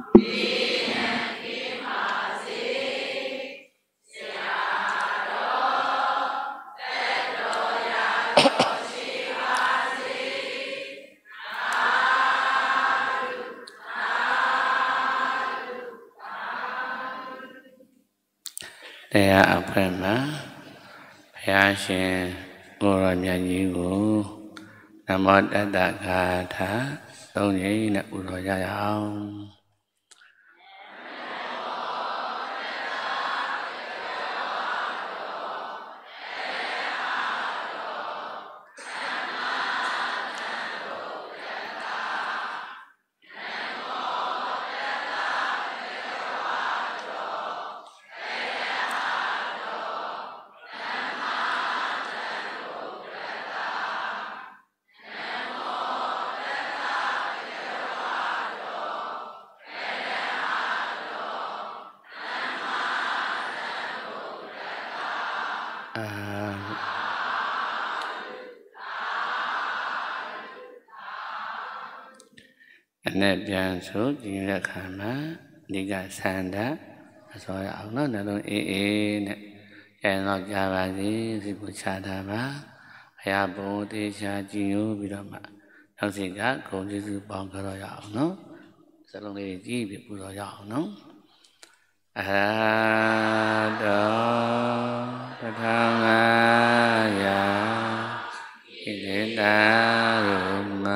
တရားအဖွဲ့မှာဘုရားရှင်ကိုယ်တော်မြတ်ကြီးကိုနမောတတ္တဂါထာသုံးကြိမ်နဲ့ပူဇော်ကြရအောင် နဲ့ပြန်ဆိုဒီရက်ခါမှာဒီကဆန္ဒအစောရအောင်နော်နှလုံးအေးအေးနဲ့ကျန်တော့ကြပါစေစိတ်ကိုချတာပါဘုရားဘုံတေချာကြည်ညိုပြီးတော့မှနောက်စိတ်ကဂုဏ်ကျေးဇူးပေါင်းကြတော့ရအောင်နော်စလုံးလေးကြည့်ပြီးပူဇော်ရအောင်နော်အရဟတောပထမယာဣတိတာရုမ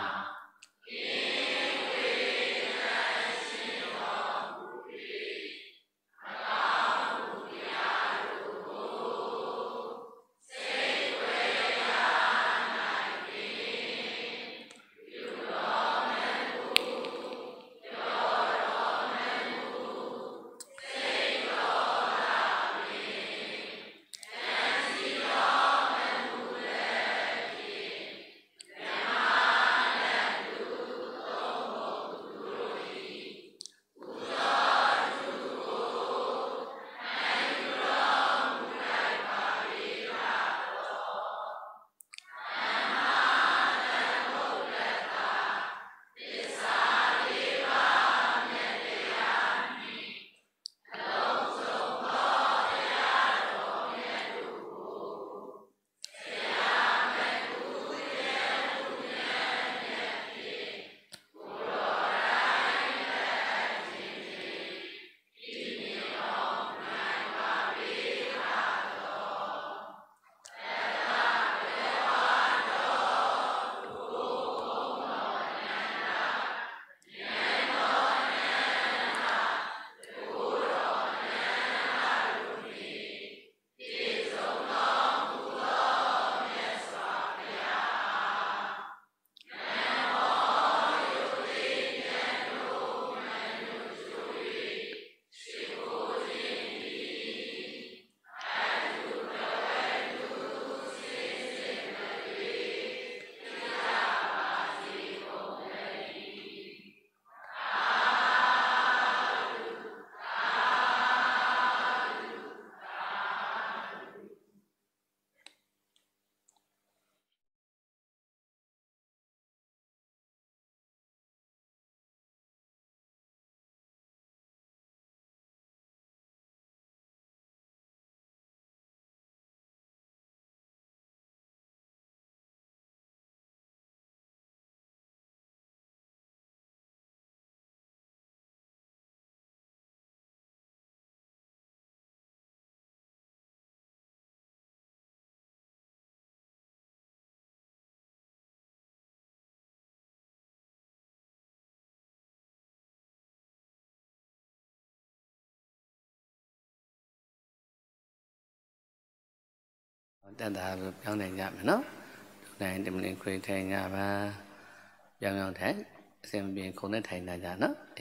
တက်တာပြောင်းနိုင်ကြမယ်နော်။နိုင်တယ်မင်းခွေထိုင်ကြပါ။ပြောင်းထိုင်အစင်ပြေခုံနဲ့ထိုင်ကြကြနော်။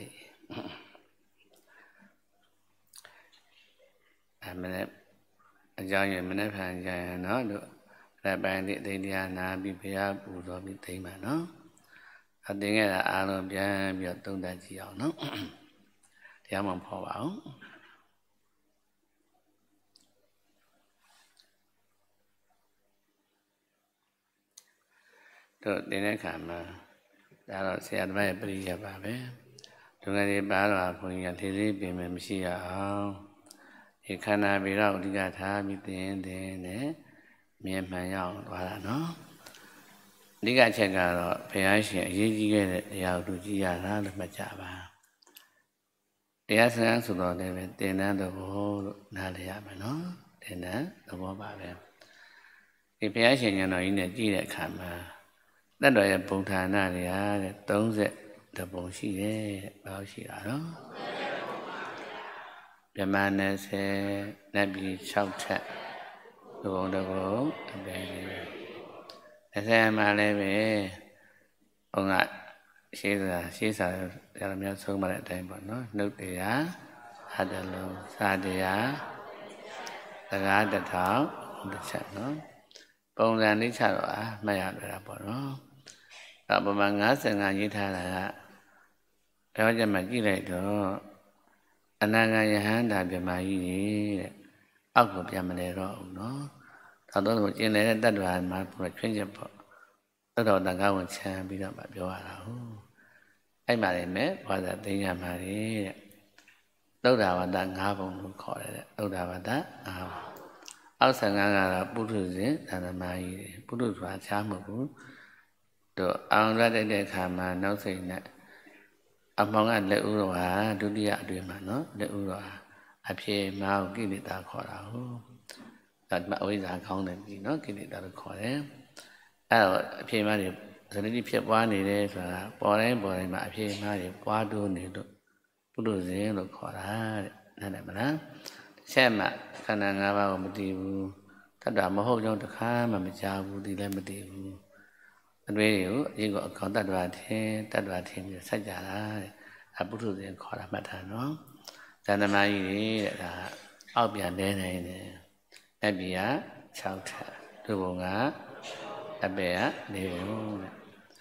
မနေ့အကြောင်းရမနေ့ဖန်ကြရင်နော်တို့ရပိုင်းတိတိတရားနာပြီးဘုရားပူဇော်ပြီးသိမ်းပါနော်။အသိငယ်တာအားလုံးပြန်ပြီးတော့သုံးသပ်ကြည့်အောင်နော်။တရားမှဖော်ပါအောင်။တို့ဒီနေ့ခါမှာဒါတော့ဆရာသမားရဲ့ပရိယပါပဲဒုက္ခတွေပါတော့ဘုန်းကြီးကလေးပင်မရှိရအောင်ဒီခန္ဓာပေတော့အဓိကထားပြီးသင်နဲ့မြင်မှန်ရအောင်သွားတာနော်အဓိကအချက်ကတော့ဘုရားရှင်အရေးကြီးခဲ့တဲ့တရားကိုကြည့်ရတာလို့မှတ်ကြပါတရားစကားဆိုတော့လည်းပဲသင်္นานသဘောလို့နားလည်ရမယ်နော်သင်္นานသဘောပါပဲဒီဘုရားရှင်ဉာဏ်တော်ကြီးနဲ့ကြည့်တဲ့အခါမှာတတ်တော်ရဲ့ဘုံဌာနတွေက30တပုံရှိတယ်ဘယ်လောက်ရှိတာတော့မြမ20နတ်ပြည်6ထက်တပုံအပေ20မှာလည်းပဲဘုံကရှေးစာရများဆုံးမတဲ့အတိုင်းပေါ့နော်နှုတ်တရားအတလုံးစာတရားစကားတစ်ထောင်တစ်ချက်နော်ပုံစံလေးချတော့မှတ်ရတာပေါ့နော်အဲ့ပုံမှန်55ရေးထားတာကပြောကြမှာကြည့်လိုက်တော့အနာဂတ်ယဟန္တာမြမကြီးတဲ့အောက်ကိုပြန်မလဲတော့ဘူးနော်သောတော့ကျင်နေတဲ့တတ္တဝါမှာပုံချွင်းချက်ပေါ့သောတန်ခါဝင်ချမ်းပြီးတော့ပြောရတာဟုတ်အဲ့မှာလည်းမဲ့ဘာသာသိညာမှာတဲ့သုဒ္ဓဝါဒ5ပုံလို့ခေါ်တယ်သုဒ္ဓဝါဒ5ပုံအောက်55ကတော့ပုထုဇဉ်သန္တမကြီးတွေပုထုဆိုတာချားမဟုတ်ဘူးတို့အောင်ရတဲ့အခါမှာနောက်စိတ်နဲ့အမောင်ကလက်ဥတော်ဟာဒုတိယအတွင်းမှာနော်လက်ဥတော်ဟာအဖြေမှားကိလေသာခေါ်တာဟုတ်ဒါမှအဝိဇ္ဇာခေါင်းတယ်ပြီနော်ကိလေသာလို့ခေါ်တယ်အဲ့တော့အဖြေမှားတွေဇဏတိဖြစ်ပွားနေတယ်ဆိုတာပေါ်တိုင်းမှာအဖြေမှားတွေပွားတိုးနေလို့ပုထုဇဉ်လို့ခေါ်တာတဲ့နားလည်မလားဆက်မှခန္ဓာ၅ပါးကိုမတည်ဘူးတတ္တမဟုတ်ကြောင်းတစ်ခါမှမကြားဘူးဒီလည်းမတည်ဘူးအတွေ့ကိုအရင်ကအကောင်တတ္တဝါထင်ပြီးဆက်ကြတာတဲ့အပုထုဇဉ်ခေါ်တာမှတ်ထားနော်ဇန္နမကြီးတဲ့ဒါအောက်ပြန်နေနေတယ်အပြည့်က6ထပ်သူ့ဘုံကအပေက4ဘုံတဲ့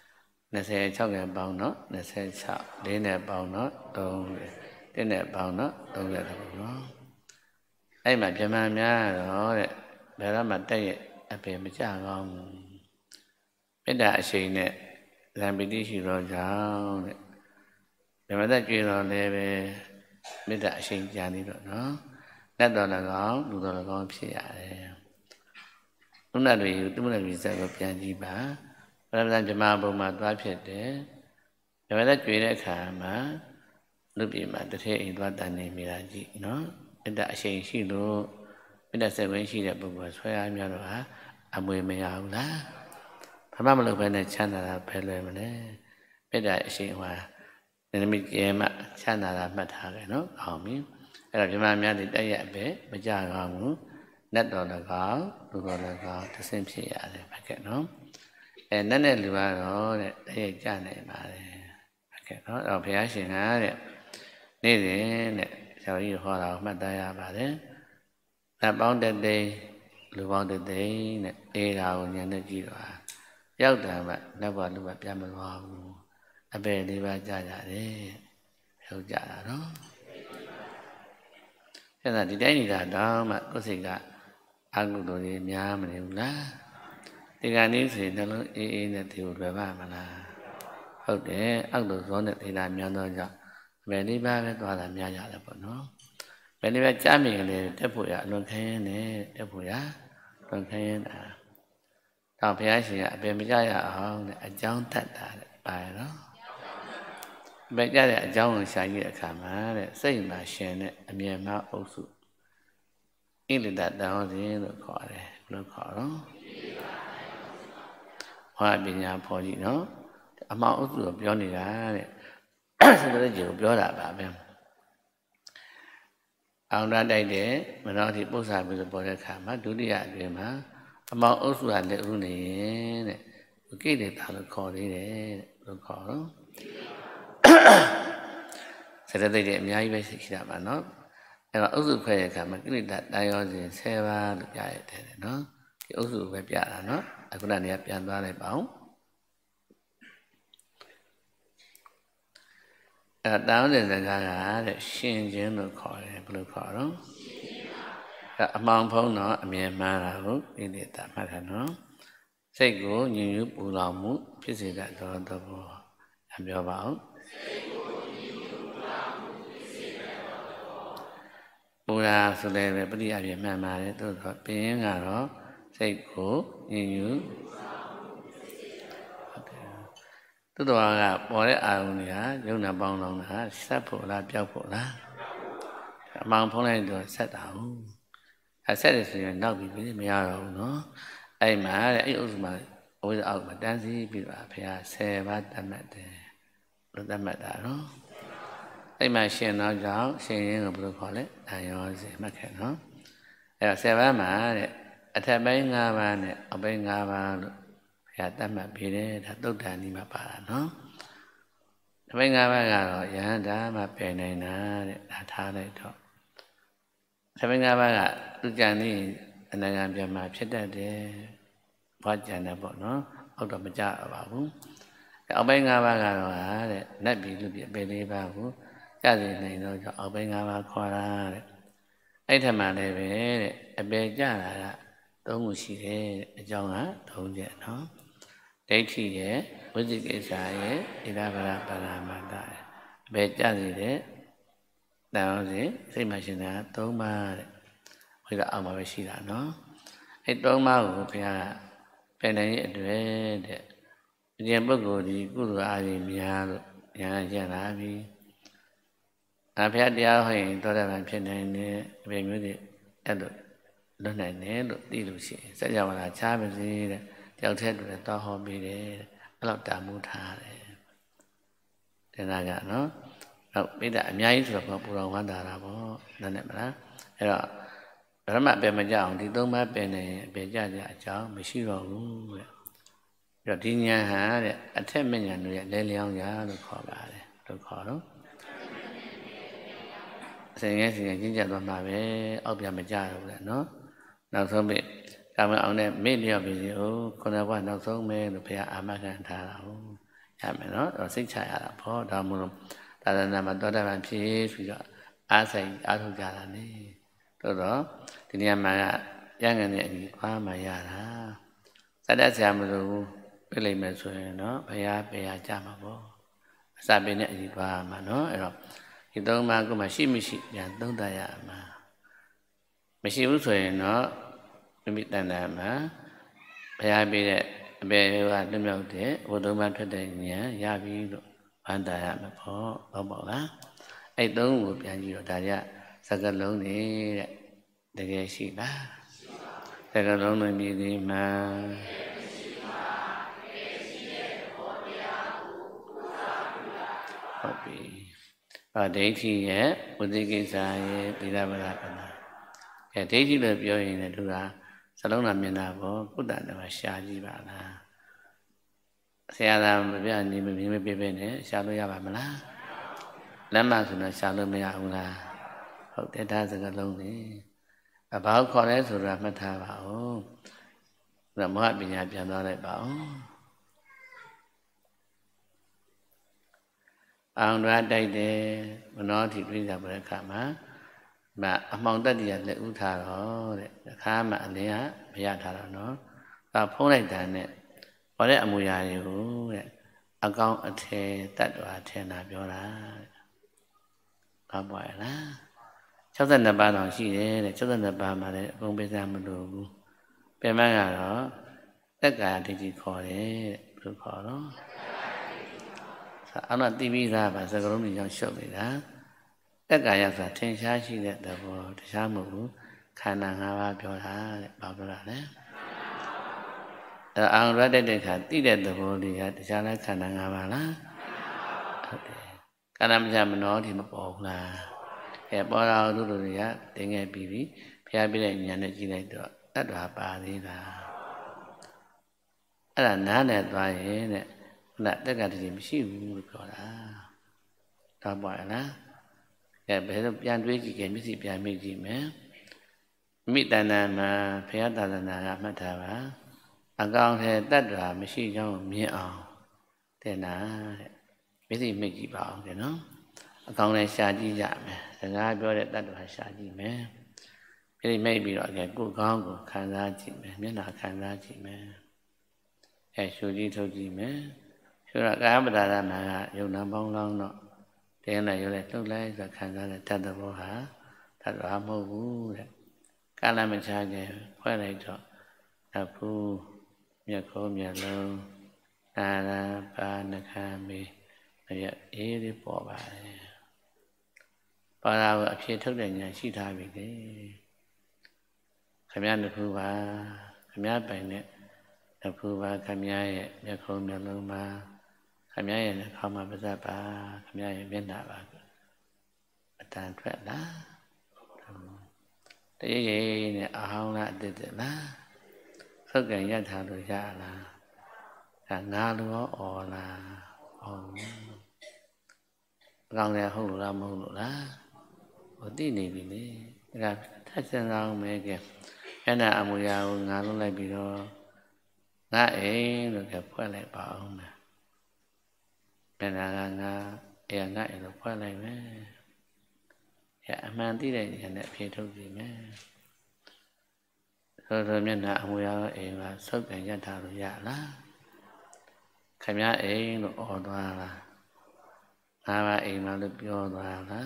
26နဲ့ပေါင်းတော့26 4နဲ့ပေါင်းတော့3 1နဲ့ပေါင်းတော့30ဘုံနော်အဲ့မှာပြမများတော့တဲ့ဘယ်တော့မှတက်ရဲ့အပေမကြကောင်းဘူးမေတ္တာအရှိန်နဲ့ဇံပတိရှိတော့ကြောင်းတဲ့ဓမ္မသက်ကြွေတော်လည်းပဲမေတ္တာအရှိန်ကြာနေတော့နော်လက်တော်၎င်းလူတော်၎င်းဖြစ်ရတယ်သူနဲ့တွေသူနဲ့တွေစက်ကိုပြန်ကြည့်ပါပရမဇ္ဇဗြဟ္မာဘုံမှာသွားဖြစ်တယ်ဓမ္မသက်ကြွေတဲ့အခါမှာလူပြေမှာတထဲအိမ်သွားတန်နေမိတာကြည့်နော်မေတ္တာအရှိန်ရှိလို့မေတ္တာစက်ဝင်ရှိတဲ့ပုဂ္ဂိုလ်ဆွဲအားများတော့ဟာအမွေမရဘူးလားဘာမှမလုပ်ဘဲနဲ့ချမ်းသာတာဖယ်လွယ်မလဲမေတ္တာအရှိန်ဟွာနမိတ်ကျဲမှချမ်းသာတာမှတ်ထားတယ်နော်အောင်ပြီအဲ့တော့ဗြဟ္မာများတွေတက်ရပဲမကြကောင်းဘူးနတ်တော်၎င်းလူတော်၎င်းတဆင့်ဖြစ်ရတယ်ဖတ်ခဲ့နော်နတ်နဲ့လူကတော့တဲ့တည့်ရကြနိုင်ပါတယ်ဖတ်ခဲ့နော်အဲ့တော့ဘုရားရှင်ကတဲ့နေ့စဉ်တဲ့ဆရာကြီးဟောတာကိုမှတ်သားရပါတယ်နတ်ပေါင်းတဲ့သိန်းလူပေါင်းတဲ့သိန်းတဲ့အေးတာကိုဉာဏ်နဲ့ကြည့်တော့ရောက်တာမှနောက်ဘဝလူဘပြန်မသွားဘူးအပေလေးပါးကြကြတယ်ဟုတ်ကြတာနော်အဲ့ဒါဒီတိုင်းနေတာတော့မှကိုယ်စိတ်ကအကုသိုလ်တွေများမနေဘူးလားဒီကနေ့ဆိုရင်နှလုံးအေးနဲ့ဒီကိုလွယ်ပါမလားဟုတ်တယ်အောက်လို့ဇောနဲ့ဒေတာများတော့ကြောင့်အပေလေးပါးပဲသွားတာများကြတယ်ပေါ့နော်အပေလေးပါးကြားမြင်လေတက်ဖို့ရအလွန်ခိုင်းနေတက်ဖို့ရလွန်ခိုင်းတာတော့ဘုရားရှင်ကအပေမကြရအောင်တဲ့အကြောင်းတတ်တာတဲ့ပါရနော်အပေကြတဲ့အကြောင်းကိုရှာကြည့်တဲ့အခါမှာတဲ့စိတ်မှာရှင်တဲ့အမြဲမှအုပ်စုဣလိတတံဟောစဉ်လို့ခေါ်တယ်ဘယ်လိုခေါ်တော့ဟောပညာဖော်ကြည့်နော်အမောင်အုပ်စုကိုပြောနေတာတဲ့ဆိုတဲ့ကြည့်ကိုပြောတာပါပဲအောင်ရတိုက်တဲ့မနောတိပု္ပ္ပာပြီးပေါ်တဲ့အခါမှာဒုတိယအတွင်းမှာအမောင်အုပ်စုကလည်းဥနေရင်တဲ့ကိလေသာလို့ခေါ်သေးတယ်တဲ့လို့ခေါ်တော့စရတိတ်တဲ့အများကြီးပဲရှိတာပါနော်အဲ့တော့အုပ်စုဖွဲ့တဲ့အခါမှာကိလေသာတန်ရောစဉ်10ပါးလို့ပြရတယ်နော်ဒီအုပ်စုပဲပြတာနော်အခုနကနေပြန်သွားလိုက်ပါဦးအဲ့တောင်းတဲ့စကားကတဲ့ရှင်ခြင်းလို့ခေါ်တယ်ဘယ်လိုခေါ်တော့အမှောင်ဖုံးတော့အမြင်မှားတာကိုကိလေသာမှတ်တာနော်စိတ်ကိုညှဉ်းညူပူလောင်မှုဖြစ်စေတတ်သောသဘောအပြောပါဦးစိတ်ကိုညှဉ်းညူပပူရာဆိုလည်းပဲပရိအပြည့်မှန်ပါတယ်သို့တော့ပြင်းကတော့စိတ်ကိုညင်ညူသို့တော်ကပေါ်တဲ့အာရုံတွေဟာယုံနာပေါင်းလောင်းတာဆက်ဖို့လားပြောက်ဖို့လားအမှန်ဖုံးလိုက်တော့ဆက်တာဟုတ်ဆက်တယ်ဆိုရင်နောက်ပြီးမရတော့ဘူးနော်အဲ့မှာအဲ့ဥစ္စာမှာအဝိဇ္ဇအောက်မှာတန်းစီပြီးတော့ဘုရား10ပါးတတ်မှတ်တယ်လို့တတ်မှတ်တာနော်အဲ့မှာရှင်တော့ကြောင့်ရှင်ရင်းကိုဘယ်လိုခေါ်လဲတန်ရောစေမှတ်ခဲ့နော်အဲ့တော့10ပါးမှာတဲ့အထက်ပိုင်း5ပါးနဲ့အောက်ပိုင်း5ပါးလို့ဘုရားတတ်မှတ်ပြီးတယ်ဒါသုတ်တန်ဒီမှာပါတာနော်အပိုင်း5ပါးကတော့ယဟန္တာမှာပယ်နိုင်တာတဲ့ဒါထားလိုက်တော့အပိုင်း5ပါးကသူကြံနေအနာဂတ်ပြန်မှာဖြစ်တတ်တယ်ဘာကြံတယ်ပေါ့နော်အောက်တော့မကြပါဘူးအောက်ပိုင်း5ပါးကတော့တဲ့နတ်ပြည်လူပြည်အပေ4ပါးကိုကြစေနိုင်တော့ကြောင့်အောက်ပိုင်း5ပါးခေါ်တာတဲ့အဲ့ထက်မှလည်းပဲတဲ့အပေကြတာက3ခုရှိတယ်တဲ့အကြောင်းက3ချက်နော်ဒိဋ္ဌိရဲ့ဝိသိကိစ္စရဲ့ဣဒဗရပရမတ္တရဲ့အပေကြစေတဲ့တန်အောင်စီစိတ်မှရှင်တာ3ပါးတဲ့ဝိသအောက်မှာပဲရှိတာနော်အဲ့3ပါးကိုဘုရားကပယ်နိုင်ရဲ့အတွက်တဲ့အကျင့်ပုဂ္ဂိုလ်ဒီကုသိုလ်အားဖြင့်များလို့ညာကျန်လာပြီဘုရားတရားဟောရင်သောတာပန်ဖြစ်နိုင်တယ်အပေမျိုးတွေအဲ့လိုလွတ်နိုင်တယ်လို့သိလို့ရှိရင်စัจ java လာချားပါစေတဲ့တယောက်တည်းတူတယ်တောင်းဟောပေးတယ်အဲ့လောက်တာမှုထားတယ်ဒါကနော်နောက်ပိဋကအများကြီးဆိုတော့ပူတော်ဝမ်းသာတာပေါ့နားနဲ့မလားအဲ့တော့ဓမ္မပဲမကြအောင်ဒီ3ပါးပဲနေပဲကြကြအကြောင်းမရှိတော့ဘူးတဲ့အဲ့တော့ဒီဉာဏ်ဟာတဲ့အထက်မဉာဏ်တို့ရဲ့လဲလျောင်းရာလို့ခေါ်ပါတယ်လို့ခေါ်တော့အစဉ်ငယ်စဉ်ကျင့်ကြသွားမှာပဲအောက်ပြမကြတော့ဘူးလေနော်နောက်ဆုံးပြီကာမအောင်နဲ့မေ့လျော့ပြီဟိုခုနကနောက်ဆုံးပဲလို့ဘုရားအာမခံထားတာဟုတ်ရမယ်နော်အဲ့တော့စိတ်ချရတာပေါ့ဒါမှမဟုတ်သာသနာမှာသောတာပန်ဖြစ်ပြီးတော့အားဆိုင်အားထုတ်ကြတာ ਨੇ သို့တော့ဒီနေရာမှာရငန်တဲ့အညီခွာမှရတာစတတ်ဆရာမလို့ပြိလိုက်မယ်ဆိုရင်တော့ဘုရားပေရကြမှာပေါ့အစာပင်နဲ့အညီခွာမှာနော်အဲ့တော့ဒီ3ပါးကမှရှိမရှိပြန်သုံးသပ်ရမှာမရှိဘူးဆိုရင်တော့မိမိတဏ္ဍာမှာဘုရားပေးတဲ့အပေကလွတ်မြောက်တဲ့ဘုဒ္ဓဘာသာထွက်တဲ့ဉာဏ်ရပြီလို့ဝမ်းသာရမှာပေါ့ဟုတ်ပါလားအဲ့3ခုကိုပြန်ကြည့်တော့ဒါကြစကလုံးနေတဲ့တကယ်ရှိလားစကလုံးတွေမြည်ဒီမှာဟုတ်ပြီဒိဋ္ဌိရဲ့ဝိသိကိစ္စရဲ့သီလဗလာကနာဒိဋ္ဌိလို့ပြောရင်လည်းသူကစလုံးလာမြင်တာပေါ့ကုတ္တတမရှားကြည့်ပါလားဆရာသာမပြနေမမြင်မပြပဲနဲ့ရှားလို့ရပါမလားလက်မဆိုတော့ရှားလို့မရဘူးလားဟုတ်တယ်ဒါစကလုံးနေဘာခေါ်လဲဆိုတာမှတ်ထားပါဦးဒါမောဟပညာပြန်သွားလိုက်ပါဦးအောင်ရတိုက်တယ်မနောတိပြိဿပရခမှာအမှောင်တက်တရားလက်ဥထားတော့တဲ့အခါမှအလင်းကမရထားတော့နော်ဒါဖုံးလိုက်တာနဲ့ဟောတဲ့အမူအရာတွေကိုတဲ့အကောင်းအထေတတ်တော်ထင်တာပြောတာဘာပွားရလား62ပါးတော့ရှိတယ်တဲ့62ပါးမှာလည်းအကုန်ပြစားမလို့ဘူးပြန်မှကတော့တက္ကာဒိဋ္ဌိခေါ်တယ်တဲ့ဘယ်လိုခေါ်တော့အဲ့တော့တိပိသားပါစကလုံးတွေကြောင့်ရှုပ်နေတာတက္ကာယဆိုတာထင်ရှားရှိတဲ့သဘောတခြားမဟုတ်ဘူးခန္ဓာ5ပါးပြောတာတဲ့ဘာပြောတာလဲအောင်ရတဲ့ခါသိတဲ့သဘောလေးကတခြားလဲခန္ဓာ5ပါးလားဟုတ်တယ်ခန္ဓာမကြမနောဒီမပေါ်ဘူးလားပေါ်လာတို့တို့တွေကတင်ခဲ့ပြီးပြီဖျားပြတဲ့ဉာဏ်နဲ့ကြည့်လိုက်တော့တတ္တဝါပါသေးတာအဲ့ဒါနားနဲ့သွားရင်တဲ့ခုနတက္ကတည်းမရှိဘူးလို့ပြောတာတော့ပါလားဘယ်လိုပြန်တွေးကြည့်ကြမျက်စိပြန်မိကြည့်မယ်မိတဏ္ဍာမှာဘုရားသာသနာကမှတ်ထားပါအကောင်ထဲတတ္တဝါမရှိကြောင်းမြင်အောင်တင်တာတဲ့မျက်စိမိကြည့်ပါအောင်တဲ့နော်အကောင်ထဲရှာကြည့်ကြမယ်စကားပြောတဲ့တတ္တဝါရှာကြည့်မယ်မျက်စိမိပြီးတော့ကိုယ်ကောင်းကိုခံစားကြည့်မယ်မျက်နှာခံစားကြည့်မယ်ရှုကြည့်ထုတ်ကြည့်မယ်ရှုရကာယပဒါရမှာကယုံနာပေါင်းလောင်းတော့တင်းလိုက်ရုပ်လိုက်လှုပ်လိုက်ဆိုခံစားတဲ့တတ်သဘောဟာဒါ đó mô vũ đấy cả là mình sao vậy quay lại cho là phu miệt khổ miệt lâu na na ba na kha mi vậy ý đi bỏ bài bỏ ra phía thức để nhà sĩ tha vì thế khám nhà được phu ba khám nhà bài này được phu ba khám nhà vậy miệt khổ miệt lâu mà khám nhà vậy không mà bây giờ ba khám nhà vậy biết nào ba tàn phệ lá thế vậy này ao là từ từ lá tất cả những thằng đối ra là ngã lúa ồ là ồ con này không được lá ở tí này vì thế là thắt chân con mẹ kìa cái nào ăn mùi dao ngã lúa lại bị đó ngã ấy rồi kẹp quay lại bảo ông nè cái nào ngã rồi quay lại mấy dạ mang tí này nhà này phía thôi gì mấy rồi mình là mùi dao ấy là tất cả những thằng đối ra lá khám nhà ấy nó ồ đoà là ba ấy mà được vô đoà là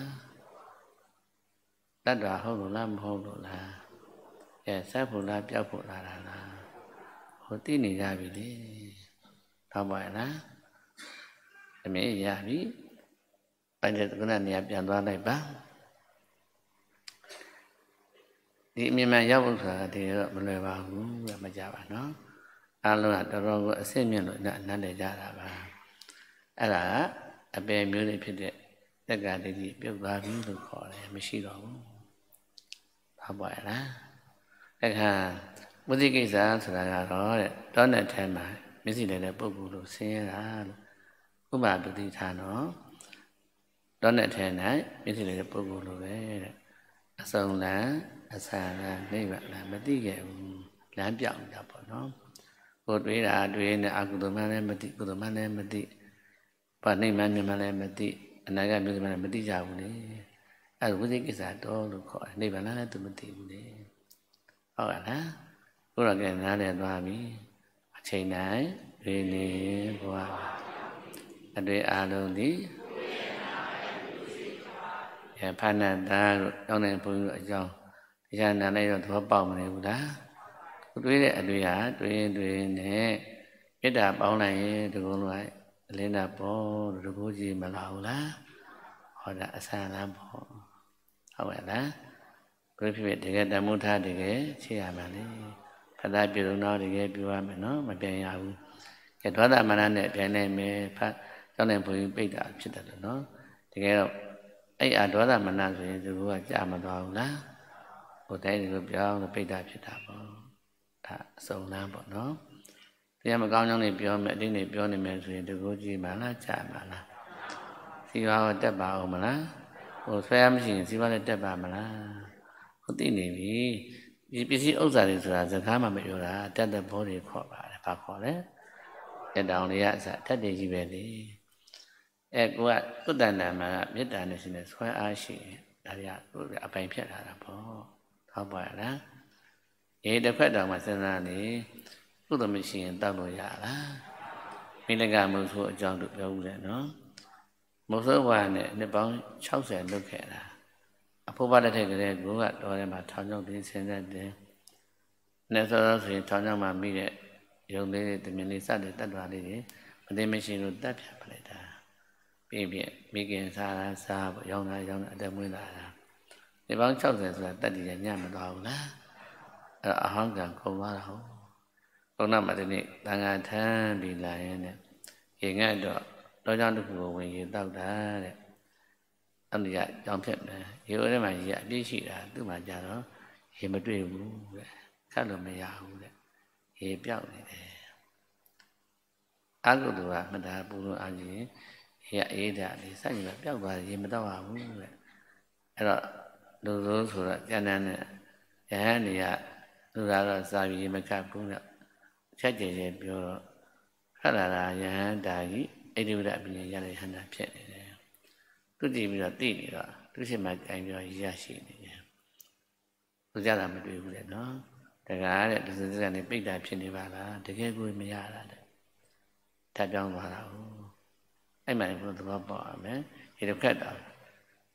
đất đoà không được là sát phụ la biểu phụ là hồi tí này ra vì thế thao bài lá mấy ra bí bây giờ cái này nhập dàn đoà này bác thì mình mà giáo dục thì mình lời vào cũng là mà giáo bạn nó alo là đó xem miệng rồi nó để ra là bà ấy là bé miêu này phải để tất cả để gì biết vào miêu được khỏi này mới xí đó thao bài lá cái hà bố thí cái sao là đó là thèm mà mấy gì này bố bố đồ xe là cũng bà bố thí thà nó đó là thèm này mấy gì này bố bố đồ đấy xong là xa là mấy bạn là mấy tí cái làm biểu đã bỏ nó bố đuôi là aku tu mà lên mất tí bà này mà lên mất tí anh ấy cái mà mất tí giàu đấy bố thí cái sao đó được khỏi này bạn là tụi mất tí đấyဟုတ်ကဲ့လားဘုရားကနားလည်သွားပြီအချိန်တိုင်းဒီနေ့ဘုရားအတွေ့အာလုံးသည်ဖာဏတာတို့တောင်းတဲ့ဘုန်းကြီးတို့အကြောင်းတရားနာလိုက်တော့သဘောပေါက်မနေဘူးလားတွေးတဲ့အတွေ့ဟာတွေးနဲ့မေတ္တာပေါင်းလိုက်ရင်ဒီကုန်းလုံးအလင်းတာပေါ့ဒီကုန်းကြီးမလာဘူးလားဟောတာအဆန်လားပေါ့ဟုတ်ကဲ့လားကိုယ်ဖြစ်တကယ်တမှုထားတကယ်ချေရမှာလေဖတ်ပြလုံးတော့တကယ်ပြောရမယ်နော်မပြန်ရဘူးကဲဒေါသမနနဲ့ပြန်နိုင်မယ်ဖတ်ကျောင်းနေဘုရင်ပိတ်တာဖြစ်တယ်လို့နော်တကယ်တော့အဲ့ဒေါသမနဆိုရင်သူကကြာမသွားဘူးလားဟိုတိုင်းကိုပြောင်းပိတ်တာဖြစ်တာပေါ့ဒါအစုံလမ်းပေါ့နော်တရားမကောင်းကြောင်းနေပြောမယ်အတင်းနေပြောနေမယ်ဆိုရင်ဒီကိုကြည့်မှလားကြာမှလားစီဝါကတက်ပါအောင်မလားဟိုဆွဲရမရှိရင်စီဝါလည်းတက်ပါမလားဟုတ်သိနေပြီဒီပစ္စည်းဥစ္စာတွေဆိုတာစကားမှမပြောတာတတ်တဲ့ဘောတွေခေါ်ပါတယ်ဘာခေါ်လဲတက်တောင်တွေကအစတတ်တယ်ကြီးပဲလေကိုကကုတ္တန္တမှာမေတ္တာနဲ့ရှင်နဲ့ဆွဲအားရှိဒါတွေကအပိုင်ဖြတ်လာတာပေါ့ဟုတ်ပါလားတစ်ဖက်တောင်မှစဉ်းစားနေကုသိုလ်မရှိရင်တောက်လို့ရလားမိလကမုတ်ဆိုးအကြောင်းတို့ပြောဦးတယ်နော်မုတ်ဆိုးဘွားနဲ့နှစ်ပေါင်း60လုပ်ခဲ့တာအဖို့ပါတဲ့ထက်ကလေးကိုကတော်ထဲမှာထောင်ချောင်းတင်းဆင်းသက်တယ်။နဲ့ဆိုတော့ဆိုရင်ထောင်ချောင်းမှာမိတဲ့ရုံလေးတွေတမင်လေးစတဲ့တတ်တော်လေးတွေမသိမရှိလို့တတ်ပြပလိုက်တာ။ပြီးပြမိခင်စားတာစားပေါ့ရောင်းတာအတက်မွေးလာတာ။ဒီပေါင်း60ဆိုတာတတ်တည်ရညမသွားဘူးလား။အဲ့အဟောင်းကကုန်သွားတာဟုတ်။ဘုရားမတနေ့တန်ခါထမ်းပြီးလာရင်နဲ့ရေငတ်တော့တောကြောင့်တစ်ခုကိုဝင်ရေတောက်တာတဲ့အန္တရာယ်ကြောင့်ဖြစ်မယ်ရေထဲမှာရေအပြည့်ရှိတာသူ့မှာကြတော့ရေမတွေ့ဘူးတဲ့ခတ်လို့မရဘူးတဲ့ရေပြောက်နေတယ်အကုသိုလ်ကမတားပူလို့အားကြီးရေအေးတာလေးစိုက်နေတာပြောက်သွားတယ်ရေမတော့ပါဘူးတဲ့အဲ့တော့လူစိုးဆိုတော့ကျန်တဲ့နဲ့ယဟန်တွေကလူသားတော့စာပြီးရေမကပ်ဘူးတဲ့ချက်ကြဲကြဲပြောတော့ခတ်လာတာယဟန်တာကြီးအိဒိဝဒအပြင်ရတဲ့ဟန္တာဖြစ်နေတယ်သူကြည့်ပြီးတော့သိနေတော့သူရှိမှကြိုင်ပြောရရှိနေတယ်သူကြတာမတွေ့ဘူးလေနော်တကားတဲ့ဒီစစကနေပိတ်တာဖြစ်နေပါလားတကယ်ကိုမရတာတဲ့ထပ်ပြောင်းသွားတာဟုတ်အဲ့မှန်ဘုရားသဘောပေါက်ရမယ်ဒီတစ်ခက်တော့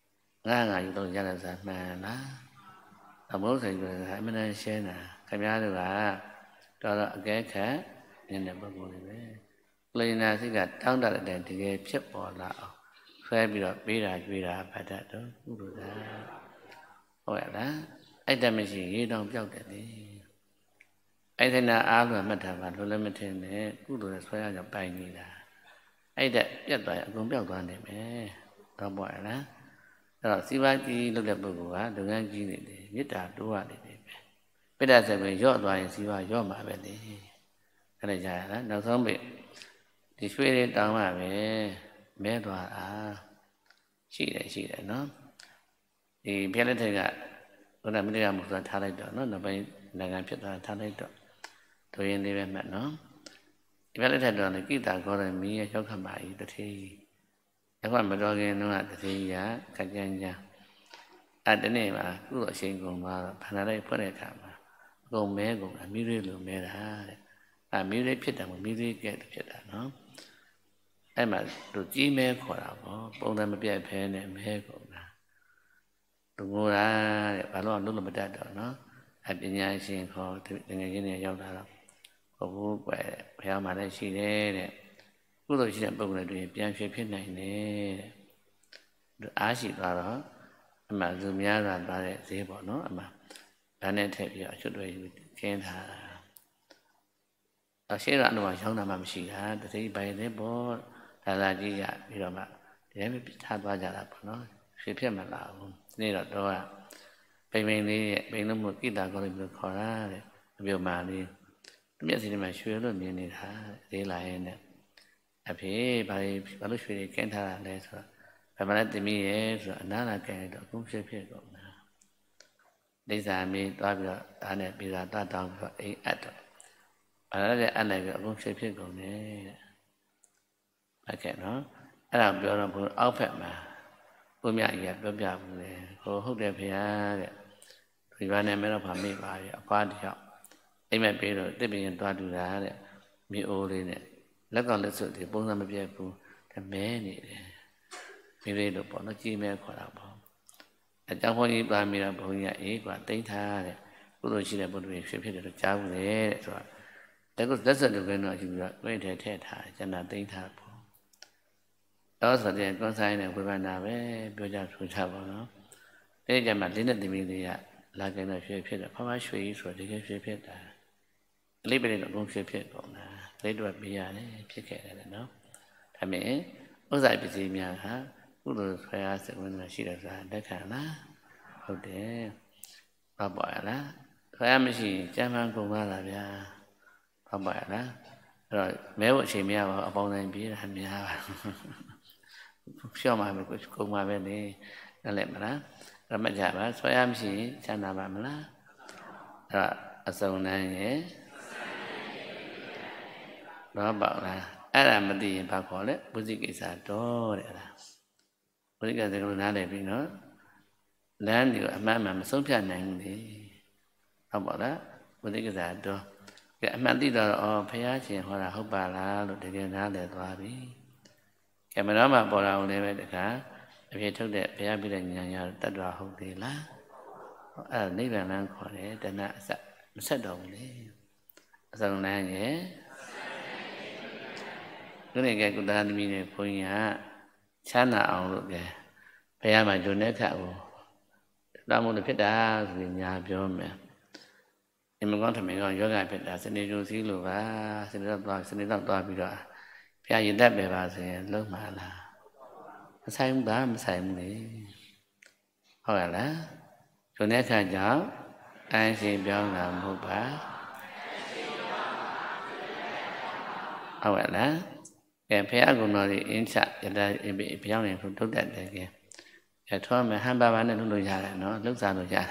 ngà yêu tôi ra là sao mà nó bố thầy rồi hãy mới nên xem nè cái nhà được à cho nó cái khác nên là bao nhiêu đấy lên là thì cả tăng đạt đến thì cái chấp bỏ là phê bị ra phải đạt đó cũng được ra vậy đó ấy ta mới chỉ đôngပြောcái đi ấy thế nào áo rồi mất thằng bạn rồi lên mất thế này cũng được phê ra bài như là ấy đấy biết rồi cũng biết toàn đấy mẹ đó bỏ đó rồi sĩ bá chi lúc đẹp bụng quá đừng ăn chi này để biết đạt đúng à để biết đạt sẽ bị gió toàn sĩ bá gió mà vậy đi cái này dài đó nó không bị thì suy đi tao mà bé đoàn à chị đấy nó thì biết lên thầy cả cái này mới làm một giờ thay lại đó nó phải là ngành chuyện thay lại đó tôi yên đi bên mẹ nó biết lên thầy đó là cái ta có là mi cho khám bài đó thì các bạn mà đo nghe nó là thì giá cái chân nha à đến này mà cứ gọi xin cùng mà phản đây phát này cả mà cùng bé cùng là mi rơi lượng bé đã à mi rơi biết là một mi rơi cái biết là nó em mà đồ chí mê khỏi là có bông ra mà biết phê này mê cũng là đồ ngô ra bà lo lúc là mà đạt được nó hãy bị nhai xin khó thì ngày cái này giao ra đâu có vô quẻ phèo mà đây xì đê này cứ rồi chỉ là bông này để biến phê này nè được á xì vào đó mà dùng nhá ra vào để dễ bỏ nó mà đã nên thể hiện chút đôi khen thà ở sẽ đoạn đồ trong nào mà xì ra thì bài đấy bỏ là gì vậy bây giờ mà để mới tham gia ra là nó sẽ phê mà là nên là đó à mình đi mình nó một cái đàn con được khó ra để biểu mà đi biết gì mà xuôi luôn miền này thà để lại nè à phía bài lúc xuôi kén thà này thôi phải mà lại tìm gì rồi nó là cái đó cũng sẽ phê cũng nè bây giờ mình toa biểu anh này bây giờ toa đào biểu ấy ăn đó và nó anh này cũng sẽ phê cũng nè cái nóအဲ့ဒါပြောတော့ဘုရားအောက်ဖက်မှာဘုရားကြီးပြောပြဘူးလေဟိုဟုတ်တယ်ဖေဟာတဲ့ဒီဘာနဲ့မဲတော့ဗာမေ့ပါရဲ့အဖွားတယောက်အိမ်မက်ပေးတော့တစ်ပင်တွားတူတာတဲ့မြေအိုးလေးနဲ့လက်ကောင်လက်စွပ်ဒီပုံစံမပြတ်ဘူးတမဲနေတယ်မိလေးတို့ပေါ့နော်ကြီးမဲခေါ်တာပေါ့အကြောင်းဘုန်းကြီးပါမိတော့ဘုန်းကြီးကအေးကွာတိမ့်ထားတဲ့ကုသိုလ်ရှိတဲ့ဘုရားဖြစ်ဖြစ်တယ်တော့ကြားဘူးလေတဲ့ဆိုတော့လက်စွပ်တို့ကတော့ယူပြီးတော့ကိုယ့်ထဲထည့်ထားကျန်တာတိမ့်ထားပေါ့đó là cái con sai này với bạn nào với bây giờ chúng ta bảo nó bây giờ mà đến thì mình thì là cái này phía là phải suy rồi thì cái phía là lấy bên này cũng phía cũng là lấy đồ bây giờ đấy phía cái này nó thành mẹ có giải bị gì mà hả cũng được phải sự mình là chỉ được ra để khả năng không để và bỏ lá phải em chỉ cha mang cùng ra là bây và bỏ lá rồi méo chỉ méo ở bao này biết là méo siêu mà mình cũng mà bên này là lẽ mà đó rồi mà giả mà xoay am gì cha nào mà đó rồi ở sau này nhé đó bảo là ai làm mà gì bà khó đấy bố gì cái啥đó đấy là bố gì cái gì cũng nói để vì nó nên thì mà sống theo này thì họ bảo đó bố gì cái啥đó cái mà đi đó phải á chỉ hoặc là không bà là rồi để cái nào để toa đi cái mà nó mà bỏ ra này vậy cả vì thực để phải biết là nhà ta đòi không thì lá ở đây là năng khỏi để ta nã sẽ đồng đấy xong này nhé cái này cái chúng ta mình này phơi nhà chán nào rồi kìa phải mà cho nên khác rồi đã muốn được biết đã thì nhà biểu mẹ nhưng mà con thằng mình còn yoga biết đã sẽ đi du xí luôn và sẽ đi làm toa bây giờ phải nhìn đẹp về bà sẽ lớn mà là sai không bá mà sai không để hoặc là cho nên khai giáo ai sẽ biểu làm một bá hoặc là cái phải của nó thì in sạch cho ta bị biểu này không tốt đẹp đấy kìa cái thôi mà 2-3 bán này nó đổi ra nó lúc ra đổi ra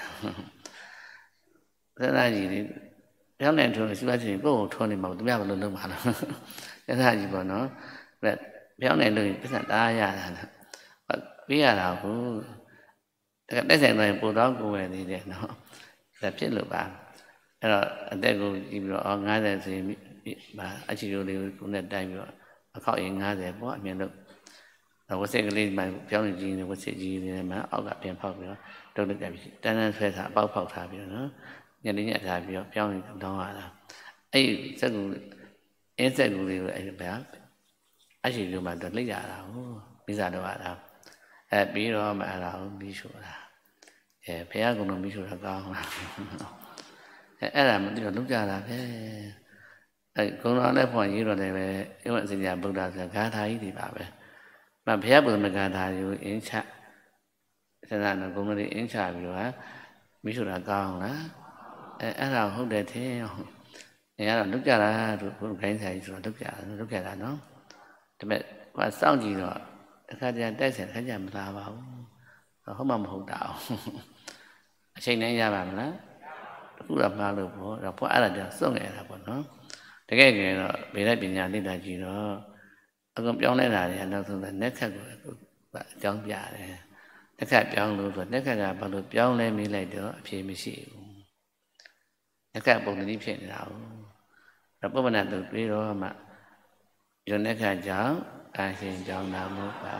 thế là gì thì béo này thường là chỉ có thôi thì màu tôi béo luôn đâu mà nó thế là gì bảo nó béo này lười cái sản đa ra là biết là cũng cái sản này bộ đó của về thì để nó là chất lượng bạn rồi đây cũng chỉ bảo ngay là thì bà anh chị đều cũng là đại biểu khỏi ngay để bỏ miền được ဝက်ဆက်ကလေးမှပြောင်းနေကြီးနေဝက်ဆက်ကြီးနေမှာအောက်ကပြန်ဖောက်ပြီးတော့တုတ်တက်ပြီးတန်းတန်းဆွဲထားအပေါက်ဖောက်ထားပြီးတော့နော်ညနေညထားပြီးတော့ပြောင်းနေတောင်းရတာအဲ့စက်ကူအင်းစက်ကူလေးကိုအဲ့ဗျာအရှိလိုမှတော့လိမ့်ရတာဟုတ်မိစားတော့ရတာပြီးတော့မှအဲ့ဒါကိုပြီးရှို့တာဘုရားကတော့ပြီးရှို့တာကောင်းလားအဲ့ဒါမသိတော့လုံးကြတာပဲဂုဏတော်နဲ့ဖွင့်ရေးတော့လည်းပဲဧဝံအစဉ်ညာဗုဒ္ဓဆိုဂါထာကြီးတွေပါပဲမဘုရားဘုရားမဂါထာကိုအင်းချစဉ်းစားတော့ဂုဏတော်တွေအင်းချပြီးတော့မိရှုတာကောင်းလားအဲ့ဒါဟုတ်တယ်ထင်နေရတော့လုကြတာတို့ဘုရားခိုင်းဆိုင်ဆိုတော့လုကြတာနော်ဒါပေမဲ့ဟိုစောင့်ကြည့်တော့အခါကျရင်တိုက်ဆိုင်ခါကျမလာပါဘူးဟုတ်မှမဟုတ်တာအချိန်နဲ့ရပါမလားအခုတော့မှားလို့ပေါ့တော့ဘုရားအဲ့ဒါကြောင့်စွန့်နေတာပေါ့နော်တကယ်ကြရင်တော့ဗေဒပညာသိတာကြည့်တော့အကုန်ပြောင်းလဲတာတွေနောက်ဆုံးတော့နက်ခတ်ကိုအကြောင်းပြတယ်နက်ခတ်ပြောင်းလို့ဆိုနက်ခတ်ကဘာလို့ပြောင်းလဲမေးလိုက်တော့အဖြေမရှိဘူးနက်ခတ်ပုံသတိဖြစ်နေတာဟုတ်တော့ပုဗ္ဗနာတုတ်ပြီးတော့မှဒီနက်ခတ်ကြောင့်အရှင်ကြောင့်နာမဟုတ်ပါ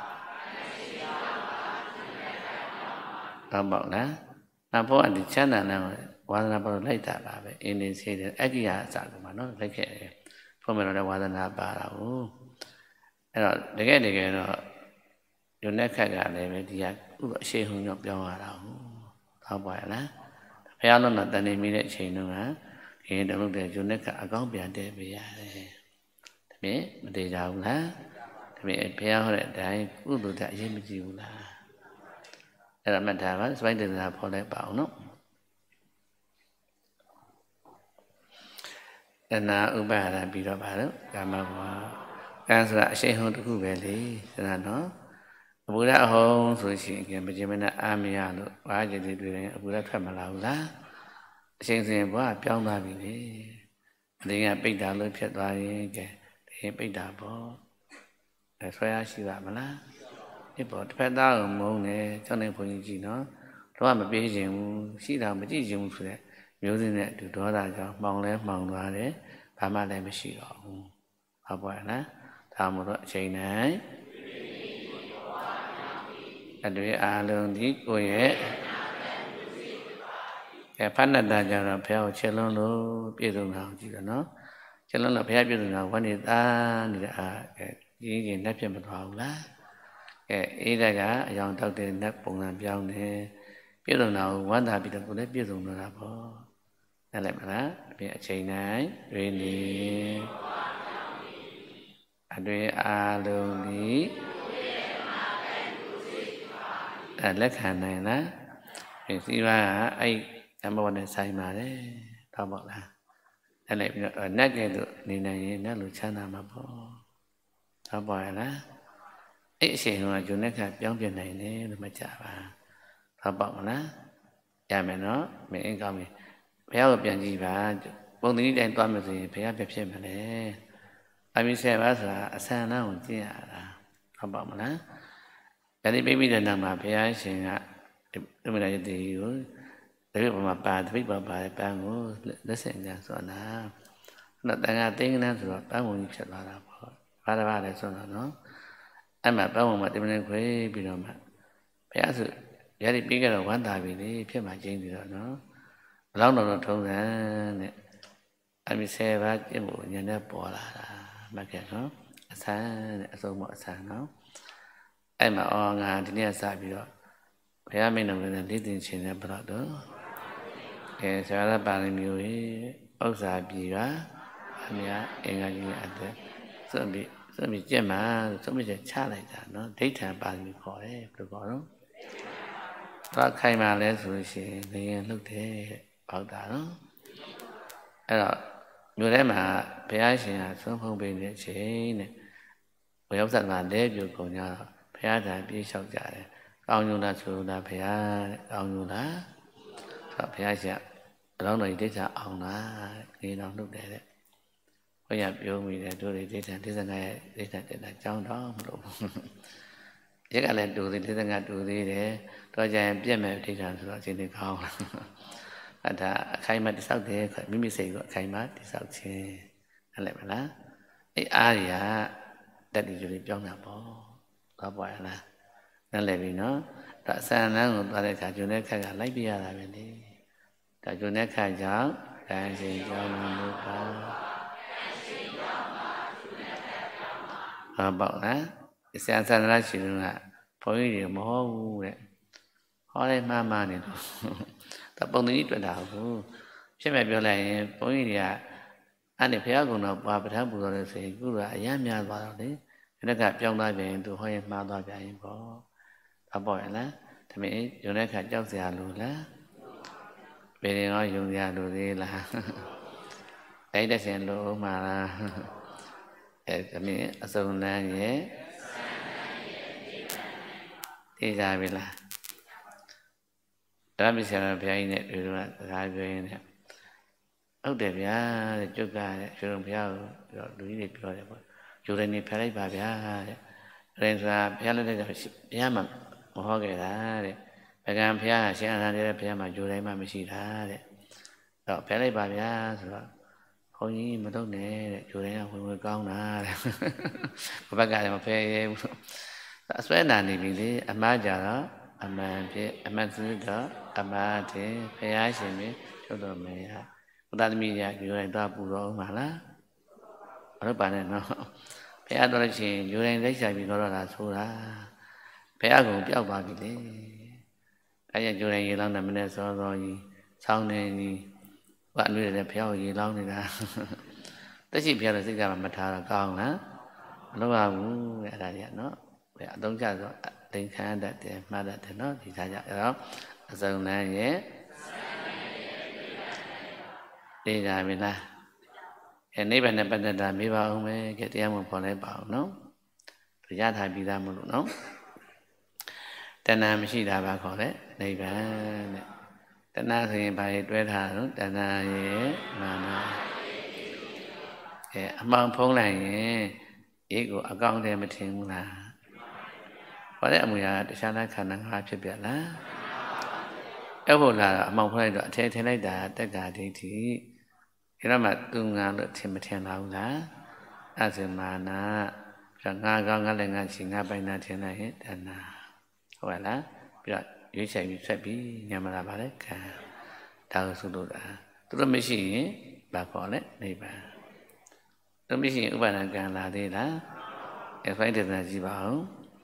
တော့ပေါ့လားအဖို့အဒီချမ်းသာနာဝါဒနာပါလို့လိုက်တာပါပဲအင်းနေစေးတယ်အကိယအစာကမှနော်လိုက်ခဲ့တယ်ဖို့မယ်တော့ဝါဒနာပါတာဟုတ်အဲ့တော့တကယ်တော့ယုံတဲ့ခက်ကလည်းပဲဒီကအရှိဟုံကြောင့်ပြောင်းရတာဟုတ်သောက်ပါရလားဘုရားလုံးတော့တန်နေမိတဲ့အချိန်တုန်းကခင်းတော်လို့တဲ့ယုံတဲ့ခက်အကောင်းပြန်တည့်ပေးရတယ်ဒါဖြင့်မတည်ကြဘူးလားဒါဖြင့်ဘုရားဟောတဲ့အတိုင်းကုသိုလ်တဲ့အရေးမကြီးဘူးလားအဲ့ဒါမှတ်ထားပါစပိုက်တေသာဖော်လိုက်ပါအောင်နော်တဏှာဥပါဒံပြီးတော့ပါတော့ကာမဘဝကံဆိုတာအရှိန်ဟုန်တစ်ခုပဲလေဆိုတာနော်အပူရအဟုံးဆိုရှင်မခြင်းမနဲ့အာမရလို့ဘာကြည်တွေ့ရင်အပူရထွက်မလာဘူးလားအချိန်စဉ်ဘဝပြောင်းသွားပြီလေအတင်းကပိတ်တာလို့ဖြစ်သွားရင်ကဲဒီပိတ်တာပေါ့ဆွဲရရှိပါမလားဒီပေါ်တစ်ဖက်သားကိုမုန်းတယ်ကျောင်းနေဘုန်းကြီးကြည့်နော်တော့မပြေးခြင်းဘူးရှိတာမကြည့်ခြင်းဘူးဆိုတဲ့မျိုးစင်းနဲ့အတူဒေါသကြောင့်မှောင်လဲမှောင်သွားတယ်ဘာမှလည်းမရှိတော့ဘူးဟုတ်ပါ့လားဒါမှမဟုတ်အချိန်တိုင်းအတွေ့အာလုံးဒီကိုယ့်ရဲ့ဖဏ္ဍတာကြတော့ဘုရားကိုချက်လုံးလို့ပြည့်စုံတာကိုကြည့်တော့နော်ချက်လုံးလို့ဘုရားပြည့်စုံတာဝန္နေသားနေတဲ့အားကြီးကြီးလက်ဖြစ်မသွားဘူးလားအေးတကအယောင်တောက်တဲ့နတ်ပုံစံပြောင်းတယ်ပြည့်စုံတာကိုဝမ်းသာပြီးတော့ကိုယ်လည်းပြည့်စုံတော့တာပေါ့အဲ့လိုက်မလားဒီအချိန်တိုင်းတွင်နေအတွေ့အာလုံးဒီလက်ခံနိုင်လားစီးပွားကအဲ့ဓမ္မဝတ်နဲ့ဆိုင်ပါတယ်တော့ပေါ့လားအဲ့လိုက်ပြီးတော့နတ်ကဲ့သို့နေနိုင်ရင်နတ်လိုချမ်းသာမှာပေါ့တော့ပေါ့ရလားအဲ့အချိန်ကဂျုံနဲ့ခပြောင်းပြနိုင်တယ်လို့မှတ်ကြပါတော့ပေါ့မလားရမယ်နော်မင်းအင်းကောင်းပြီဘုရားကိုပြန်ကြည့်ပါပုံသဏ္ဍာန်တိုင်းသွားမယ်ဆိုရင်ဘုရားပြဖြစ်မှာလေအမိစေပါဆိုတာအဆန်လန်းကိုကျင့်ရတာဟုတ်ပါမလားဒါဒီပြိတဲ့နောက်မှာဘုရားရှင်ကဓမ္မရာယတိကိုတပိပမာပါတပိပပါတဲ့ပန်းကိုလက်ဆင့်ကြဆိုတာနော်တန်ခါသိန်းကန်းဆိုတော့ပန်းဝင်ကြီးဖြစ်သွားတာပေါ့ဘာတစ်ပါးလဲဆိုတော့နော်အဲ့မှာပန်းဝင်မှာတမန်ခွေပြီးတော့မှဘုရားဆိုရည်ပြီးကြတော့ဝမ်းသာပြီလေဖြစ်မှကျင်းပြီးတော့နော်ဘလောက်တော့ထုံးစံတဲ့အမိစေပါကျင့်ဖို့ဉာဏ်နဲ့ပေါ်လာတာမှတ်ခဲ့နော်အဆန်းတဲ့အစုံမအဆန်းနော်အဲ့မှာအော်ငါဒီနေ့စပြီးတော့ဘုရားမင်းတော်လည်းလေးတင်ခြင်းနဲ့ဘလောက်တော့ဆရာတော်ပါဠိမျိုးကြီးဥစ္စာပြေပါအမြအင်္ဂါကြီးနဲ့အသက်စွန့်ပြီးကြက်မှာစွန့်ပြီးချလိုက်တာနော်ဒိဋ္ဌံပါဠိခေါ်တယ်ဘယ်လိုခေါ်တော့သွားခိုင်ပါလဲဆိုလို့ရှိရင်ငရင်လှုပ်တယ်ပေါက်တာနော်အဲ့တော့မြို့ထဲမှာဘုရားရှင်ကသွန်ဖုံးပေးနေတဲ့အချိန်နဲ့ဘုရားဥစ္စာကလဲပြကုန်ကြတော့ဘုရားထံပြေးလျှောက်ကြတယ်ကောင်းညုံလားဆိုလားဘုရားတဲ့ကောင်းညုံလားဆိုတော့ဘုရားရှင်ဘလောင်းတော်ကြီးဒိဋ္ဌံအောင်လားနေတော်လှုပ်တယ်တဲ့ဘုရားပြောမိတယ်တို့တွေဒိဋ္ဌံ55ရဲ့ဒိဋ္ဌံတက်တာကြောင်းတော့မလို့ရက်ကလည်းတူသေး55တူသေးတယ်တော့ကြရင်ပြက်မဲ့ဒိဋ္ဌံဆိုတော့အချိန်လေးကောင်းလားဒါအခိုင်အမာတိဆောက်တယ်မိမိစိတ်ကိုအခိုင်အမာတိဆောက်ခြင်းဟုတ်လဲမလားအဲ့အားရတက်တည်ကြလေးပြောင်းတာပေါ့ đó gọi là nó lại vì nó đã sang nó cũng ta lại cả chỗ này khai cả lấy bia là vậy đi cả chỗ này khai giáo đại sinh cho nó mua cá bảo lá sang sang ra chỉ là phối điều mà hô đấy hô đấy mà này tập bông tí chuyện đạo của chứ mẹ biểu lại phối điều anh ấy phải cũng nó qua bữa tháng bữa rồi thì cứ là giá nhà vào đấy nó gặp trong đó về tôi hơi mà đó vậy có tập bỏi lá thì mấy chỗ này cả trong già luôn lá về đây nói dùng già đồ gì là ấy đã xem đồ mà là thì mấy sông là nhé thì ra về là đó bây giờ là phải này được là ra về này ốc đẹp giá chút cả chỗ đồng phía rồi đối với đẹp rồi chỗ đây này phải lấy bà giá rồi ra phải lấy cái giá mà hoa cái đó đấy phải làm phải xem ra đây phải mà chỗ đây mà mới xí ra đấy rồi phải lấy bà giá rồi thôi nhỉ mà tốt nè chỗ đây là người con nè bác gái mà phải suy nàn thì mình đi ama giờ đó ama thứ đó ama thế phải ai xem ấy chỗ đó mày ta mi ya chỗ này ta bù đó mà lá ở bạn này nó phải ăn đó là chuyện chỗ này lấy sai bị nó là số đó phải ăn cũng béo vào cái đấy cái nhà chỗ này gì lâu nằm bên đó rồi sau này thì bạn nuôi là béo gì lâu này là tất nhiên béo là tất cả mà thà là con đó nó vào cũng là vậy nó vậy đúng ra rồi tính khá đạt thì mà đạt thì nó thì thay vậy đó giờ này nhé đi ra bên này nếu bạn này bạn đã biết bao mấy cái tiếng một phần này bảo nó rồi giá thay bị ra một lúc nó tên nam chỉ là bà khó đấy này bạn tên nam thì bài tuyên thà nó tên nam nhé mà mong phong này nhé ý của con thì mình thiên là có lẽ mình là sao lại khả năng hai chuyện biệt lá ép buộc là mong phong này đoạn thế này đã tất cả thì cái đó mà tu ngà được thì mà thiền nào lá à thì mà na rồi ngà con ngà lên ngà chỉ ngà bay na thiền này hết đàn na gọi là bây giờ dưới chạy bị nhà mà là bà đấy cả đào sụt đổ đã tôi mới chỉ bà có đấy này bà tôi mới chỉ bà là càng là thế đó em phải được là gì bảo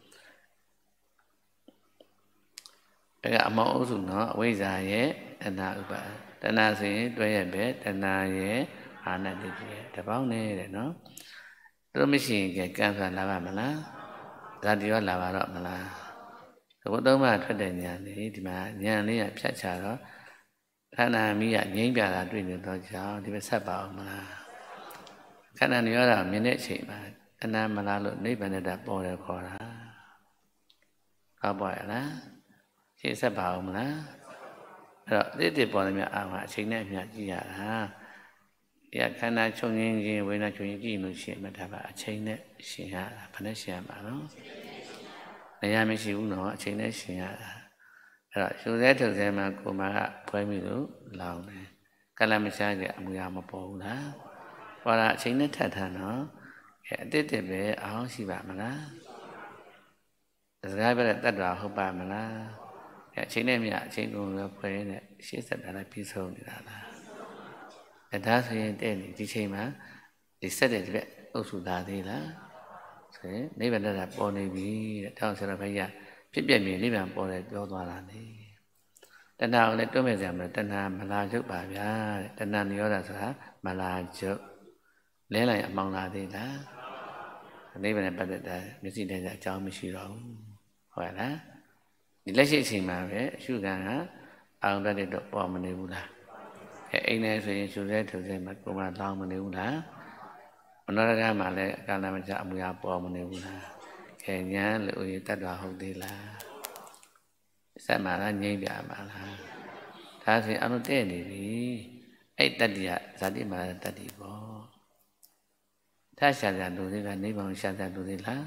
cái mẫu dùng nó bây giờ ấy đàn na bà đàn na thì tôi biết đàn na ấy này để báo này để nó tôi mới chỉ cái can phải là bà mà lá ra đi là bà đó mà là tôi đâu mà thoát được nhà này thì mà nhà này là phát trả đó khả năng mi à nhảy bia làတွေ့နေတော့ကြောင့်ဒီပဲဆက်ပါအောင်မလားခန္ဓာနေရတာမြင်တဲ့အချိန်မှာအနာမလားလို့နိဗ္ဗာန်နဲ့ပေါ်တယ်ခေါ်တာဟုတ်ပါရဲ့လားရှင်းဆက်ပါအောင်မလားအဲ့တော့တိတိပေါ်တယ်မြအာမှာအချိန်နဲ့အမြကြည့်ရတာဒီခန္ဓာချုပ်ငင်းခြင်းဝိညာဉ်ချုပ်ငင်းကြည့်လို့ရှိရင်မဒါပါအချိန်နဲ့ရှင်ရတာဘယ်နဲ့ရှင်ရမှာနော်နေရာမရှိဘူးနော်အချိန်နဲ့ရှင်ရတာအဲ့တော့ရှုစဲထုတ်စဲမှာကိုမကဖွဲမိလို့လောင်တယ်ကလမရှားကြအမူအရာမပေါ်ဘူးလားဟောတာအချိန်နဲ့ထပ်ထနော်အတိတ်တည်းပဲအောင်ရှိပါမလားစကားပြောတဲ့တတ်တော်ဟုတ်ပါမလားအချိန်နဲ့မြအချိန်ကုန်ရောဖွဲနေရှေ့ဆက်တာလည်းပြီးဆုံးနေတာလားဒါဆိုရင်တဲ့ဒီချိန်မှာဒီဆက်တဲ့ဒီအုပ်စုသားသေးလားဆိုရင်နိဗ္ဗာန်တက်တာပေါ်နေပြီတဲ့တောင်းဆရာဘုရားဖြစ်ပြမြင်နိဗ္ဗာန်ပေါ်တယ်ပြောသွားတာလေတဏှာကိုလည်းတွန်းမဲ့ကြမှာတဏှာမလာချုပ်ပါဗျာတဲ့တဏှာနိရောဓဆိုတာမလာချုပ်လဲလိုက်အမှောင်လာသေးလားနိဗ္ဗာန်နဲ့ပတ်သက်တာမျက်စိနဲ့အကြောင်းမရှိတော့ဘူးဟုတ်လားဒီလက်ရှိအချိန်မှာပဲအရှုခံကအာရုံတက်တဲ့တော့ပေါ်မနေဘူးလားအိမ်ထဲဆိုရင်ရှုစဲထုတ်စဲမှာကိုယ်ကလောင်းမနေဘူးလားမနောရကမှာလည်းကာလမကြအမူအရာပေါ်မနေဘူးလားခဲညာလို့ရတတ်တော်ဟုတ်သေးလားစက်မှာလားငြိမ့်ပြပါလားဒါဆိုရင်အလုံးတဲ့နေပြီအဲ့တတ္တိယဇာတိမာရတတ္တိပေါ့ဒါရှာကြလူတွေကနိဗ္ဗာန်ရှာကြလူတွေလား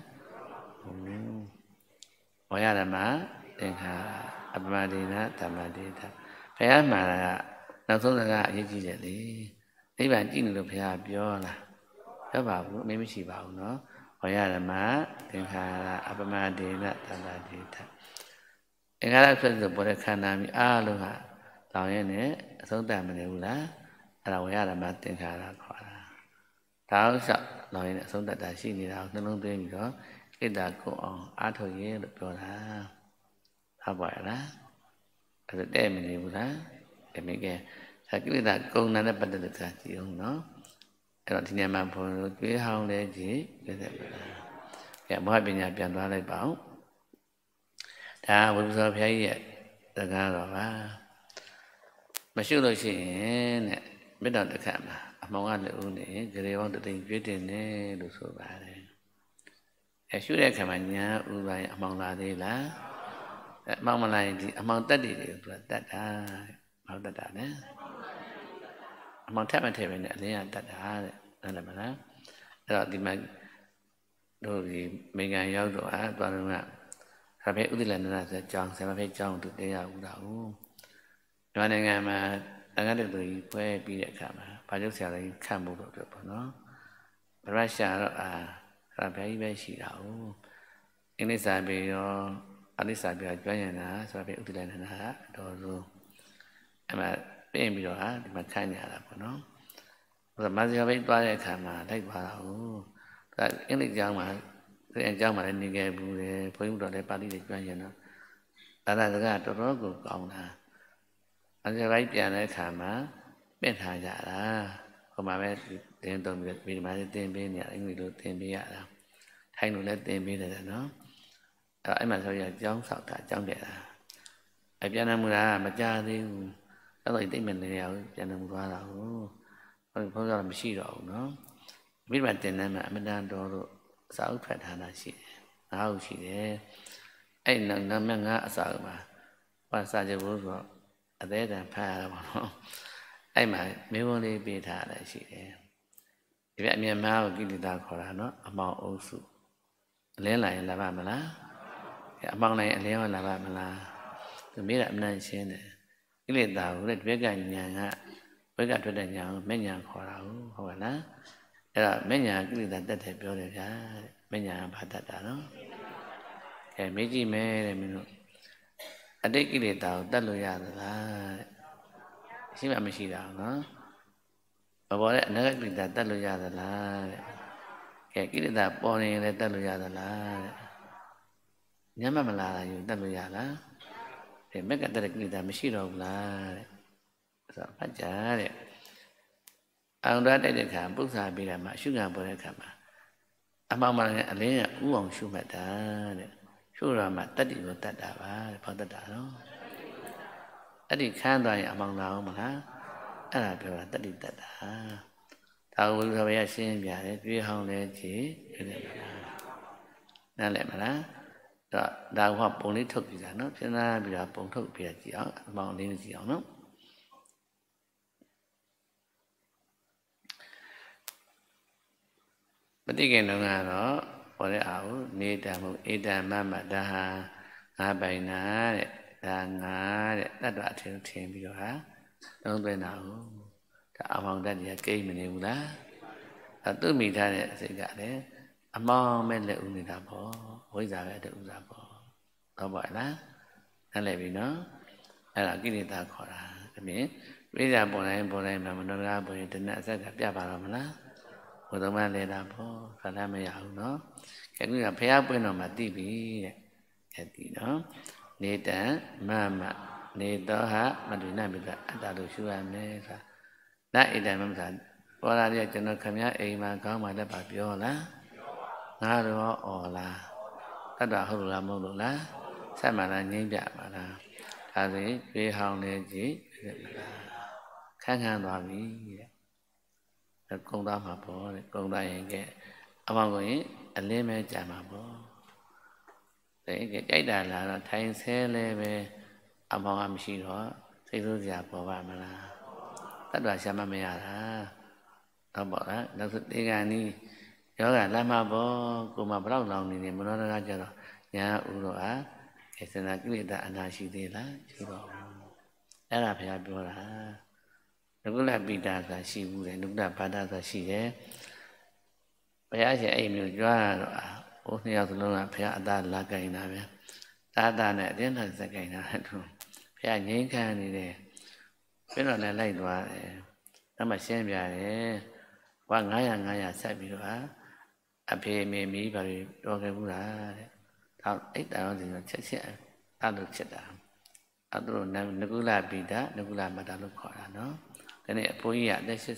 ဘောရဓမ္မသင်္ခါအပမဒေနဓမ္မဒေတာဘုရားမှာကနောက်ဆုံးစကားအရေးကြီးတယ်လေနိဗ္ဗာန်ကြည့်နေလို့ဘုရားပြောလားပြောပါဘူးအမေမရှိပါဘူးနော်ဝ ya Rama, Tinkara, Apamadina, Taladita. In other places, the Bodhakanami, Aluha, Tawene, Sodamanula, Arawayarama, Tinkara, Tausa, Loin, Sonda Dashi, no doing go, it that go on, Atoye, the Pura, Hawaii, as a Deminibula, Emige, Sakila, go none but the Tati, no? I don't think I'm for the how lady, yeah, more being a piano about. That was up here yet, the Garava. Mashulo, without the camera, among other only, they want to think written, do so bad. I should have come in here, among Ladila, that Mamma Lady, among that did, but that how that among Tamatavin, and that Alamana, the mag do the mega yodo at Baruna. Rabbit Udilan, that John, Samape John to day out. Running a man, another day, where be a camera, but you shall come over to Pono. But I shall Rabbi Beshia. In this I be your Alisabi, Joanna, Rabbit Udilan and her, Dozo. I'm a baby or the Macania, no? The mother of it by a camera, like Barao. That in the young man, the young man and Nigga, putting to the party, the Joanna. That I got to go on her. Anh sẽ lấy tiền để khám á, bên hàng giả là không mà bé tiền tổng việc vì mà tiền bên nhà anh người được tiền bên nhà là thay đổi lên tiền bên này nó, ấy mà sao giờ chống sọt cả chống để là, ở bên nam ra mà cha thì các loại tiền mình đều bên nam qua là không làm gì đâu nó, biết mà tiền này mà bên nam đó sáu phải thà là gì, nào gì đấy, ấy nâng nâng ngã sợ mà, qua xa cho bố rồi. Ở đây là pha là bảo ai mà mấy con đi bị thả lại chị em thì vậy miền Nam cái gì ta gọi là nó màu ô su lấy lại là bà mà lá cái màu này lấy là bà mà là tôi biết là nơi trên này cái này tàu cái với cả nhà ngạ với cả cái nhà mấy nhà gọi là gọi là là mấy nhà cái gì ta tết biểu được cả mấy nhà bà tết đó cái mấy gì mấy này mình ở đây cái gì tàu tết lôi ra là xin mà mình chỉ đạo nó và bỏ đấy nó cái gì tết lôi ra là cái gì ta bỏ này là tết lôi ra là nhớ mà là dùng tết lôi ra là thì mấy cái tết cái gì ta mới chỉ đạo là sao phát trả đấy ông đó đây để khám bức xa bị làm mà suy nghĩ bỏ đấy khám mà mà lấy uống suy mà ta đấy suy ra mà tết đi của tết đã ba phong tết đã đó tết đi khăn rồi mong nào mà hảအဲ့ဒါပြောတာတတိတ္တာဒါဝိသဝေယရှင်းပြတယ်တွေ့ဟောင်းလဲကြည်နားလည်မလားဒါကပုံလေးထုတ်ပြတာနော်စဉ်းစားပြီးတော့ပုံထုတ်ပြကြည့်အောင်အပေါင်းလေးကြည့်အောင်နော်မသိခင်တုန်းကတော့ပေါ်တဲ့အာဟုနေတာမဟုတ်ဧတံမမဒါဟာငါပိုင်နာတဲ့ဒါငါတဲ့တတ္တအထင်ထင်ပြီးတော့ဟာသုံးသွင်းတာဟုတ်ဒါအမောင်တတ်ကြီးကိမ့်မနေဘူးလားအဲသူ့မိထားတဲ့စိတ်ကလည်းအမောင်မဲ့လက်ဦးနေတာပေါ့ဝိဇ္ဇာပဲတူဥစားပေါ့တော့ပါလားနားလည်ပြီနော်အဲ့ဒါကိလေသာခေါ်တာအပြင်ဝိဇ္ဇာပေါ်တိုင်းမှာမနောကပေါ်ရင်တဏှာအဆက်ကပြပါတော့မလားဘုသုံးမလဲတာပေါ့ခဏမရဘူးနော်ခဲကူကဖះပွင့်တော့မှသိပြီတဲ့အဲ့ဒီနော်နေတံမမနေတော့ဟာမတူနိုင်ပြီကအတ္တလို့ရှုရမယ်ဆိုတာဒါဣဒံမမသာပေါ်လာတဲ့ကျွန်တော်ခမည်းအိမ်မှာကောင်းမှလည်းပါပြောလားငါတော့အော်လားတတ္တဟုတ်လားမဟုတ်လို့လားဆက်မှလားငိမ့်ပြပါလားဒါဆိုရင်ပြေဟောင်းနေကြည့်ခန်းသွားပြီတဲ့ကုံသားမှာပေါ့တဲ့ကုံသားရင်ကအမောင်ကိုရင်အလင်းပဲကြာမှာပေါ့တဲ့ကြိုက်တာလားတော့ထိုင်ဆဲလဲပဲအမောင်ကမရှိတော့စိတ်ဆိုးစရာပေါ်ပါမလားတတ္တရှာမမရတာတော့ပေါ့လားနောက်ဆိုတေကန်နီးယောဂလမ်းမှာပေါ့ကိုမဘလောက်လောင်နေနေမနောတကားကြတော့ညာဥတော့ဟာေစနာကိလေသာအနာရှိသေးလားရှိပါဘူးအဲ့ဒါဘုရားပြောတာဒုက္ခပိတာဆိုတာရှိဘူးတယ်ဒုက္ခဘာဒဆိုတာရှိတယ်ဘုရားရှင်အဲ့မျိုးကြွားတော့ဦးနှစ်ယောက်စလုံးကဘုရားအသားလာကြင်တာဗျသားနဲ့အတင်းနဲ့စက်ကြင်တာသူဘုရားငြိမ်းချမ်းနေတယ်ပြတော့လည်းလိုက်သွားတယ်နောက်မှရှင်းပြတယ်ဝါ900ဆက်ပြီးတော့အဖေမေမီးပါပြီးတော်ခဲ့ဘူးလားတဲ့တော့အဲ့တန်တော့ဒီချက်အဲ့လိုချက်တာအဲ့တို့နကုလပိတာနကုလမတ္တလို့ခေါ်တာနော်ဒီနေ့အဖိုးကြီးကအသက်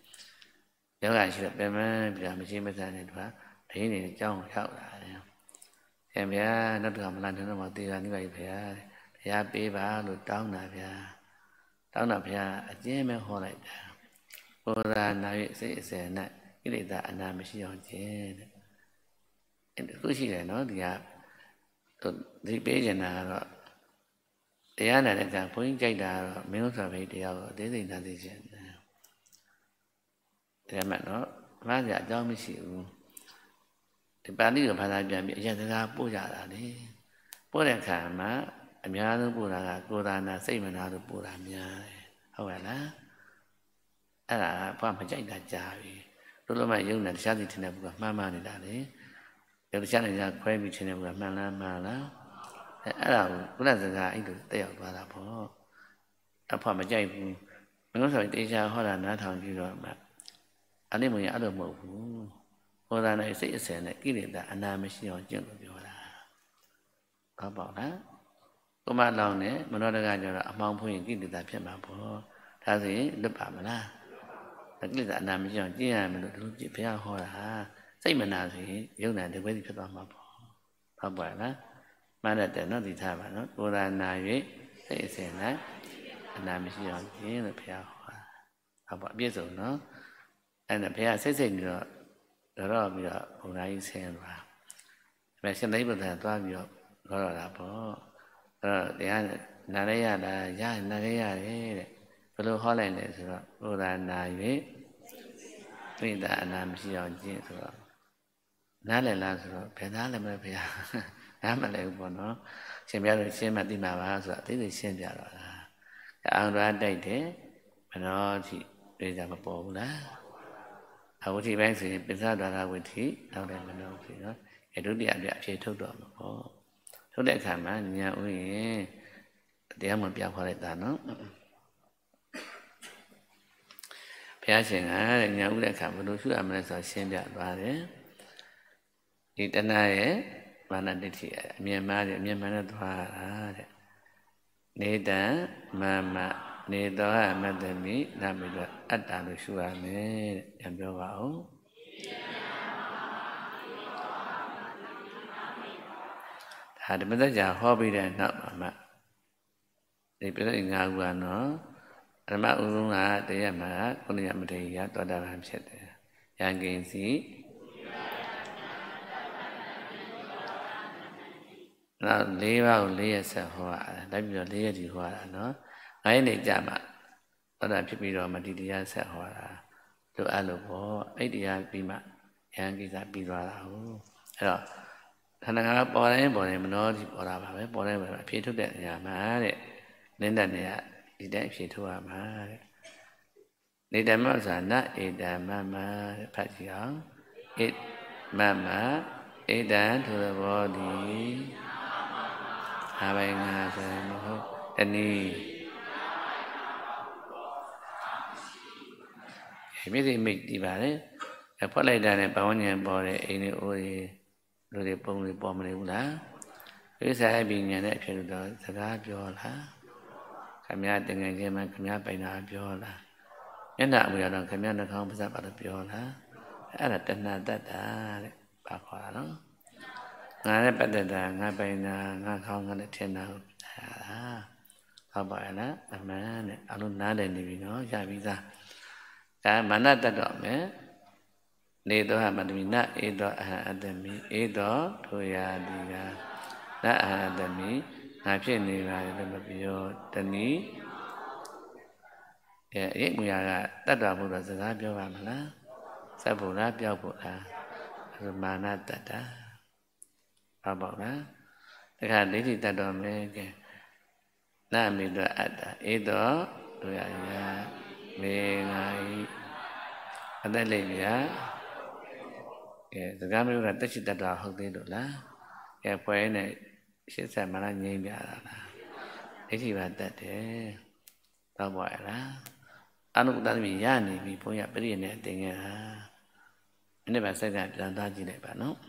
80ယောဂရှိတော့ပြန်ပြန်မရှိမစားနဲ့သူကဒိန်းနေကြောင်းရောက်လာတယ်။ရှင်ဗျာနောက်တစ်ခါမလာတဲ့တော့တေတာနိဗ္ဗာန်ဗျာတရားပေးပါလို့တောင်းတာဗျာတောင်းတာဗျာအကျဉ်းပဲဟောလိုက်တာ။ဘုရားနာရဲ့စိတ်အစဉ်နဲ့ကိလေသာအနာမရှိအောင်ကျင့်တဲ့။အဲ့ဒါခုရှိတယ်နော်ဒီကဒီပေးကျင်တာကတော့တရားနာတဲ့ကဘုန်းကြီးကြိုက်တာကတော့မင်းတို့ဆိုပဲတရားကိုအသေးစိတ်နာသိချင်တယ်။ဒါမှတော့ဘာကြအကြောင်းမရှိဘူး။ဒီပါဠိကိုဘာသာပြန်ပြီးအရင်စကားပို့ကြတာလေ။ပို့တဲ့အခါမှာအများဆုံးပို့တာကကိုယ်သာနာစိတ်မနာလို့ပို့တာများတယ်။ဟုတ်ပါလား။အဲ့ဒါကဘာမကြိုက်တာကြားပြီ။တို့လိုမှယုံနဲ့တရားသိထင်တဲ့ဘုရားမှားနေတာလေ။ဒါတရားနဲ့ကြားခွဲပြီးထင်တဲ့ဘုရားမှန်လားမှန်လား။အဲ့ဒါကိုကုလစကားအဲ့လိုတက်ရောက်သွားတာပေါ့အဖေမကြိုက်ဘူးမင်းတို့ဆိုတေချာဟောတာနားထောင်ကြည့်တော့မှအဲ့ဒီမင်းအဲ့လိုမဟုတ်ဘူးဟောတာနဲ့စိတ်အစဉ်နဲ့ကိလေသာအနာမရှိအောင်ကျင့်လို့ပြောတာဟုတ်ပါလားကိုမလောင်နဲ့မနောတကကြတော့အမှောင်ဖွင့်ရင်ကိလေသာဖြစ်မှာပေါ့ဒါဆိုရင်လွတ်ပါမလားကိလေသာအနာမရှိအောင်ကျင့်ရမယ်လို့ဒီလိုဘုရားဟောတာစိတ်မနာဆိုရင်ယုံနာတကွဲစီဖြစ်သွားမှာပေါ့ဟုတ်ပါလားမှန်တယ်နော်ဒီထားပါနော်ကိုယ်သာနာ၍စိတ်အစဉ်၌အနာမရှိအောင်ကျင့်လို့ဘုရားဟောတာဟုတ်ပါအပြည့်စုံနော်အဲ့ဒါဘုရားစိတ်နေတော့ပြီးတော့ဘုရားကြီးဆင်းသွားဒါရှင်သိဗ္ဗံသွားပြီးတော့ခေါ်တာပေါ့အဲ့တော့တရားနာရရတာရနာရရတယ်တဲ့ဘယ်လိုဟောလိုက်လဲဆိုတော့ကိုယ်သာနာ၍ပိဋကအနာမရှိအောင်ကျင့်ဆိုတော့နားလည်လားဆိုတော့ဘယ်နားလဲမလဲဘုရားနားမလဲဘူးပေါ့နော်ရှင်ပြလို့ရှင်းမှသိမှာပါဆိုတော့အသေးသေးရှင်းပြတော့တာအောင်ရတိုက်တယ်မနောတိပြေကြမပေါ်ဘူးလားအဝိထိပိုင်းဆိုရင်ပစ္စဒွါရဝိထိနောက်တယ်မနောတိနော်အဲဒုတိယအတွက်အဖြေထုတ်တော့မှာပေါ့ထုတ်တဲ့အခါမှာညာဥယျင်တရားမပြခေါ်လိုက်တာနော်ဘုရားရှင်ကညာဥတဲ့အခါဘယ်လိုရှုရမလဲဆိုရှင်းပြသွားတယ်ဒီတဏှာရဲ့မာနဒိဋ္ဌိအမြင်မှားတယ်အမြင်မှန်နဲ့သွားတာတဲ့နေတံမမနေသောအမတ္တမိနာမည်တော့အတ္တလို့ရှုရမယ်တဲ့ပြန်ပြောပါဦးဒါဓမ္မစကြာဟောပြီးတဲ့နောက်မှာဒီပြည့်၅ခုကနော်ဓမ္မဥဆုံးကတရားမှာကုဏယမထေရသောတာပန်ဖြစ်တယ်ယံကိဉ္စီနောက်၄ပါးကို၄ရက်ဆက်ဟောတာလိုက်ပြီးတော့၄ရက်ဒီဟောတာနော်9ရက်နေကြမှာသောတာဖြစ်ပြီးတော့မတိတရားဆက်ဟောတာတို့အဲ့လိုပေါ့အဲ့တရားပြီးမှယံကိစ္စပြီးသွားတာဟုတ်အဲ့တော့ခန္ဓာငါးပေါ်တိုင်းမနောတိပေါ်တာပါပဲပေါ်တိုင်းအဖြေထုတ်တဲ့နေရာမှာတဲ့နင်းတဲ့နေရာဒီတိုင်းအဖြေထုတ်ရမှာတဲ့နေတမဇာနာဧတမမတဲ့ဖတ်ကြည့်အောင်ဧမမဧတံထိုသဘောသည်ဟာပိုင်ငါဆိုမဟုတ်တနည်းမိသိမိတ်ဒီပါလေဖွက်လိုက်တာနဲ့ဘဝဉာဏ်ပေါ်တဲ့အိမ်တွေအိုးတွေလူတွေပုံတွေပေါ်မနေဘူးလားဝိစာအပညာနဲ့အဖြစ်တော့စကားပြောလားခမည်းတငယ်ချင်းမှခမည်းပိုင်တာပြောလားမျက်နှာအမူအရာတော့ခမည်းနှာခေါင်းပါးစပ်ပါလို့ပြောလားအဲ့ဒါတဏှာတတ်တာတဲ့ဘာခေါ်တာနော်ငါနဲ့ပတ်သက်တာငါပိုင်တာငါခေါင်းငါနဲ့ထင်တာဟုတ်ပါရဲ့လားအမှန်နဲ့အလုံးနားလည်နေပြီနော်ရပြီသားဒါမာနတတ်တော့မယ်နေသောမတမိနဧသောအဟံအတ္တမိဧသောထိုရာဒီကနအဟံအတ္တမိငါဖြစ်နေပါလေလို့မပြောတနည်းအဲ့မူရာကတတ်တော်ဘုရားစကားပြောပါမလားစပ်ဖို့လားပြောက်ဖို့လားအဲ့မာနတတ်တာဟုတ်ပါလားတခါဒိဋ္ဌိတတ်တော်မယ်ကဲနာမိတောအတ္တဧသောထိုရာဒီကမေငါဤအတ္တလိမ့်ဗျာစကားမျိုးကတက်ချစ်တတ်တာဟုတ်သေးလို့လားပွဲနဲ့ရှစ်ဆက်မှလည်းငြိမ်းပြတာလားဒိဋ္ဌိပါတတ်တယ်တော့ပါလားအနုတ္တသမီးရနေပြီဘုန်းကြီးပရိယနဲ့တင်ခဲ့တာဒီနေ့ပါစက်ကပြန်သားကြည့်လိုက်ပါနော်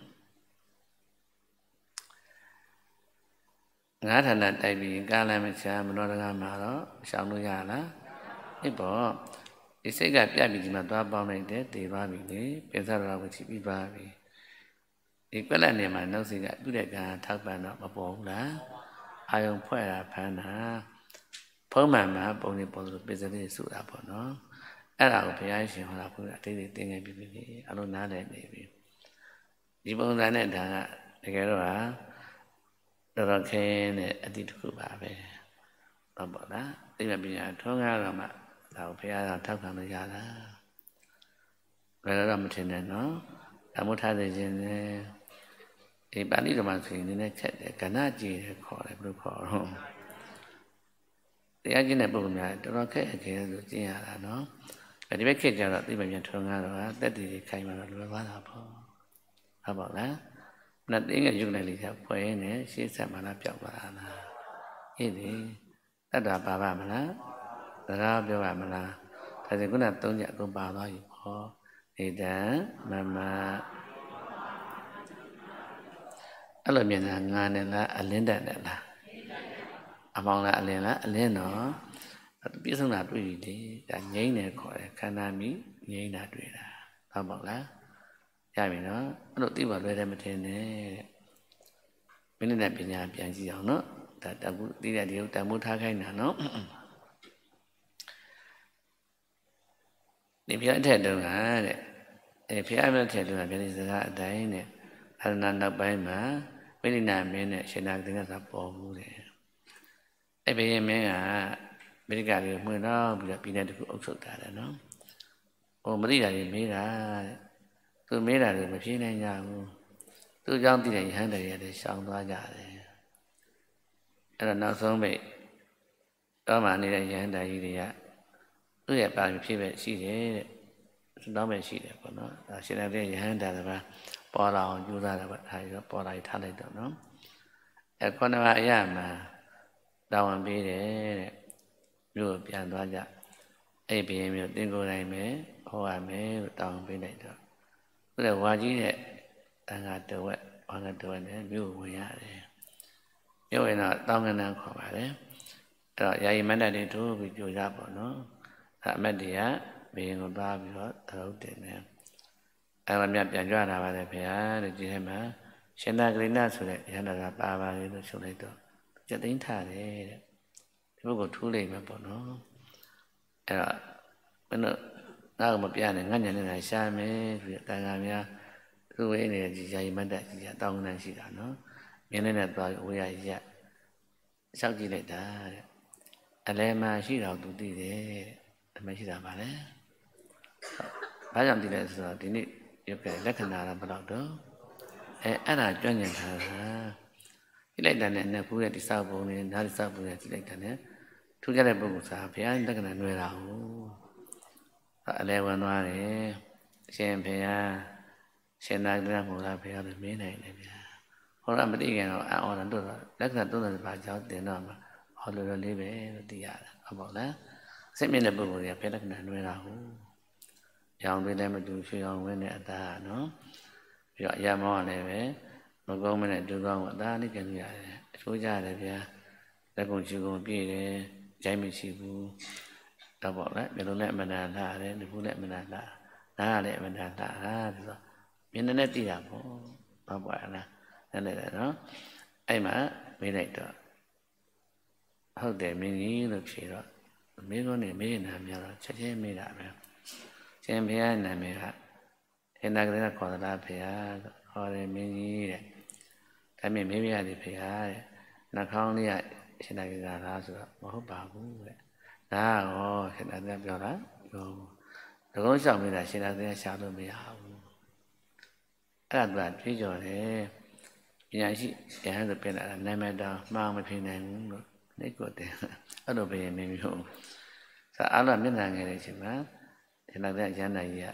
ငါးဌာနတိုက်ပြီးကာလမချာမနောတကားမှာတော့ရှောင်လို့ရလားအဲ့ပေါ့ဒီစိတ်ကပြပြီးဒီမှာသွားပေါင်းလိုက်တယ်တည်သွားပြီလေပိဿရဝချီပြီးပါပြီဒီကွက်လက်နေမှာနှုတ်စိတ်ကပြုတဲ့ကံထောက်ပံ့တော့မပေါ်ဘူးလားအာယုံဖွဲ့တာဖမ်းတာဖုံးမှန်မှာပုံနေပေါ်လို့ပိဿတိစုတာပေါ့နော်အဲ့ဒါကိုဘုရားရှင်ဟောတာဘုရားအတိတ်သင်ငယ်ပြီပြီအလုံးနားလည်နေပြီဒီပုံစံနဲ့ဒါကတကယ်တော့ဟာတော်တော်ခင်းတဲ့အတိတ်တစ်ခုပါပဲဟုတ်ပါလားသိမပညာထွန်းကားတော့မှဒါကိုဘုရားကထောက်ခံလို့ရတာဘယ်တော့မထင်နဲ့နော်ဓမ္မထားစေခြင်းနဲ့ဒီပါဠိတော်မှာဆိုရင်နည်းနည်းချက်တယ်ကဏ္ဍကြည့်တယ်ခေါ်တယ်ဘယ်လိုခေါ်တော့တရားကျင့်တဲ့ပုဂ္ဂိုလ်များတော်တော်ခက်အခဲဆိုကျင့်ရတာနော်ဒီဘက်ခက်ကြတော့သိမပညာထွန်းကားတော့တက်တည်ခိုင်မှာတော့လွယ်သွားတာပေါ့ဟုတ်ပါလားနှစ်သိငယ်ယူလိုက်လေဖွယ်နေရှေ့ဆက်မှလားပျောက်သွားတာလားဟေ့လေတတ္တပါပါမလားစကားပြောပါမလားဒါဆိုခုနသုံးချက်အကုန်ပါသွားပြီဟောဣဒံမမအဲ့လိုမြင်တာငါနဲ့လားအလင်းတက်နဲ့လားအပေါင်းလားအလင်းလားအလင်းတော့ပြည့်စုံတာတွေ့ပြီလေဒါငြိမ့်တယ်ခေါ်တယ်ခန္ဓာမြည်ငြိမ့်တာတွေ့တာဟုတ်ပါလားရပြီနော်အဲ့လိုသိပါလွယ်တယ်မထင်နဲ့မိနစ်နဲ့ပညာပြန်ကြည့်အောင်နော်ဒါတပုသိတဲ့ဒီကိုတန်ဖိုးထားခိုင်းတာနော်ဒီဖျားအထက်တုန်းကတဲ့ဖျားအထက်တုန်းကပြန်ဒီစကားအတိုင်းနဲ့အရဏနောက်ပိုင်းမှာဝိနိနာမင်းနဲ့ရှင်နာကသာပေါ်ဘူးတဲ့အဲ့ဘယ်မင်းကအမေရိကလေးကိုမှွေတော့ပြီးတော့ပြည်နယ်တစ်ခုအုပ်ချုပ်တာတယ်နော်ဟိုမသိတာကြီးမေးတာတဲ့သူမေးတာတွေမဖြေနိုင်ကြဘူးသူ့ကြောင့်သိတဲ့ယဟန်တွေရတယ်ရှောင်သွားကြတယ်အဲ့တော့နောက်ဆုံးပဲတော့မှနေတဲ့ယဟန်ကြီးတွေကသူ့ရဲ့ပါမဖြစ်ပဲရှိတယ်တဲ့တောင်းပဲရှိတယ်ပေါ့နော်ဒါရှင်တဲ့ယဟန်တာကပေါ်လာအောင်ကြိုးစားတယ်ပေါ့ဒါရောပေါ်လာထားလိုက်တော့နော်အဲ့ခေါင်းကအရာမှာတောင်းဝန်ပေးတယ်တဲ့မြို့ပြန်သွားကြအဲ့ဘင်းမြို့တင်ကိုယ်တိုင်ပဲဟောရမယ်လို့တောင်းပေးလိုက်တော့သူကဝါကြီးတဲ့တန်ခါတဝက်ဝါကတဝက်နဲ့မြို့ဝင်ရတယ်မြို့ဝင်တော့တောင်းကနန်းခေါ်ပါတယ်အဲ့တော့ယာယီမန္တတွေထိုးပြီးကြိုးစားပေါ့နော်အဲ့အမတ်တွေကဘင်းကိုသွားပြီးတော့သရုပ်တင်တယ်အဲ့ဒါမြတ်ပြန်ကြွလာပါတယ်ဗျာတဲ့ဒီထဲမှာရှင်သာဂရိဏဆိုတဲ့ရဟန္တာကပါပါလေလို့ဆိုလိုက်တော့ကျက်သိမ်းထားတယ်တဲ့ဒီဘုကိုထူးလိုက်မှာပေါ့နော်အဲ့တော့ဘယ်တော့ငါ့ကိုမပြနဲ့ငါညနေနဲ့ရှာမယ်ဆိုတဲ့တန်ခါများသူ့ဝိနေဒီယာယီမတ်တကြီးကတောင်းတန်းရှိတာနော်မြင်းနဲ့သွားဝေးရရလျှောက်ကြည့်လိုက်တာတဲ့အလဲမှာရှိတော့သူသိတယ်တဲ့အမရှိတာပါလေဘာကြောင့်သိလဲဆိုတော့ဒီနေ့ရုပ်ကလက္ခဏာတော့ဘယ်တော့တော့အဲ့ဒါကြွညင်ထားတာကြည့်လိုက်တာနဲ့နှစ်ခုရဲ့ဒီစောက်ပုံနဲ့နားဒီစောက်ပုံနဲ့ကြည့်လိုက်တာနဲ့ထူးခြားတဲ့ပုဂ္ဂိုလ်စားဘုရားလက္ခဏာနွယ်တာဟုတ်အလဲဝင်သွားတယ်ရှင်ဘုရားရှင်သာကရမို့လားဘုရားလည်းမင်းနိုင်တယ်ဗျာဟောရမသိခင်တော့အော်တော့လက္ခဏာ30ပါးကြောင်းတင်တော့မှဟောလိုလိုလေးပဲလို့သိရတာဟုတ်ပါလားစိတ်မြင့်တဲ့ပုဂ္ဂိုလ်တွေကဘယ်လက္ခဏာနွယ်တာဟုတ်ရောင်တွေလည်းမတူရွှေရောင်ဝင်းတဲ့အသားနော်ပြီးတော့အရာမောင်းလည်းပဲမကုန်းမနဲ့ဒုကောင်းအသားလေးကြည့်ရတယ်အချိုးကြရတယ်ဗျာလက်ကုံချူကုံပြည့်တယ်ဂျိုင်းမရှိဘူးတော့ပေါ့လေဘယ်လိုလဲအမှန်တရားလာတယ်ဒီခုနဲ့အမှန်တရားလာနားလည်းအမှန်တရားလာတာဆိုတော့မျက်နှာနဲ့သိတာပေါ့ဘာပေါ့လားนั่นแหละနော်အဲ့မှာမေးလိုက်တော့ဟုတ်တယ်မင်းကြီးလို့ဖြေတော့မင်းတို့နေမေးနေတာများတော့ချက်ချင်းမေးတာပဲရှင်ဘုရားနာမည်ကဟင်္သာကလေးခေါ်တာဘုရားခေါ်တယ်မင်းကြီးတဲ့ဒါမြင်မေးပြရတယ်ဘုရားတဲ့နှာခေါင်းလေးကရှင်သာကလေးလားဆိုတော့မဟုတ်ပါဘူးတဲ့ဒါရောရှင်သာကလေးပြောတာပြောတကုံးလျှောက်မိတာရှင်သာကလေးရှာလို့မရဘူးအဲ့ဒါကတွေးကြော်တယ်ပညာရှိရဟန်းဆိုပြန်လာတာနာမည်တော်မှားမဖြစ်နိုင်ဘူးလို့နှိတ်ကိုတယ်အဲ့လိုပဲမင်းမျိုးဆိုအားလုံးမျက်နှာငယ်တဲ့အချိန်မှာရှင်သာကလေးရဟန်းကြီးက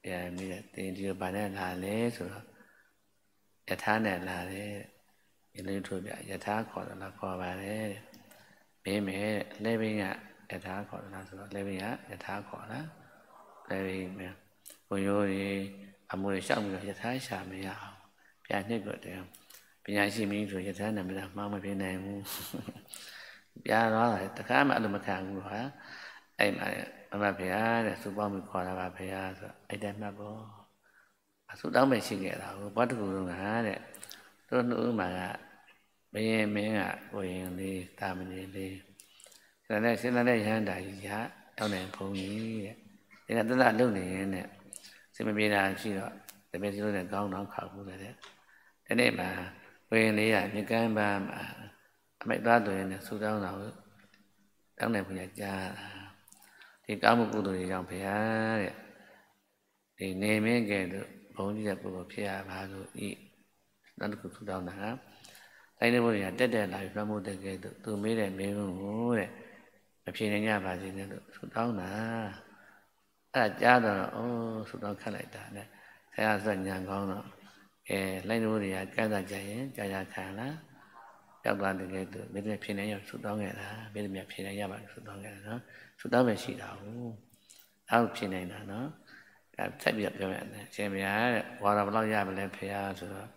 ပြန်ပြီးတဲ့တင်ဒီလိုဗာနဲ့လာလဲဆိုတော့ယထာနဲ့လာတယ်ဒီလိုထုတ်ပြယထာခေါ်တယ်လားခေါ်ပါတယ်မင်းမဲလဲဘင်းကယထာခေါ်တယ်လားဆိုတော့လဲဘင်းကယထာခေါ်လားလဲဘင်းမဲဘုံရိုးကြီးအမှုတွေရှောက်ပြီးတော့ယထာရှာမရအောင်ပြန်နှစ်တော့တယ်ပညာရှိမင်းဆိုယထာနာမည်မှားမပြနိုင်ဘူးပြားတော့တခါမှအဲ့လိုမခံဘူးဟာအဲ့မှာအမဖေဟာတဲ့စူပေါင်းပြီးခေါ်တာပါဖေဟာဆိုအဲ့တိုင်းမှတ်ပေါ့အစူတောင်းပဲရှိခဲ့တာဟိုဘာတကူလုံးကတဲ့တို့နှုတ်မှာကဘယင်မင်းကကိုရင်လေးတာမဏေလေးဆန္ဒနဲ့ရဟန္တာကြီးကတောင်းတယ်ဘုန်းကြီးတဲ့ဒါကတသက်လုံနေရင်တဲ့စင်မပြေတာရှိတော့တပည့်စီလို့နဲ့ကောင်းတော့ခောက်ဘူးတဲ့ဒီနေ့မှာကိုရင်လေးကမြကမ်းပါမှာအမိတ်သားတော်ရင်နဲ့စူတောင်းတာကိုတောင်းတယ်ဘုရားကြားဒီကောင်းမှုကုသိုလ်တွေကြောင့်ဘုရားတဲ့ဒီနေမင်းကဲ့သို့ဘုန်းကြီးတဲ့ပုဂ္ဂိုလ်ဖြစ်ရပါလို့ဤနောက်တစ်ခုထူတောင်းတာကတိုင်းတဲ့ဘုရားတက်တက်လာပြီးပြမှုတဲ့ကဲ့သို့သူမေးတဲ့မေးခွန်းကိုတဲ့မဖြေနိုင်ကြပါစေနဲ့လို့ထူတောင်းတာအဲ့ဒါကြားတော့ထူတောင်းခတ်လိုက်တာနဲ့ဆရာဆက်ညံကောင်းတော့လိုက်တဲ့ဘုရားကဲ့တာကြရင်ကြာခံလားရောက်သွားတဲ့ကဲ့သို့မေးတဲ့ဖြေနိုင်ရထူတောင်းခဲ့တာမေးတဲ့မြတ်ဖြေနိုင်ရပါလို့ထူတောင်းခဲ့တာနော်ထူတောင်းပဲရှိတာဟုတ်အောက်ဖြေနိုင်တာနော်ဆက်ပြီးပြောရတယ်အရှင်ဘုရားတဲ့ဝါရဘလောက်ရမလဲဖေဟာဆိုတော့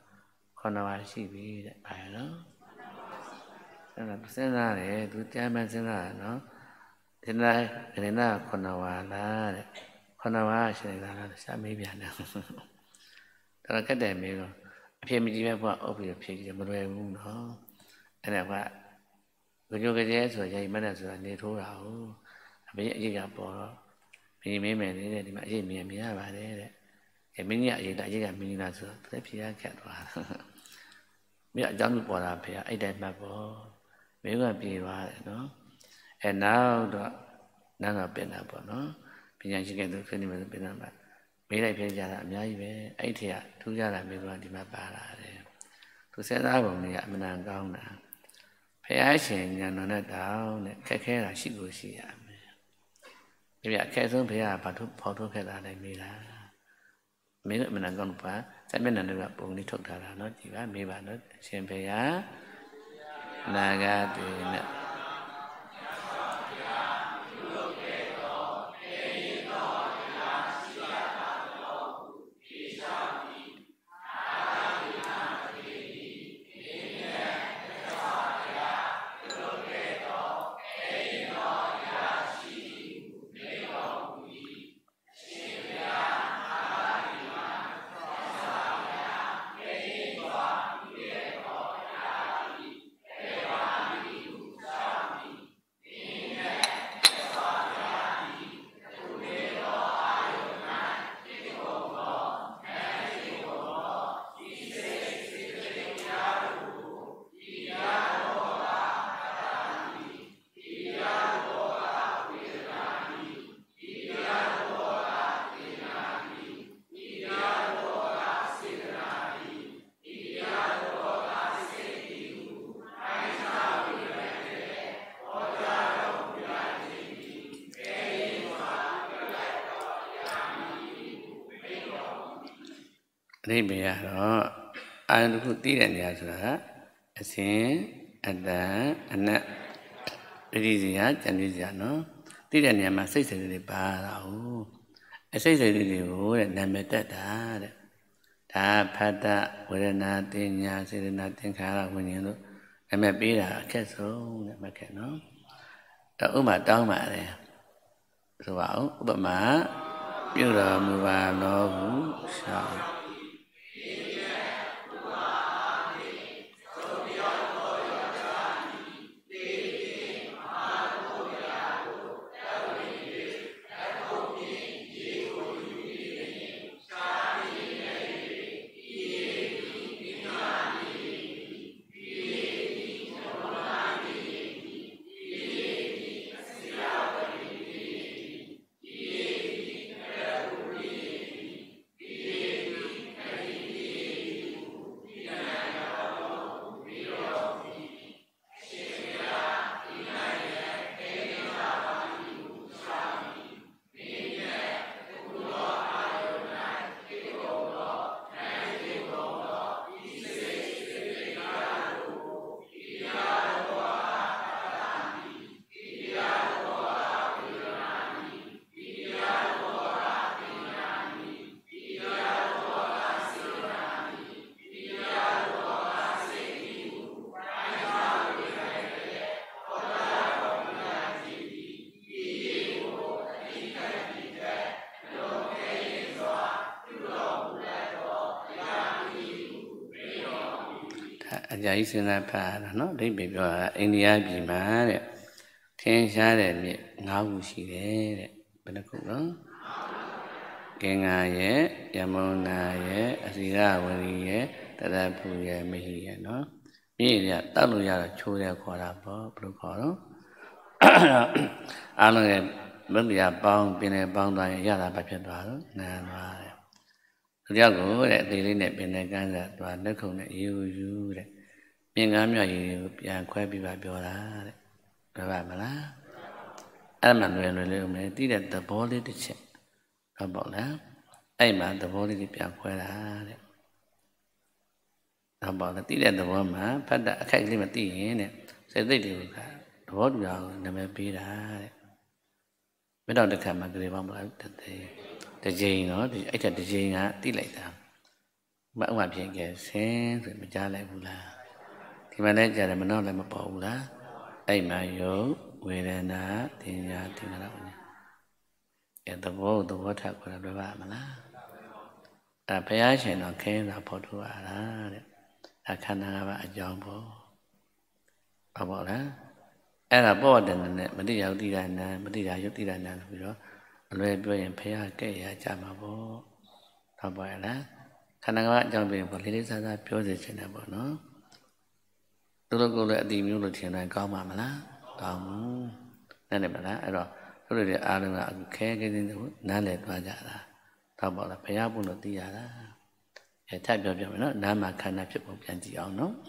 9ပါးရှိပြီတဲ့ဘာလဲနော်အဲ့ဒါစဉ်းစားတယ်သူကြမ်းမှစဉ်းစားတယ်နော်ဒီနေ့ဒီနေ့9ပါးလားတဲ့9ပါးရှိနေတာလားရှာမေးပြန်တယ်ဒါကတဲ့မေးတော့အဖြစ်မကြည့်မဲ့ဘုရားအုပ်ပြီးဖြေကြည့်မလွယ်ဘူးနော်အဲ့ဒါကကြိုကြဲဆိုရိုက်မနဲ့ဆိုတာနေထိုးတာဟုတ်အမေအရေးကပေါ်တော့မင်းမင်းနေတဲ့ဒီမှာအရေးမြင်ရပါတယ်တဲ့မင်းကြီးအရေးတာအရေးကမင်းကြီးလားဆိုတော့သူလည်းဖြေရခက်သွားမင်းအကြောင်းကိုပေါ်တာဖေအဲ့တိုင်းမှတ်ပေါ့မင်းကပြေသွားတယ်နော်နောက်တော့နောက်တော့ပြင်တာပေါ့နော်ပညာရှိကသူဆွေးနွေးမယ်ဆိုပြင်တာပါမေးလိုက်ဖြေကြတာအများကြီးပဲအဲ့ထက်ထူးကြတာမျိုးကဒီမှာပါလာတယ်သူစဉ်းစားပုံတွေကအမှန်တန်ကောင်းတာဖះရှင်ဉာဏ်တော်နဲ့တောင်းတဲ့ခက်ခဲတာရှိကိုရှိရမယ်ဒီပြအခက်ဆုံးဖះကဘာထုတ်ဖော်ထုတ်ခဲ့တာလဲမေးတာမင်းအမှန်တန်ကောင်းပါစက်မျက်နှာတွေကပုံလေးထုတ်ထားတာနော်ဒီပါမေးပါနော်ရှင်ဖះနာဂတိနဲ့အဓိပ္ပာယ်ကတော့အာရုံတစ်ခုသိတဲ့နေရာဆိုတာအစဉ်အတန်အနတ်ပရိစီယကြံစည်စရာနော်သိတဲ့နေရာမှာစိတ်စိတ်လေးပါတာဟုတ်အစိတ်စိတ်လေးတွေကိုတဲ့နာမည်တက်တာတဲ့ဒါဖတ်တဝေဒနာတင်ညာစေတနာသင်္ခါရဝိညာဉ်တို့နာမည်ပေးတာအခက်ဆုံးတဲ့မခက်နော်ဥပမာတောင်းပါတယ်ဆိုပါဦးဥပမာပြုတော်မူပါလောဟုရှောက်ကြာကြီးစဉ်းစားဖတ်ရတာနော်ဒိဋ္ဌိပြောတာအိန္ဒိယပြည်မှာတဲ့ထင်းရှားတဲ့မြစ်၅ခုရှိတယ်တဲ့ဘယ်နှခုနော်ဂင်္ဂာရဲ့ယမုနာရဲ့အစီရဝရီရဲ့တရဖူရဲ့မဟိရဲ့နော်မြစ်ရတောက်လို့ရတော့ချိုးရခေါ်တာပေါ့ဘယ်လိုခေါ်တော့အားလုံးရဲ့မုတ်တရားပေါင်းပင်လေပေါင်းသွားရင်ရတာဘာဖြစ်သွားတော့နန်းသွားတယ်သူကြောက်ကိုတဲ့အသေးလေးနဲ့ပင်လေကန်းစားသွားလက်ခုံနဲ့ရေယူတဲ့မြင်ကားမြောက်ရေကိုပြန်ခွဲပြီးပါပြောတာတဲ့ပြောပါမလားအဲ့မှလွယ်လေးဦးမယ်တိတဲ့သဘောလေးတစ်ချက်ဟုတ်ပေါ့လားအဲ့မှာသဘောလေးတွေပြန်ခွဲတာတဲ့ဟုတ်ပေါ့လားတိတဲ့သဘောမှာဖတ်တာအခိုက်ကလေးမသိရင်တဲ့စိတ်သိတွေကသဘောတူအောင်နာမည်ပေးတာတဲ့မတော့တစ်ခါမှကြည့်ပါမလားတစ်ကြိမ်နော်ဒီအဲ့ထက်တစ်ကြိမ်ကတိလိုက်တာဥပမာဖြစ်ခဲ့ဆင်းဆိုမကြားလိုက်ဘူးလားဒီမှာလည်းကြားတယ်မနှောက်လည်းမပေါ်ဘူးလားအဲ့မှာယုတ်ဝေဒနာတင်ညာသင်္ခါရဝိညာဉ်အဲ့သဘောထပ်ခေါ်တာပြောပါမလားအဲ့ဘုရားရှင်တော်ခင်းတာဖော်ထုတ်ရတာတဲ့အခန္ဓာ၅ပါးအကြောင်းပေါ့ဟုတ်ပါလားအဲ့ဒါပေါ့တဲ့နဲ့မတိယုတ်တိရဏံမတိယယုတ်တိရဏံဆိုပြီးတော့အလွယ်ပြောရင်ဘုရားကဲ့ရကြမှာပေါ့ဟုတ်ပါရဲ့လားခန္ဓာ၅ပါးအကြောင်းပြောရင်ပေါ့လေးလေးစားစားပြောစေချင်တယ်ပေါ့နော်တို့လိုကိုလည်းအတိမျိုးလို့ထင်တယ်ကောင်းပါမလားကောင်းဘူးနဲ့မလားအဲ့တော့တို့တွေအားလုံးကအခုခဲခဲစင်းကိုနားလည်သွားကြတာဟုတ်ပါလားဘုရားဘုလို့သိရတာအဲထပ်ပြောမယ်နော်နားမှာခန္ဓာဖြစ်ပုံပြန်ကြည့်အောင်နော်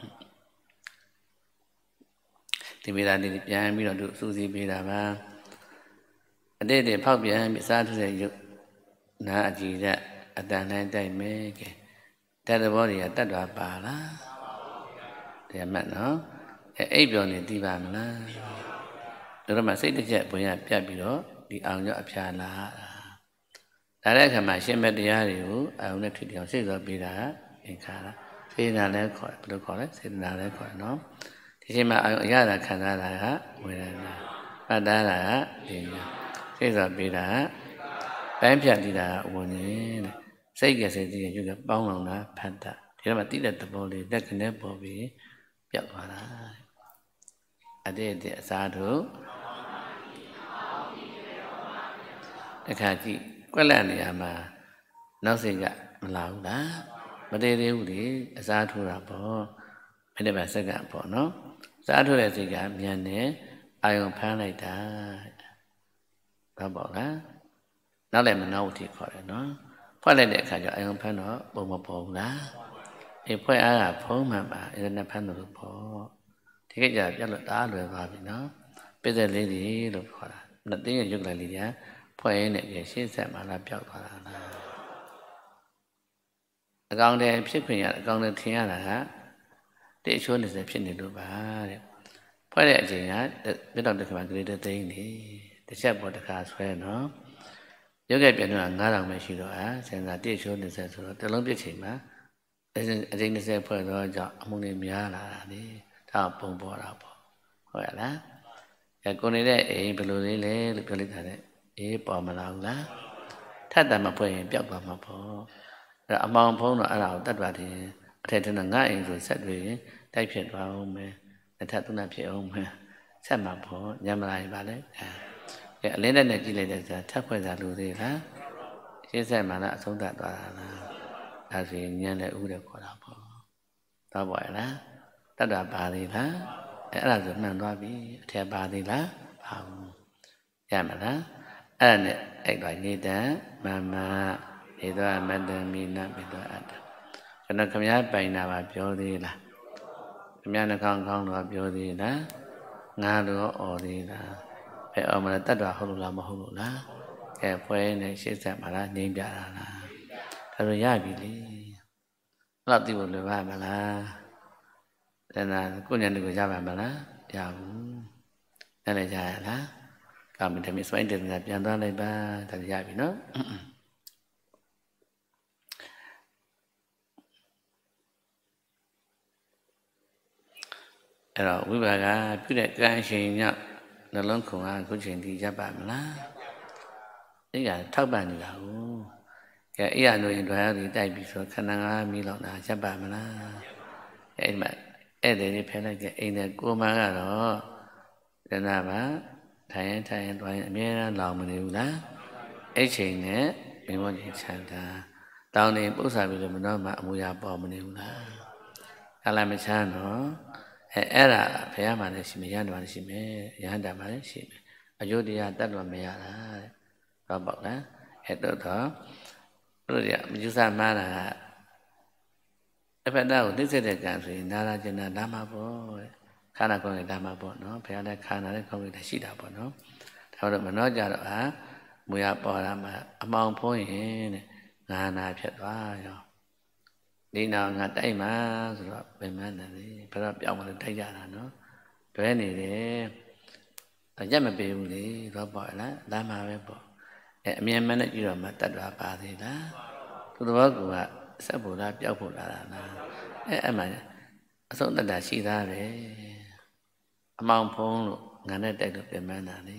ဒီမိသားလေးပြန်ပြီးတော့သူစူးစီးပေးတာပါအတိတ်တွေဖောက်ပြန်ပြီးစားထုတဲ့ရုပ်နာအကြည့်တဲ့အတန်တိုင်းတိုက်မဲကဲတဲ့သဘောတွေကတတ်တော်ပါလားတရားမှတ်နော်အိပ်ပျော်နေသိပါမလားဒါတော့မှစိတ်တစ်ချက်ဘုရားပြတ်ပြီးတော့ဒီအောင်ရောအဖျားလာဒါတဲ့အခါမှာရှင်းမဲ့တရားတွေကိုအောင်နဲ့ဖြစ်တရားစိတ်စောပေးတာအင်္ခါရစေနာလည်းခေါ်ဘယ်လိုခေါ်လဲစေနာလည်းခေါ်နော်ဒီချိန်မှာအရသာခံစားတာကဝေဒနာပတ်တာကဒီညာစိတ်စောပေးတာပိုင်းဖြတ်တည်တာဝဉ္ဉေတဲ့စိတ်ကစိတ်တည်ရုပ်ကပေါင်းလုံးတာဖတ်တာဒီတော့မှတိတဲ့သဘောလေးလက်ကနေပေါ်ပြီးပြောက်သွားတာအတိတ်အစားတို့တခါကြည့်ကွက်လက်နေရာမှာနောက်စိတ်ကမလာဘူးလားမတည်သေးဘူးလေအစားထိုးတာပေါ့မနေ့ကစက္ကန့်ပေါ့နော်စားထိုးတဲ့စိတ်ကမြန်နေအာယုံဖမ်းလိုက်တာဟုတ်ပါလားနောက်လည်းမနောက်ဦးထိခေါ်တယ်နော်ဖွဲ့လိုက်တဲ့အခါကျအာယုံဖမ်းတော့ပုံမပေါ်ဘူးလားအေးဖွဲ့အားကဖုံးမှန်ပါအဲ့ဒါနဲ့ဖမ်းလို့ပေါ့ဒီကိစ္စပြတ်လို့တားလွယ်သွားပြီနော်ပြည့်စက်လေးတွေလို့ခေါ်တာနှစ်သိန်းရုပ်လိုက်လေးတွေကဖွဲ့ရင်းနဲ့ရှင်းဆက်မှလားပြောက်သွားတာလားအကောင်တည်းဖြစ်ခွင့်ရအကောင်တည်းထင်ရတာကတိအချိုး20ဖြစ်နေလို့ပါတဲ့ဖွဲ့တဲ့အချိန်ကပြတ်တော့တစ်ခါမှဂရေတသိန်းနေတစ်ချက်ပေါ်တစ်ခါဆွဲနော်ရုပ်ကပြန်တော့9000ပဲရှိတော့စဉ်းစားတိအချိုး20ဆိုတော့တစ်လုံးပြစ်ချိန်မှာအချိန်20ဖွဲ့တော့ကြောင့်အမှုတွေများလာတာလေဒါပုံပေါ်တာပေါ့ဟုတ်ရလားကိုနေတဲ့အိမ်ဘယ်လိုလေးလဲလို့ပြောလိုက်တာတဲ့အေးပေါ်မလာဘူးလားထပ်တမ်းမဖွဲ့ရင်ပျောက်သွားမှာပေါ့အဲ့အမောင်ဖုံးတော့အဲ့ဒါကိုတတ်သွားတယ်အထက်ထက်ငါအိမ်ဆိုဆက်တွေ့ရင်တိုက်ဖြစ်သွားအောင်မယ်တစ်ထပ်သုံးထပ်ဖြစ်အောင်မယ်ဆက်မှာပေါ့ညမလာရင်ပါလေအလင်းနဲ့ကြည့်လိုက်တဲ့ဆိုတာထပ်ဖွဲ့စားလို့သေးလားရှင်းဆက်မှလားအဆုံးသတ်သွားတာလားဒါဆိုရင်ညံတဲ့ဥတဲ့ခေါ်တာပေါ့တော့ပါရဲ့လားတတ်တာပါသေးလားအဲ့ဒါဆိုမှန်သွားပြီအထက်ပါသေးလားပါဘူးရမလားအဲ့ဒါနဲ့အဲ့တော့နေတံမမဧသောမတ္တမိနပိသောအတ္တကျွန်တော်ခမည်းပိုင်တာပါပြောသေးလားခမည်းနှကောင်းကောင်းတော့ပြောသေးလားငါတော့အော်သေးလားဘယ်အောင်မလဲတတ်တာဟုတ်လို့လားမဟုတ်လို့လားကဲဖွဲနေရှေ့ဆက်မှာလားငြိမ်းပြတာလားဒါဆိုရပြီလေဘယ်တော့သိဖို့လွယ်ပါမလားဒါနာကိုညံတွေကိုရပါမလားရဘူးအဲ့လည်းရရလားကောင်းပြီဒါမျိုးစွိုင်းတယ်ကပြန်သွားလိုက်ပါဒါရပြီနော်အဲ့တော့ဝိပါကပြုတဲ့ကံရှင်ညနှလုံးခုံကခုချိန်ဒီရပ်ပါမလားအဲ့ကထောက်ပံ့နေတာကိုကဲအဲ့ရလို့ရင်တွားရည်တိုက်ပြီးဆိုခန္ဓာ၅မီးလောက်တာရပ်ပါမလားအဲ့မှာ ế để phải là cái anh này cô mà đó cho nên mà thay tôi nghe lòng mình yêu lá ấy chuyện này mình muốn chuyện sang ta tao này bố sao bây giờ mình nói mà mua nhà bỏ mình yêu lá cái làm sao nó ấy là phải mà này xin mình ăn xin mình ăn đàm mà xin mình ở chỗ đi ăn tết là mình ăn đó bảo đó hết đó rồi mình sao mà là phải đâu thích cái cái gì nào là chuyện là đam mà bỏ khá là con người đam mà bỏ nó phải là khá là con người ta chỉ đạo bỏ nó theo đó mà nói ra đó hả mua nhà bỏ là mà mong phối này ngà nà phiệt quá rồi đi nào ngà tay mà rồi bên mà này phải là biểu mà thấy ra là nó cái này để tại chắc mà biểu thì rồi bỏ lá đam mà phải bỏ em nó chỉ là mà tật vào bà thì đó tôi nói của sẽ bổ ra biểu bổ là em mà sống tật là chỉ ra đấy mong phong luôn ngà này tay được bên mà này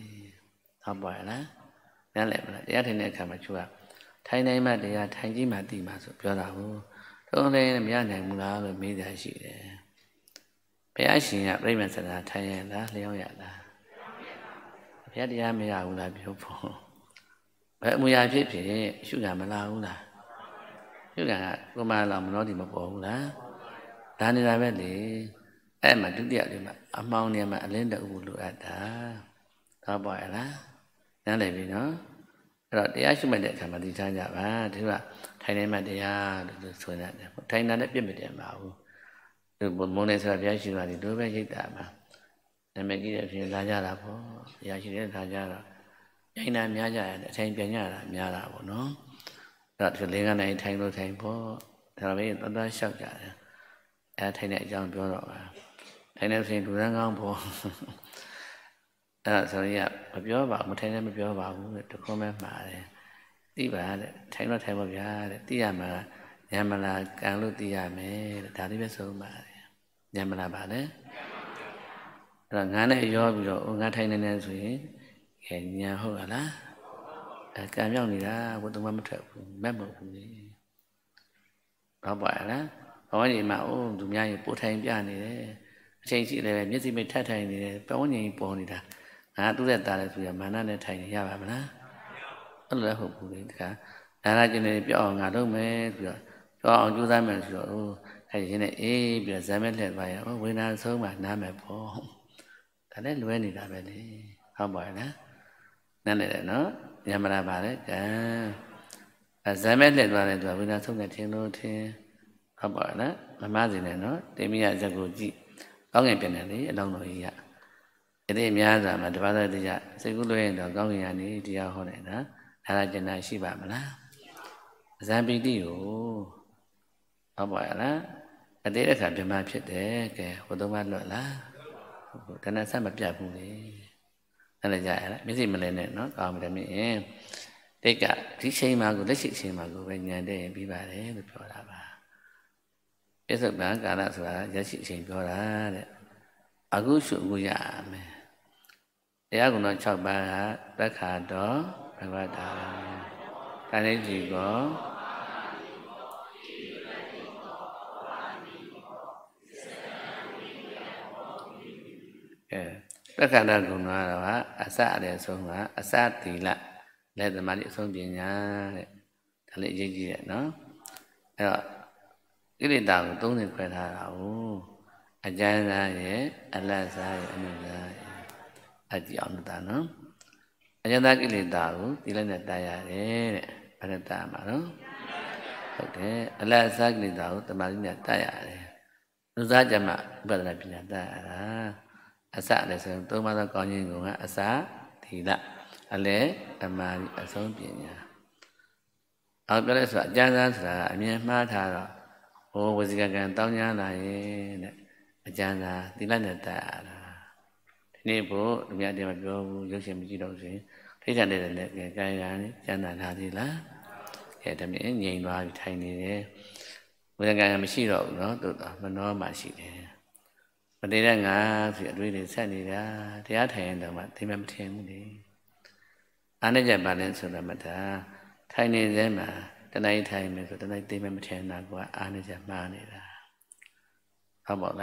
họ bỏ lá nhớ lại màတရားထိုင်တဲ့အခါမှာသူကထိုင်နိုင်မှတရားထိုင်ကြည့်မှသိမှာဆိုပြောတာဟုတ်တုံးလည်းမရနိုင်ဘူးလားလို့မေးကြရှိတယ်ဘုရားရှင်ကပြိဋ္ဌာန်စကားထိုင်ရလားလျောင်းရလားဘုရားတရားမရဘူးလားပြောဖို့ဘယ်အမူအရာဖြစ်ဖြစ်ရှုတာမလားဘူးလားရှုတာကကိုမလာမလို့ဒီမပေါ်ဘူးလားဒါနေတာပဲလေအဲ့မှာဒုတိယလေးမှာအမှောင်နေမှာအလင်းတူလိုအပ်တာတော့ပေါ်ရလားနားလည်ပြီနော်အဲ့တော့တရားရှုမှတ်တဲ့အခါမှာဒီထားကြပါဒီကထိုင်နေမှတရားလို့ဆိုရတယ်ထိုင်တာလည်းပြည့်မတယ်ပါဘူးဒီမုံနေဆိုတာဘုရားရှိခိုးတာဒီလိုပဲရိတ်တာပါနာမည်ကြီးတဲ့အဖြစ်လာကြတာပေါ့ဘုရားရှိတဲ့ခါကျတော့ရိုင်းတာများကြရတယ်အထိုင်ပြန်ကြတာများတာပေါ့နော်အဲ့တော့ဒီလင်းကနေထိုင်လို့ထိုင်ပေါ့ဒါပဲတော်တော်လျှောက်ကြတယ်အဲ့ထိုင်တဲ့အကြောင်းပြောတော့ပါထိုင်တဲ့ဆိုရင်လူရန်ကောင်းပေါ့အဲ့ဒါဆိုရင်မပြောပါဘူးမထိုင်လည်းမပြောပါဘူးတခုမှမှားတယ်သိပါတဲ့ထိုင်တော့ထိုင်ပါဗျာတဲ့သိရမှာညမလာကံလို့သိရမယ်တဲ့ဒါလေးပဲဆုံးပါတယ်ညမလာပါလေအဲ့တော့ငါနဲ့ရောပြီးတော့ငါထိုင်နေနေဆိုရင်ညာဟုတ်လားကံပြောင်းနေတာဘုသူမမထွက်ဘူးမက်မဟုတ်ဘူးလေတော့ပါလားဘောင်းကြီးမှာသူများကြီးပို့ထိုင်ပြနေတယ်အချိန်ရှိလည်းမျက်စိမိတ်ထပ်ထိုင်နေတယ်ပေါင်းငင်ပေါ်နေတာငါသူ့ရဲ့သားလဲဆိုရမာနနဲ့ထိုင်နေရပါမလားအဲ့လိုလည်းဟုတ်ဘူးလေတခါဒါရကျင်နေပြောအောင်ငါလုပ်မယ်ပြီးတော့ပြောအောင်ကြိုးစားမယ်ဆိုတော့ထိုင်ရင်းနဲ့အေးပြီးတော့ဇမ်းမဲ့လှည့်သွားရဝိညာဉ်ဆုံးမှနားမယ်ပေါ့ဒါလည်းလွဲနေတာပဲလေဟုတ်ပါရဲ့နော်နားလည်တယ်နော်ညမလာပါလေကံဇမ်းမဲ့လှည့်သွားတယ်သူကဝိညာဉ်ဆုံးတဲ့ထင်လို့ထင်ဟုတ်ပါရဲ့နော်မမစင်နဲ့နော်တိမိယဇက်ကိုကြည့်ကောင်းငင်ပြန်တယ်လေအလောင်းတော်ကြီးကအဲ့ဒီအများစွာမှာတပါးသောတရားစိတ်ကူးလွှဲရင်တော့ကောင်းငင်ရနေတရားဟောတယ်နော်ဒါရကျင်တာရှိပါမလားဇံပိတိကိုဟုတ်ပါရဲ့လားအသေးတစ်ခါပြမဖြစ်တယ်ကဲဟိုသုံးပါလွတ်လားဟုတ်တဏှာဆက်မပြတ်ဘူးလေအဲ့ဒါကြရလားမျက်စိမလဲနဲ့နော်ကောင်းပြီမြင်တိတ်ကဒီချိန်မှာကိုလက်ရှိချိန်မှာကိုပဲညံတဲ့ရင်ပြီးပါတယ်လို့ပြောတာပါပြစ္ဆုတ်ပံကာလဆိုတာရရှိအချိန်ပြောတာတဲ့အခုရှုအခုရမယ်တရားကုံတော်6ပါးကသက္ခာတော်ဘဂဝတာကာနိတိကောသက္ခာတော်ကုံတော်ကအစအတဲ့အဆုံးကအစသီလလက်သမာဓိအဆုံးပညာတဲ့ဒါလေးအရေးကြီးတယ်နော်အဲ့တော့ကိလေသာကို3နှစ်ခွဲထားတာဟုတ်အကျဉ်းစားရဲ့အလတ်စားရဲ့အနုစားရဲ့အကြည့်အောင်တာနော်အကျဉ်းစားကိလေသာကိုဒီလိုက်နဲ့တားရတယ်တဲ့ဘယ်နဲ့တားမှာနော်ဟုတ်တယ်အလတ်စားကိလေသာကိုတမာတိနဲ့တားရတယ်အနုစားကြမှာဥပဒနာပညာတားရတာအစလည်းဆိုရင်3ပါးသောကောင်းခြင်းကအစသီလအလဲတမာတိအဆုံးပညာအောက်ပြောလဲဆိုတာအကျဉ်းစားဆိုတာအမြင်မှားထားတော့ဝစီကကံတောင်းညာလာရဲ့တဲ့အကျဉ်းသာသီလနဲ့တတ်ရတာဒီနေ့ဘုလူများတယ်မပြောဘူးရုပ်ရှင်မကြည့်တော့ဆိုရင်ထိတ်ထန်တဲ့လည်းကာယကံကျမ်းသာလာသေးလားဒါမြင်ငြိမ်သွားပြီးထိုင်နေတယ်ဝစီကံမရှိတော့ဘူးနော်တို့တော့မနှောမှရှိတယ်မတည်တဲ့ငါဆိုအတွေ့တွေဆက်နေတာတရားထိုင်ရင်တော့မှသိမှမထင်ဘူးလေအားနဲ့ကြပါလဲဆိုတော့မှဒါထိုင်နေသေးမှာတဏှာထိုင်မယ်ဆိုတဏှာသိမှမထင်တာကအားနဲ့ကြမှားနေတာဟုတ်ပါလား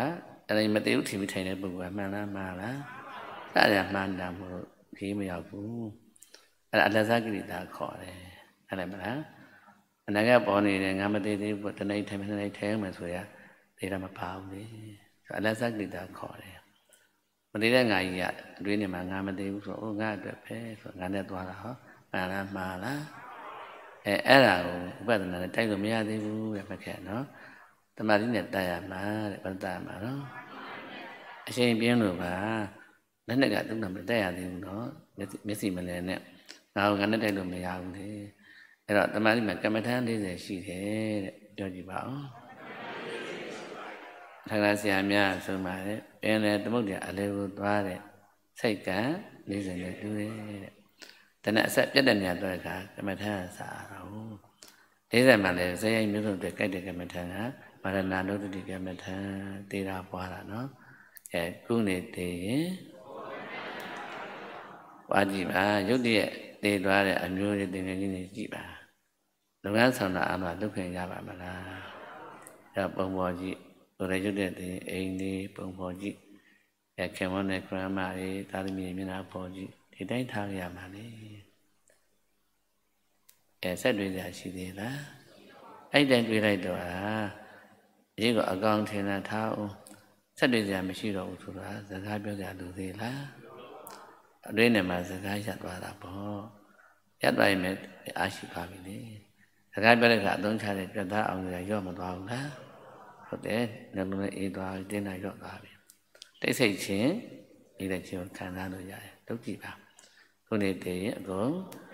အဲ့ဒါမသိဘူးထင်ပြီးထိုင်တဲ့ပုဂ္ဂိုလ်ကမှန်လားမှားလားအဲ့ဒါမှန်တာမို့ခီးမရောက်ဘူးအဲ့ဒါအလဇကိရိတာခေါ်တယ်ဟုတ်တယ်မလားအနာကပေါ်နေတယ်ငါမသိသေးဘူးတနေ့ထိုင်မယ်နေ့ထိုင်မယ်ဆိုရသိတာမပါဘူးလေအလဇကိရိတာခေါ်တယ်မသိတဲ့ငါကြီးကအတွင်းနေမှာငါမသိဘူးဆိုတော့ငါအတွက်ပဲဆိုငါနဲ့သွားတာဟောမှန်လားမှားလားအဲ့ဒါကိုဥပဒနာနဲ့တိုက်လို့မရသေးဘူးတဲ့ဖက်ခဲ့နော်တမာတိနဲ့တိုက်ရမှာတဲ့ဘယ်တိုက်ရမှာနော်အချိန်ပြင်းလို့ပါလက်နဲ့ကသူ့နာမတိုက်ရသေးဘူးနော်မျက်စိမလဲနဲ့ငါကနဲ့တိုက်လို့မရဘူးလေအဲ့တော့တမာတိမှာကမ္မထမ်း40ရှိတယ်တဲ့ပြောကြည့်ပါဦးထာဂဆရာများဆိုမှလည်းပင်လေသမုဒ္ဒရာအလေကိုသွားတဲ့စိတ်က40နဲ့တူတယ်တဲ့တဏှာအဆက်ပြတ်တဲ့နေရာတော့ကကမ္မထမ်းစာတော့40မှာလည်းဇေယိမျိုးစုံတွေကြိုက်တဲ့ကမ္မထမ်းကမရဏနုဒ္ဒတိကမ္မထမ်းတေတာပွားတာနော်ခုနေတည်ရင်ပွားကြည့်ပါရုပ်တရက်တည်သွားတဲ့အမျိုးတွေတင်ငယ်ချင်းတွေကြည့်ပါလုပ်ငန်းဆောင်တာအားမလုပ်ခင်ရပါမလားအဲ့ပုံပေါ်ကြည့်ဆိုရရုပ်တဲ့တင်အိမ်လေးပုံပေါ်ကြည့်ခင်မနဲ့ခရမတွေသာသမီမျက်နှာပေါ်ကြည့်ဒီတိုင်းထားရမှာလေဆက်တွေ့ကြရှိသေးလားအဲ့တိုင်းတွေ့လိုက်တော့အရေးကအကောင်ထင်တာထားအောင်ဆက်တွေ့ကြမရှိတော့ဘူးဆိုတာစကားပြောကြလူသေးလားအတွင်းထဲမှာစကားရပ်သွားတာပေါ့ရပ်သွားရင်အားရှိပါပြီလေစကားပြောတဲ့ကအသုံးချတဲ့ပြတ်သားအောင်ရော့မသွားဘူးလားဟုတ်တယ်နှလုံးနဲ့အေးသွားတင်းတာရော့သွားပြီတိတ်ဆိတ်ခြင်းဒီတဲ့ခြင်းကိုခံစားလို့ရတယ်ဒုက္ခိပါခုနေတည်းအကုန်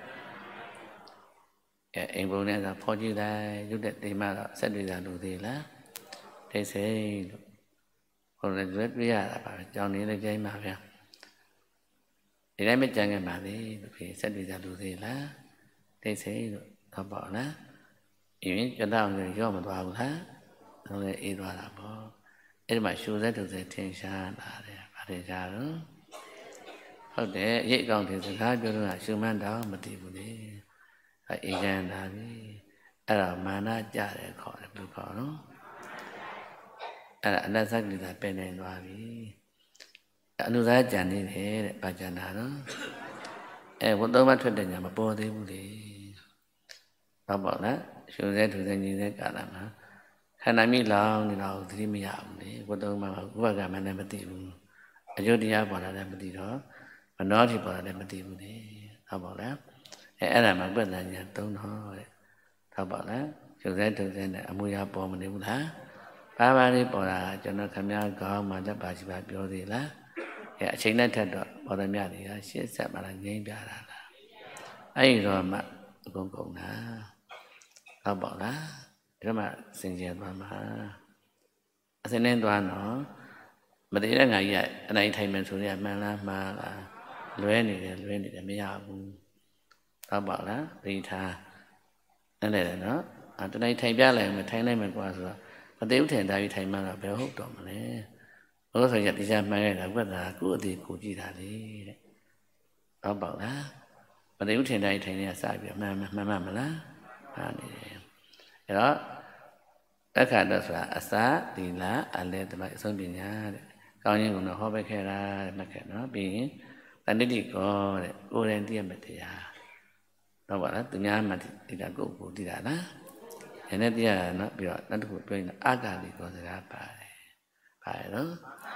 အိမ်ပုံနဲ့ကဖော်ကြည့်လိုက်ရုပ်တဲ့တိမ်မှတော့ဆက်တွေ့ကြလူသေးလားတိတ်ဆိတ်လို့ဟိုလည်းတွေ့ရတာပါပဲကြောင်နေလည်းကြိုင်းပါဗျာဒီတိုင်းမကြံခဲ့ပါလေသူဖေဆက်တွေ့ကြလူသေးလားတိတ်ဆိတ်လို့တော့ပေါ့လားအင်းကြတော့ရော့မသွားဘူးလားတော့လည်းအေးသွားတာပေါ့အဲ့ဒီမှာရှူဆက်ထုတ်ဆက်ထင်ရှားလာတယ်ဗါတယ်ကြတော့ဟုတ်တယ်ရိတ်အကောင်တွေစကားပြောတော့ရှုမှန်းတော့မသိဘူးလေအေးချမ်းလာပြီအဲ့ဒါမာနကြတယ်ခေါ်တယ်ဘယ်လိုခေါ်နော်အဲ့ဒါအနတ်သက္ကိတာပင်နေသွားပြီအနုစားကြံနေတယ်တဲ့ဘာကြံတာနော်ဝတ်တော်မထွက်တဲ့ညာမပေါ်သေးဘူးလေဟုတ်ပါလားရှုစဲထူစဲညီစဲကာလမှာခန္ဓာမိလောင်နေတော့သတိမရဘူးလေဝတ်တော်မှာဥပကမနဲ့မသိဘူးအကျိုးတရားပေါ်လာတယ်မသိတော့မနောတိပေါ်လာတယ်မသိဘူးလေဟုတ်ပါလားအဲ့ဒါမှပြဿနာညာသုံးတော့တဲ့ဟုတ်ပါလားရှုစဲထူစဲနဲ့အမှုရပေါ်မနေဘူးလားဘာဘာလေးပေါ်လာကျွန်တော်ခမည်းကောင်းမှလက်ပါရှိပါပြောသေးလားအချိန်နဲ့ထက်တော့ပေါ်တယ်မြတ်တွေကရှေ့ဆက်မှလာငိမ့်ပြတာလားအဲ့ဒီတော့မှအကုန်ကုန်တာဟုတ်ပါလားဒီမှာစင်ကြယ်သွားမှာအစင်းနဲ့သွားတော့မတည်တဲ့ငါကြီးကအနိုင်ထိုင်မယ်ဆိုရင်မှန်လားမှားလားလွဲနေတယ်မရဘူးဟုတ်ပါလားဒီထားအဲ့ဒါလည်းနော်တနိုင်ထိုင်ပြလိုက်မယ်ထိုင်လိုက်မယ်ကွာဆိုတော့မတည်ဘူးထင်တာကြီးထိုင်မှတော့ဘယ်ဟုတ်တော့မလဲဘုရားဆိုရတရားမှန်ရတာကွက်တာကိုယ့်အသေးကိုကြည့်တာလေတဲ့ဟုတ်ပါလားမတည်ဘူးထင်တာကြီးထိုင်နေရစပြီးမှန်မလားဟာနေတယ်အဲ့တော့တက္ခတော့ဆိုတာအစာသီလအလဲတမိုက်အဆုံးပညာတဲ့ကောင်းခြင်းကတော့ဟောပဲခဲ့တာတဲ့မှတ်ခဲ့နော်ပြီးရင်တဏှိကောတဲ့ကိုယ်တိုင်သိရမယ့်တရားတော့ပါလားသူများမှသိတာကိုယ်သိတာလားအဲ့နဲ့သိရတာနော်ပြီးတော့နောက်တစ်ခုပြောရင်အာဂါလိကောစကားပါတယ်နော်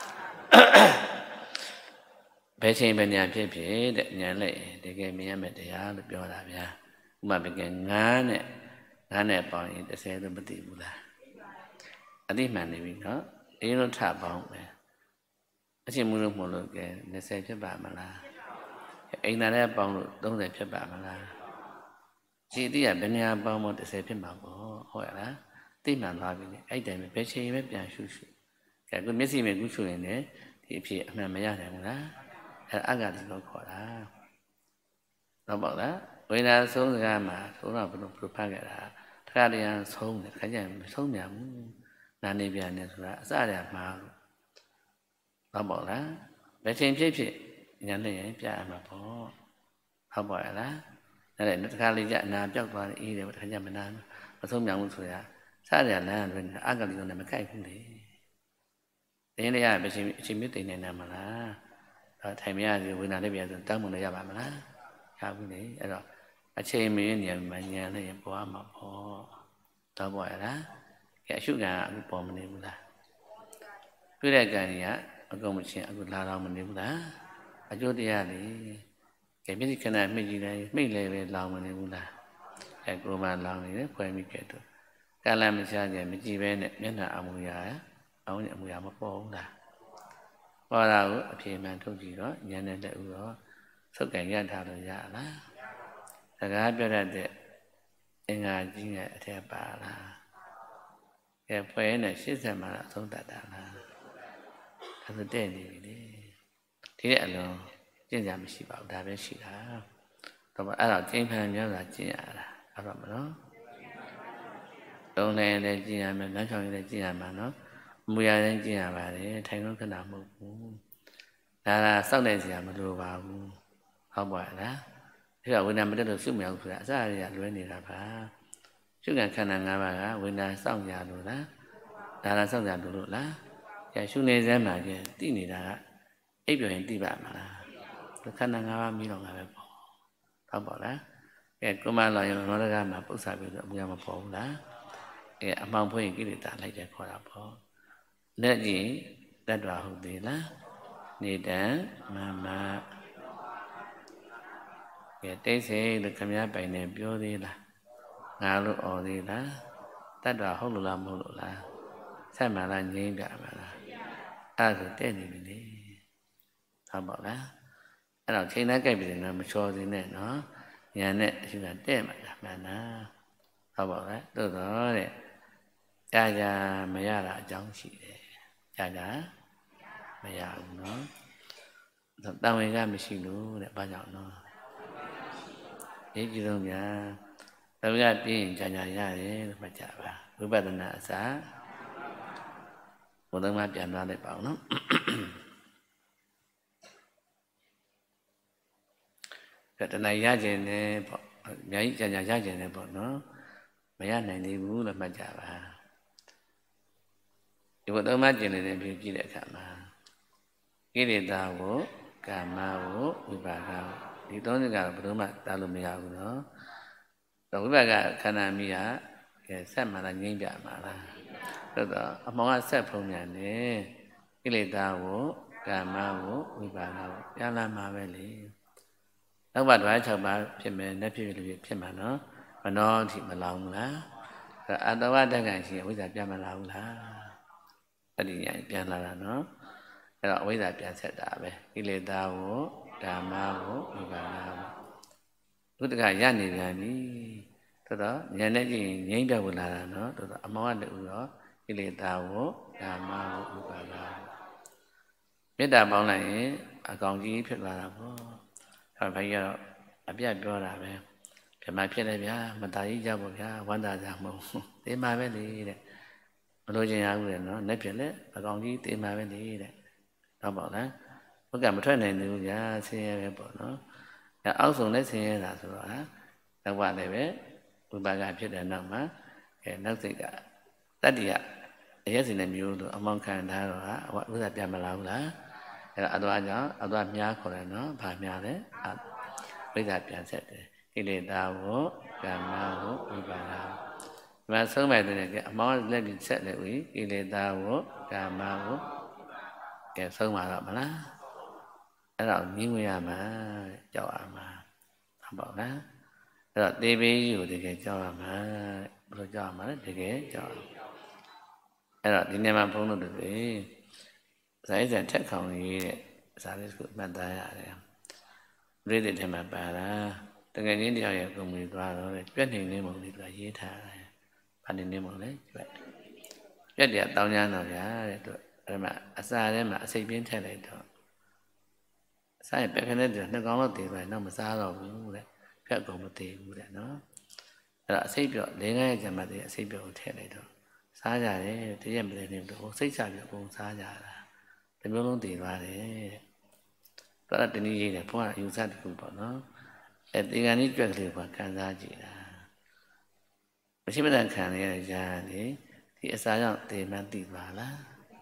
ဘယ်ချိန်ပဲညာဖြစ်ဖြစ်တဲ့ညာလိုက်တကယ်မြင်ရမယ့်တရားလို့ပြောတာဗျာဥပမာပဲငါးနဲ့ပေါင်းရင်30လို့မသိဘူးလားအတိမှန်နေပြီနော်အရင်တော့ထပေါင်းပဲအချင်းမှုလို့မလို့ကဲ20ဖြစ်ပါမလားအိမ်သားနဲ့ပေါင်းလို့30ဖြစ်ပါမလားဒီတိကဘယ်နေရာပေါင်းမို့30ဖြစ်မှာပေါ့ဟုတ်ရလားသိမှန်သွားပြီလေအဲ့တိုင်ပဲဘယ်ချိန်ပဲပြန်ရှုကဲခုမျက်စိမဲ့ခုရှုရင်လည်းဒီအဖြစ်အမှန်မရတယ်ဘူးလားအဲ့အဂါတိလို့ခေါ်တာတော့ပေါ့လားဝိညာဉ်ဆုံးစကားမှာသုံးတော့ဘုလိုဖတ်ခဲ့တာတခါတည်းဆုံးတယ်ခါကျရင်မဆုံးပြန်ဘူးနာနေပြန်တယ်ဆိုတာအစရမှာတော့ပေါ့လားဘယ်ချိန်ဖြစ်ညာနဲ့ရင်ပြရမှာပေါ့ဟုတ်ပါရဲ့လားအဲ့ဒါတခါလေးကျအနာပြောက်သွားတယ်အေးတယ်တခါကျမနာမဆုံးပြန်ဘူးဆိုတာစရလမ်းအတွင်းအဂါတိလို့လည်းမကိုက်ဘူးလေတင်းလေးရပဲချင်းမြတ်တင်နေမှာလားထိုင်မရစီဝိညာဉ်လေးပြန်ဆိုတောင်းမလို့ရပါမလားရဘူးလေအဲ့တော့အချိန်မင်းဉာဏ်မှဉာဏ်နဲ့ပွားမှာပေါ့တော့ပေါ့ရလားကဲအရှုခံအခုပေါ်မနေဘူးလားတွေ့တဲ့ကံကြီးကအကုန်မချင်းအခုလာတော့မနေဘူးလားအကျိုးတရားလေကဲမျက်စိခဏမှိတ်ကြည့်လိုက်မှိတ်လေပဲလောင်မနေဘူးလားအဲကိုယ်မှလောင်နေတယ်ခွဲမိခဲ့တော့ကာလမရှားကြမကြည့်ပဲနဲ့မျက်နှာအမူအရာအမူအရာမပေါ်ဘူးလားပေါ်တာကိုအပြေမှန်ထုတ်ကြည့်တော့ဉာဏ်နဲ့လက်ဥတော့သုတ်ကံရထားလို့ရလားစကားပြောတတ်တဲ့အင်္ဂါကြီးနဲ့အထက်ပါလားကဲဖွဲနဲ့80မှာအဆုံးတတ်တာလားဒါဆိုတဲ့နေပြီလေဒီတဲ့အလုံးကျင့်ကြမရှိပါဘူးဒါပဲရှိတာတော့အဲ့တော့ကျင့်ဖန်များစွာကျင့်ရတာအဲ့တော့မနော်တုံးလည်းကျင့်ရမယ်လမ်းချောင်းလည်းကျင့်ရမှာနော်မူရလည်းကျင့်ရပါတယ်ထိုင်လို့ခဏမဟုတ်ဘူးဒါကစောင့်နေစရာမလိုပါဘူးဟုတ်ပါလားဒါကဝိညာဉ်မတက်လို့စုမရဘူးဆိုတာအစအရာလွဲနေတာပါရှုခံခန္ဓာ၅ပါးကဝိညာဉ်စောင့်ကြလို့လားဒါလားစောင့်ကြလို့လားရှုနေစမ်းမှာကျသိနေတာကအိပ်ပျော်ရင်သိပါမလားခန္ဓာ၅ပါးမိတော့ငါပဲပေါ့ဟုတ်ပါလားကိုမလောင်ရင်လောကမှာပု္ပ္ပာပြီးတော့အမှုရမပေါ်ဘူးလားအမှောင်ဖွင့်ရင်ကိလေသာလိုက်တယ်ခေါ်တာပေါ့လက်ကြည့်တတ္တဝဟုတ်သေးလားနေတံမမတိတ်ဆိတ်လို့ခမည်းပိုင်နေပြောသေးလားငါလို့អော်သေးလားတတ္တဝဟုတ်လို့လားမဟုတ်လို့လားဆက်မှလားငြိမ့်ကြပါလားအဲ့ဒါတဲ့နေပြီလေဟုတ်ပါလားအဲ့တော့ချိန်သားကြိုက်ပြီနော်မချော်သေးနဲ့နော်ညာနဲ့အရှုကတဲ့မှာလားမှန်လားဟုတ်ပါလားသို့တော့တဲ့ကြာမရတာအကြောင်းရှိတယ်ကြာမရဘူးနော်တန်ဝင်ကမရှိလို့တဲ့ဘာကြောင့်နော်ဒီကြည့်တော့ဗျာတဝိကပြင်းကြာရတယ်လို့မှတ်ကြပါဝိပဿနာအစဘုံသုံးပါးပြန်သွားလိုက်ပါအောင်နော်တဏှာရခြင်းနဲ့ပေါ့အများကြီးကြာရခြင်းနဲ့ပေါ့နော်မရနိုင်သေးဘူးလို့မှတ်ကြပါဒီဘုံသုံးပါးကျင်နေတဲ့ပြုကြည့်တဲ့အခါမှာကိလေသာကိုကာမကိုဝိပါကကိုဒီသုံးမျိုးကတော့ဘယ်တော့မှတားလို့မရဘူးနော်ဝိပါကခန္ဓာမိကဆက်မှလားငြိမ့်ပြမှာလားသို့တော့အမောင်ကဆက်ဖုံးမြန်နေကိလေသာကိုကာမကိုဝိပါကကိုပြန်လာမှာပဲလေနောက်ပါတော့6ပါးဖြစ်မယ်လက်ဖြစ်လို့ဖြစ်မှာနော်မနောအထိမလောင်ဘူးလားအတဝတ္တကံရှိရင်ဝိဇ္ဇာပြန်မလာဘူးလားအဲ့ဒီညာပြန်လာတာနော်အဲ့တော့အဝိဇ္ဇာပြန်ဆက်တာပဲကိလေသာကိုကာမကိုဝိပါကကိုဘုဒ္ဓကရနေပြန်ပြီသို့တော့ဉာဏ်နဲ့ကြည့်ရင်ငြိမ့်ပြဝင်လာတာနော်သို့တော့အမောင်ကတူတော့ကိလေသာကိုကာမကိုဝိပါကမေတ္တာပေါင်းလိုက်ရင်အကောင်ကြီးဖြစ်လာတာပေါ့အဲ့ဘုရားကတော့အပြတ်ပြောတာပဲပြမဖြစ်တယ်ဗျာမตาကြီးကြဖို့ဗျာဝန္တာကြမဟုတ်သေမှာပဲလေတဲ့မလို့ချင်ရဘူးလေနော်လက်ဖြစ်လေအကောင်ကြီးသေမှာပဲလေတဲ့တော့ပေါ့လားဘုကမထွက်နိုင်ဘူးဗျာဆင်းရဲပဲပေါ့နော်အဲအောက်ဆုံးနဲ့ဆင်းရဲတာဆိုတော့တော့ဘာလဲပဲဝိပါကဖြစ်တဲ့နောက်မှာနောက်စိတ်ကတတ္တိယအရက်စင်တဲ့မျိုးလို့အမောင်ခံထားတော့ဥစ္စာပြန်မလာဘူးလားအဲ့တော့အသွားကြောင့်အသွားမြားခေါ်တယ်နော်ဘာမြားလဲဝိဇ္ဇာပြန်ဆက်တယ်ကိလေသာကိုကာမကိုဝိပါကဒီမှာဆုံးမဲ့တဲ့အမောင်လက်ပြီးဆက်တယ်ဦးကိလေသာကိုကာမကိုဆုံးမှာတော့မလားအဲ့တော့ငြင်းဝင်ရမှာကြောက်ရမှာဟုတ်ပါလားအဲ့တော့သေဘေးကြီးကိုတကယ်ကြောက်ရမှာဘယ်လိုကြောက်ရမှာလဲတကယ်ကြောက်အဲ့တော့ဒီနေ့မှာဘုန်းတော်တွေဇာတ်စံထက်ခေါင်ရေးတဲ့ဇာတ်လေးကိုမှတ်သားရတယ်ပြိတ္တိထဲမှာပါတာတကယ်ချင်းတရားရဲ့ကုံမီသွားတော့ပြက်နေနေပုံလေးသူကရေးထားတယ်။ဘာနေနေပုံလဲပြက်တယ်တောင်းကြတော့ဗျာတဲ့သူအဲ့မှာအစာထဲမှာအစိတ်ပြင်းထည့်လိုက်တော့အစာရဲ့ပြက်ခနဲ့တူနှစ်ကောင်တော့တည်သွားတော့မစားတော့ဘူးတဲ့ပြက်ကောင်မတည်ဘူးတဲ့နော်အဲ့တော့အစိတ်ပြော့၄-၅ရက်ကြာမှတည်းအစိတ်ပြော့ကိုထည့်လိုက်တော့စားကြတယ်တရက်မတည်းနေတော့စိတ်ချပြီးအကုန်စားကြတာဒီမျိုးလုံးတည်သွားတယ်တဲ့တနည်းရေးတယ်ဘုရားယူဆတခုပေါ့နော်ဒီကံကြီးကြွက်ကလေးကခံစားကြည့်တာမရှိမတန်ခံရတဲ့ကြားလေဒီအစာကြောင့်တေမှန်းသိပါလား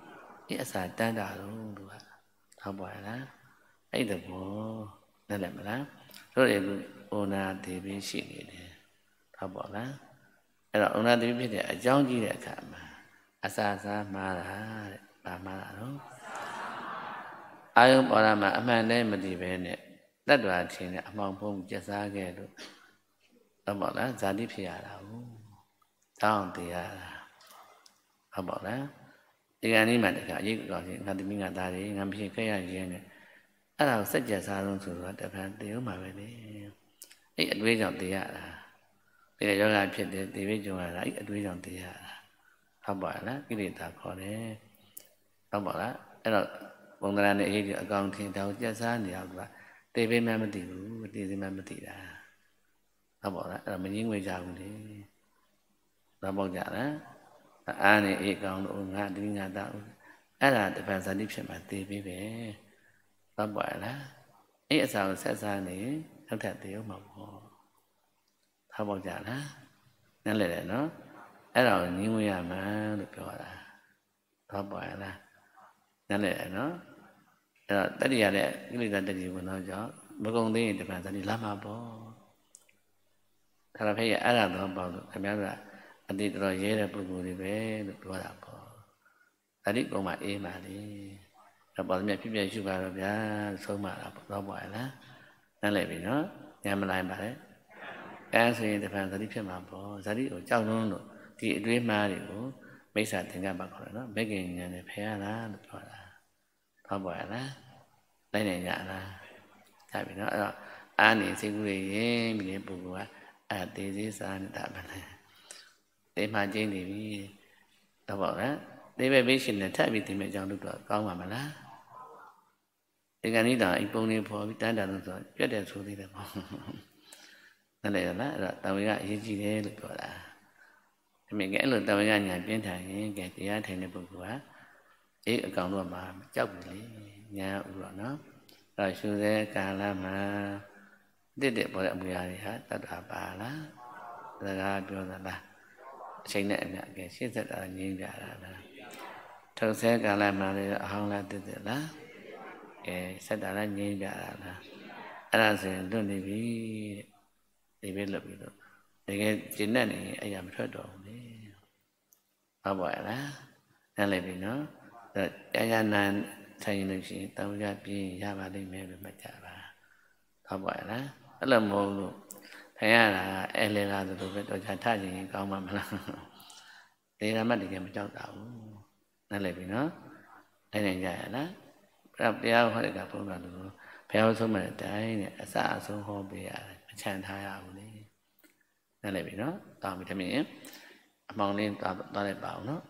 ít sa tan đà luôn đúng không thao bỏi là ấy được bố nên là mà lá rồi để ona thì bị xịn này thao bỏi láအဲ့တော့ ona တိဖြစ်တဲ့အကြောင်းကြီးတဲ့အခါမှာအစာစားမှားတာတဲ့။ဘာမှားတာတော့အာယုံပေါ်လာမှာအမှန်တည်းမသိပဲနဲ့တတ္တဝါချင်းနဲ့အမှောင်ဖုံးကျက်စားခဲ့လို့ဟုတ်ပါလားဇာတိဖြစ်ရတာကိုတောင်းတည်ရတာဟုတ်ပါလားဒီကနေ့မှတခါအရေးကောင်းချင်းငါသမီးငါသားတွေငါဖြစ်ခဲ့ရခြင်းနဲ့အဲ့ဒါကိုစัจ jat စားလုံးဆိုတော့တခါတည်ဦးမှာပဲလေအဲ့အတွေးကြောင့်တည်ရတာဒီယောဂဖြစ်တဲ့ဒီဝိကြုံရတာအဲ့အတွေးကြောင့်တည်ရတာဟုတ်ပါလားကိလေသာခေါ်တယ်ဟုတ်ပါလားအဲ့တော့ပုံသဏ္ဍာန်နဲ့အရေးကြီးအကောင်ထင်တောင်ကျက်စားနေအောင်ကတေပေးမှမသိဘူးတေသေးမှမသိတာဟုတ်ပါလားအဲ့တော့မငင်းငွေကြဘူးလေတော့ပေါ့ကြလားအားနေအေးကောင်လို့ငါဒီငါသားအဲ့ဒါတပံဇာတိဖြစ်မှတေပေးပဲဟုတ်ပါလားအဲ့အစာကိုဆက်စားနေနောက်ထပ်တေအောင်မှာပေါ့ဟုတ်ပေါ့ကြလားနားလည်တယ်နော်အဲ့ဒါကိုငင်းငွေရမှလို့ပြောတာဟုတ်ပါလားနားလည်တယ်နော်အဲ့တော့တတ္တိရတဲ့ကိလေသာတတ္တိဝင်တော့ကြောင့်မကုံသေးရင်တပံဇာတိလာမှာပေါ့ဒါတော့ဖေးရအဲ့ဒါတော့ပေါ့လို့ခင်ဗျားကအတိတော်ရဲတဲ့ပုဂ္ဂိုလ်တွေပဲလို့ပြောတာပေါ့ဇာတိကုံမှာအေးပါလေတော့ပေါ်မြတ်ဖြစ်ပြရှုပါတော့ဗျာဆုံးမတာပေါ့တော့ပေါ့လားနားလည်ပြီနော်ညံမလိုက်ပါနဲ့အဲဆိုရင်တပံဇာတိဖြစ်မှာပေါ့ဇာတိကိုကြောက်လုံးလို့ဒီအတွေးမှားတွေကိုမိစ္ဆာသင်္ကပ္ပခေါ်တယ်နော်ဘက်ကဉာဏ်နဲ့ဖယ်ရတာလို့ပြောတာဟုတ်ပါရဲ့လားလိုက်နိုင်ကြလားကြပြီနော်အဲ့တော့အာနေစိတ်ကူးရရင်ဒီပုဂ္ဂိုလ်ကအသေးသေးစားနေတာပဲလေတေးမှကျင်းနေပြီတော့ပေါ့နော်တေးပဲဘေးရှင်နဲ့ထပ်ပြီးတင်မဲ့အကြောင်းလို့တော့ကောင်းပါမလားဒီကနေ့တော့အိပုံနေပေါ်ပြီးတန်းတာလို့ဆိုပြတ်တယ်ဆိုသေးတယ်ပေါ့นั่นแหละလားအဲ့တော့တဝေကအရေးကြီးတယ်လို့ပြောတာဒါပေမဲ့အဲ့လိုတဝေကညာပြင်းထန်ရင်ကဲတရားထိုင်တဲ့ပုဂ္ဂိုလ်ကအေးအကောင်တော့မှကြောက်ပြီလေညာဥတော့နော်အဲ့တော့ရှုတဲ့ကာလမှာတစ်ပေါ်တဲ့အမူအရာတွေဟာတတ်တာပါလားစကားပြောတာလားအချိန်နဲ့အမျှကဲရှင်းသက်တာငြင်းပြတာလားထုတ်ဆဲကာလမှာလည်းအဟောင်းလားတစ်လားကဲဆက်တာလားငြင်းပြတာလားအဲ့ဒါဆိုရင်လွတ်နေပြီတဲ့ဒီပဲလွတ်ပြီလို့တကယ်ကျင့်တတ်နေရင်အဲ့ရမထွက်တော့ဘူးလေဟုတ်ပါရဲ့လားနားလည်ပြီနော်အဲ့ရနာထိုင်လို့ရှိရင်တောင်းကြပြင်းရပါလိမ့်မယ်လို့မှတ်ကြပါဟုတ်ပါရဲ့လားအဲ့လိုမဟုတ်လို့ထိုင်ရတာအဲလေလာသလိုပဲတော့ချထချင်ရင်ကောင်းမှာမလားဒေရမတ်တကယ်မကြောက်တာဘူးနားလည်ပြီနော်နိုင်ကြရလားတရားဟောတဲ့ကဘုန်းတော်တို့ဘုရားဆုံးမဲ့အတိုင်းနဲ့အစအဆုံးဟောပေးရတယ်မချမ်းထားရဘူးလေနားလည်ပြီနော်တောင်းပြီတမင်အမောင်လေးသွားလိုက်ပါအောင်နော်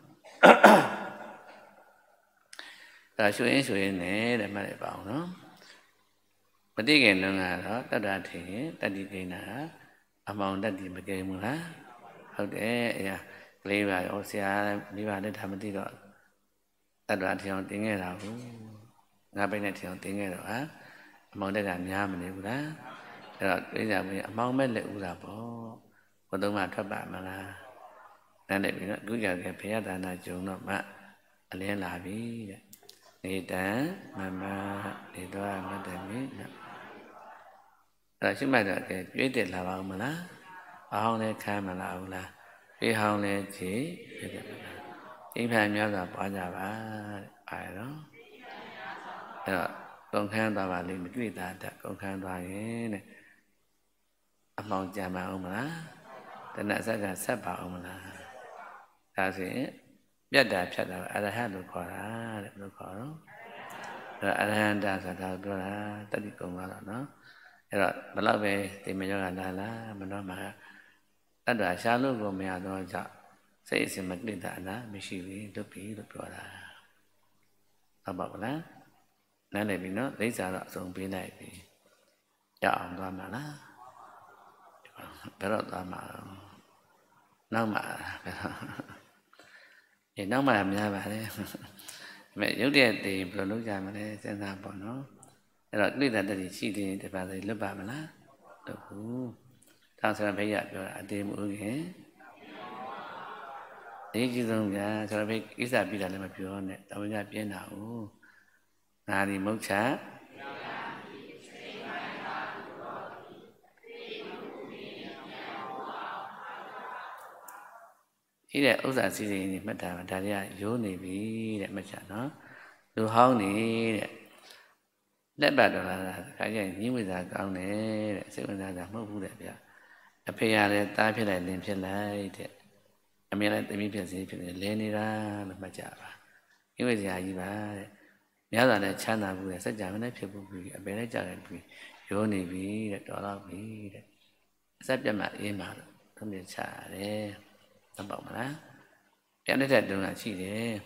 ဒါရွှေရင်နဲ့တဲ့မှတ်လိုက်ပါအောင်နော်မတိခင်တုန်းကတော့တတ္တထင်တတ္တိကိနာအမောင်တတ္တိမကယ်ဘူးလားဟုတ်တယ်အရာကလေးပါရောဆရာမိဘလည်းဒါမသိတော့တတ္တထင်အောင်တင်ခဲ့တာဘူးငါပိတ်နဲ့ထင်အောင်တင်ခဲ့တော့ဟာအမောင်တက်ကများမနေဘူးလားအဲ့တော့ပြိဿဘုရားအမောင်မဲ့လက်ဦးတာပေါ့ဘုသုံးမထွက်ပါမလားနားလည်ပြီနော်အခုကြောင့်ဘုရားဒါနာကျုံတော့မှအလင်းလာပြီတဲ့နေတံမမနေတော့မတမီနော်အဲ့ရှိမှတော့ပြည့်တက်လာပါဦးမလားအဟောင်းလဲခံမလားဘူးလားပြဟောင်းလဲကြည်ပြည့်တက်မလားအိမ်ဖန်များစွာပွားကြပါတဲ့အဲ့တော့ကုန်ခန်းသွားပါလိမ့်မတွေ့တာတကုန်ခန်းသွားရင်တဲ့အမှောင်ကြံပါအောင်မလားတဏှာဆက်ကဆက်ပါအောင်မလားဒါဆိုရင်ပြတ်တာဖြတ်တာအရဟတ်လို့ခေါ်တာတဲ့ဘယ်လိုခေါ်တော့အရဟန္တာဆိုတာပြောတာတတိကုံသွားတော့နော်အဲ့တော့ဘယ်တော့ပဲဒီမယောကလာလာမနောမှာတတ္တရှားလို့ကိုမရတော့ကြောင့်စိတ်အစဉ်မတိတာအလားမရှိဘူးလွတ်ပြီလို့ပြောတာဟုတ်ပါဗလားနားလည်ပြီနော်လိမ့်စာတော့အစုံပေးလိုက်ပြီရအောင်သွားမှာလားဘယ်တော့သွားမှာနောက်မှာနောက်မှများပါလေမဲ့ရုပ်တရက်တည်ဘယ်လိုလုပ်ကြမလဲစဉ်းစားပေါ့နော်အဲ့တော့ကိလေသာတည်းရှိတယ်တပါးစီလွတ်ပါမလားလွတ်ဘူးဒါဆိုရင်ဘိယပြောတာအတေမူခင် ấy chứ không nhá cho nó biết ít ra bây giờ này mà biểu này tao mới nghe biến nào ngà đi mốc chá ý là Úc giả sĩ thì mất đà mà đà đi à yếu này vì để mà chả nó đồ hông này đểလက်bắt đó là cái gì những người già cao này để sẽ người già mất vui đẹp vậy à bây giờ là ta phải lại liền phải lại để anh em lại tìm hiểu gì phải lên đi ra là mà chả ba những người già gì ba nhớ là để chán nào vui sẽ chả mới phải vui bé lại chả lại vui yếu này vì để đó là vì để sắp cho mà yên mà không biết chả đấy nó bảo mà lá em nói thật đường là chỉ đấy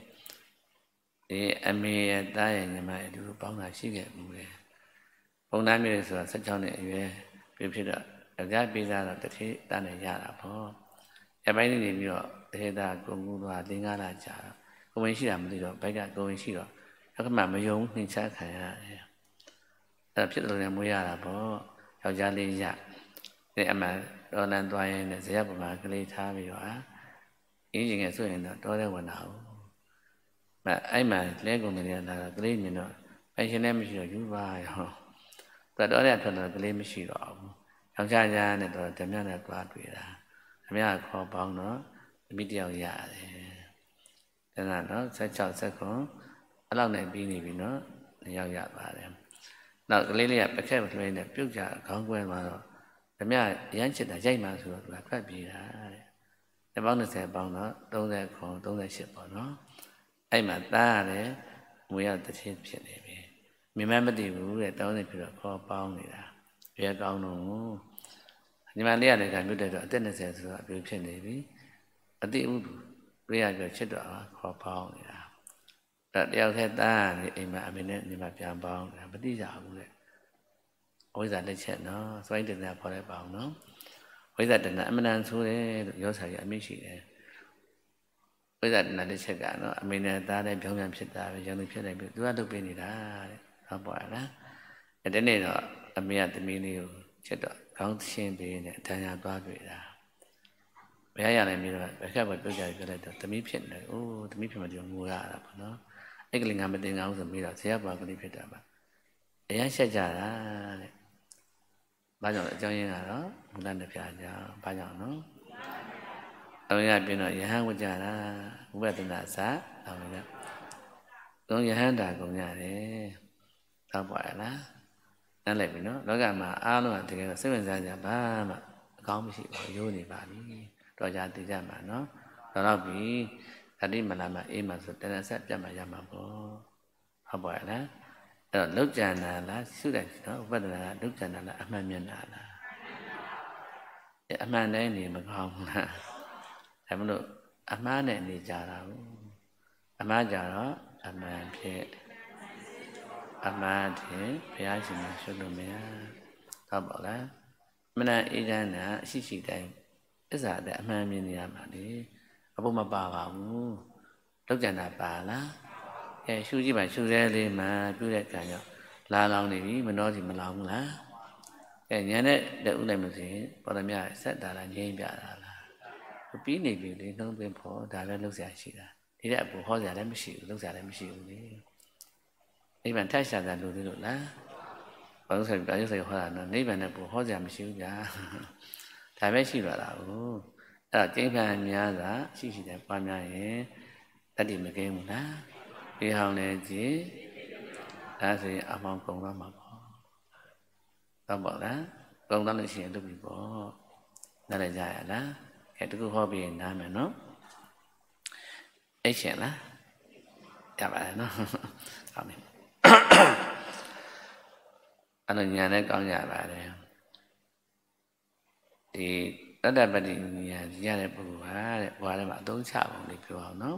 để anh em ta nhà mà đủ bao ngày chỉ cái vui bông nam như là rất cho này về biểu hiện đó giá bây giờ là thế ta này ra là phó em ấy thì nhiều thế ta cũng là tiếng Nga là chả cũng mấy làm gì đó bây giờ cũng mấy đó các bạn mới dùng nên chắc phải làဖြစ်လို့လည်းမွေးရတာပေါ့ယောက်ျားလေးရတဲ့အမှတော်လန်သွားရင်လည်းဇေယျပမာကလေးထားပြီးတော့အင်းကြီးငယ်ဆိုရင်တော့တော်တဲ့ဝင်တာဟုတ်အဲ့မှာလဲကုန်တယ်လာတော့ကလေးမြင်တော့ပိုင်ရှင်လည်းမရှိတော့ယူပါရောတော်တဲ့ထွက်တော့ကလေးမရှိတော့ဘူးယောက်ျားကြားနဲ့တော့ဓမြနဲ့တွားတွေ့တာဓမြခေါ်ပေါင်းတော့သမီးတယောက်ရတယ်ဒါကတော့16 19အဲ့လောက်နဲ့ပြီးနေပြီနော်ရောက်ရပါတယ်နောက်ကလေးလေးကပခက်လွှဲနေပြုတ်ကြခေါင်းကွဲသွားတော့ဓမြရမ်းချစ်တာရိုက်မှဆိုတော့သူကဖတ်ပြေးတာတဲ့တပေါင်း20ပေါင်းတော့30ခွန်38ပေါ့နော်အဲ့မှာသားရတယ်ငွေရတစ်ချင်းဖြစ်နေပြီမြင်မမသိဘူးတဲ့တောင်းနေပြီးတော့ခေါ်ပေါင်းနေတာဘယ်ကောင်းတော့ညီမလေးရတဲ့ကမြို့တဲ့တော့အသက်20ဆိုတော့အပြည့်ဖြစ်နေပြီအတိဥတွေ့ရကြချစ်တော့ခေါ်ပေါင်းနေတာအဲ့တယောက်ထဲသားနေအိမ်မှာအမေနဲ့ညီမပြန်ပေါင်းတာမသိကြဘူးတဲ့ဝိဇ္ဇာတစ်ချက်နော်စွိုင်းတင်တာခေါ်လိုက်ပါအောင်နော်ဝိဇ္ဇာတဏအမှန်တန်ဆိုတယ်လို့ရောစာရအမိရှိတယ်ဝိဇ္ဇာတဏတစ်ချက်ကနော်အမေနဲ့သားနဲ့ပြောင်းပြန်ဖြစ်တာပဲရောင်ဖြစ်နေပြီသူကလုပ်ပေးနေတာတဲ့ဟုတ်ပါလားအဲ့ဒီနေ့တော့အမေကသမီးလေးကိုချက်တော့ခေါင်းရှင်းပေးနေအတန်ရာသွားတွေ့တာဘယ်ရရလဲမြေတော့ဘယ်ခက်ပဲပြုတ်ကြပြလိုက်တော့သမီးဖြစ်နေတယ်အိုးသမီးဖြစ်မှဒီငိုရတာပေါ့နော်အဲ့ကလေးငါမတင်ကောင်းဆိုပြီးတော့ဇေယျပါကလေးဖြစ်တာပါအရင်ရှက်ကြတာတဲ့ဘာကြောင့်အကြောင်းရင်းကတော့မူလနှစ်ဖြာကြောင့်ဘာကြောင့်နော်အမေကပြင်းတော့ယဟန်ဝကြတာဝိပဿနာစာအမေကသုံးယဟန်တာကုန်ရတယ်သောက်ပါလားနားလည်ပြီနော်လောကမှာအားလုံးကတကယ်စိတ်ဝင်စားကြဘာမှအကောင်းမရှိဘူးရိုးနေပါပြီတော်ကြတည်ကြမှာနော်တော့ပြီဓာတိမလာမအေးမှာဆိုတဏှာဆက်ပြတ်မှာရမှာပေါ့ဟုတ်ပါလားအဲ့တော့လုတ်ကြံတာလားရှုတယ်နော်ဥပဒနာကလုတ်ကြံတာလားအမှန်မြင်တာလားအမှန်တိုင်းနေမကောင်းဘူးလားဒါမလို့အမှားနဲ့နေကြတာဘူးအမှားကြတော့အမှန်ဖြစ်အမှန်တင်ဘုရားရှင်မှာရှုလို့မရဟုတ်ပါလားမနအေးချမ်းတာရှိတိုင်းအစ္စာတဲ့အမှန်မြင်နေရမှာလေအဖို့မပါပါဘူးလုတ်ကြံတာပါလားရှုကြည့်ပါရှုရဲလေးမှာပြုတဲ့ကံကြောင့်လာလောင်နေပြီမနှောစီမလောင်ဘူးလားညာနဲ့လက်ဥလိုက်မစင်ပေါ်ရမြဆက်တာလားငြိမ်းပြတာလားပြီးနေပြီလေနှုံးသွင်းဖို့ဒါပဲလှုပ်ရှားရှိတာဒီတဲ့အပူဟောစရာလည်းမရှိဘူးလှုပ်ရှားလည်းမရှိဘူးလေနိဗ္ဗာန်ထက်ရှာတာလို့သေးလို့လားဘာလို့ဆိုပြီးရုပ်စိတ်ဟောတာနော်နိဗ္ဗာန်နဲ့ပူဟောစရာမရှိဘူးဗျာဒါပဲရှိပါလားဘူးအဲ့တော့ကျင့်ခံများစွာရှိတယ်ပွားများရင်တတိမကင်းဘူးလားဒီဟောင်းလည်းကြည့်ဒါဆိုရင်အမောင်ကုန်သွားမှာပေါ့ဟုတ်ပါလားကုန်သွားလို့ရှိရင်လုပ်ပြီပေါ့နားလည်ကြရလားအဲတခုဟောပြီးရင်နားမယ်နော်အိတ်ရှင်လားရပါတယ်နော်ဟုတ်ပြီအဲ့တော့ညာနဲ့ကောင်းကြပါတယ်ဒီတတ္တပတ္တိညာရတဲ့ပုဂ္ဂိုလ်ဟာတဲ့ဘွားထဲမှာအသုံးချပုံလေးပြောအောင်နော်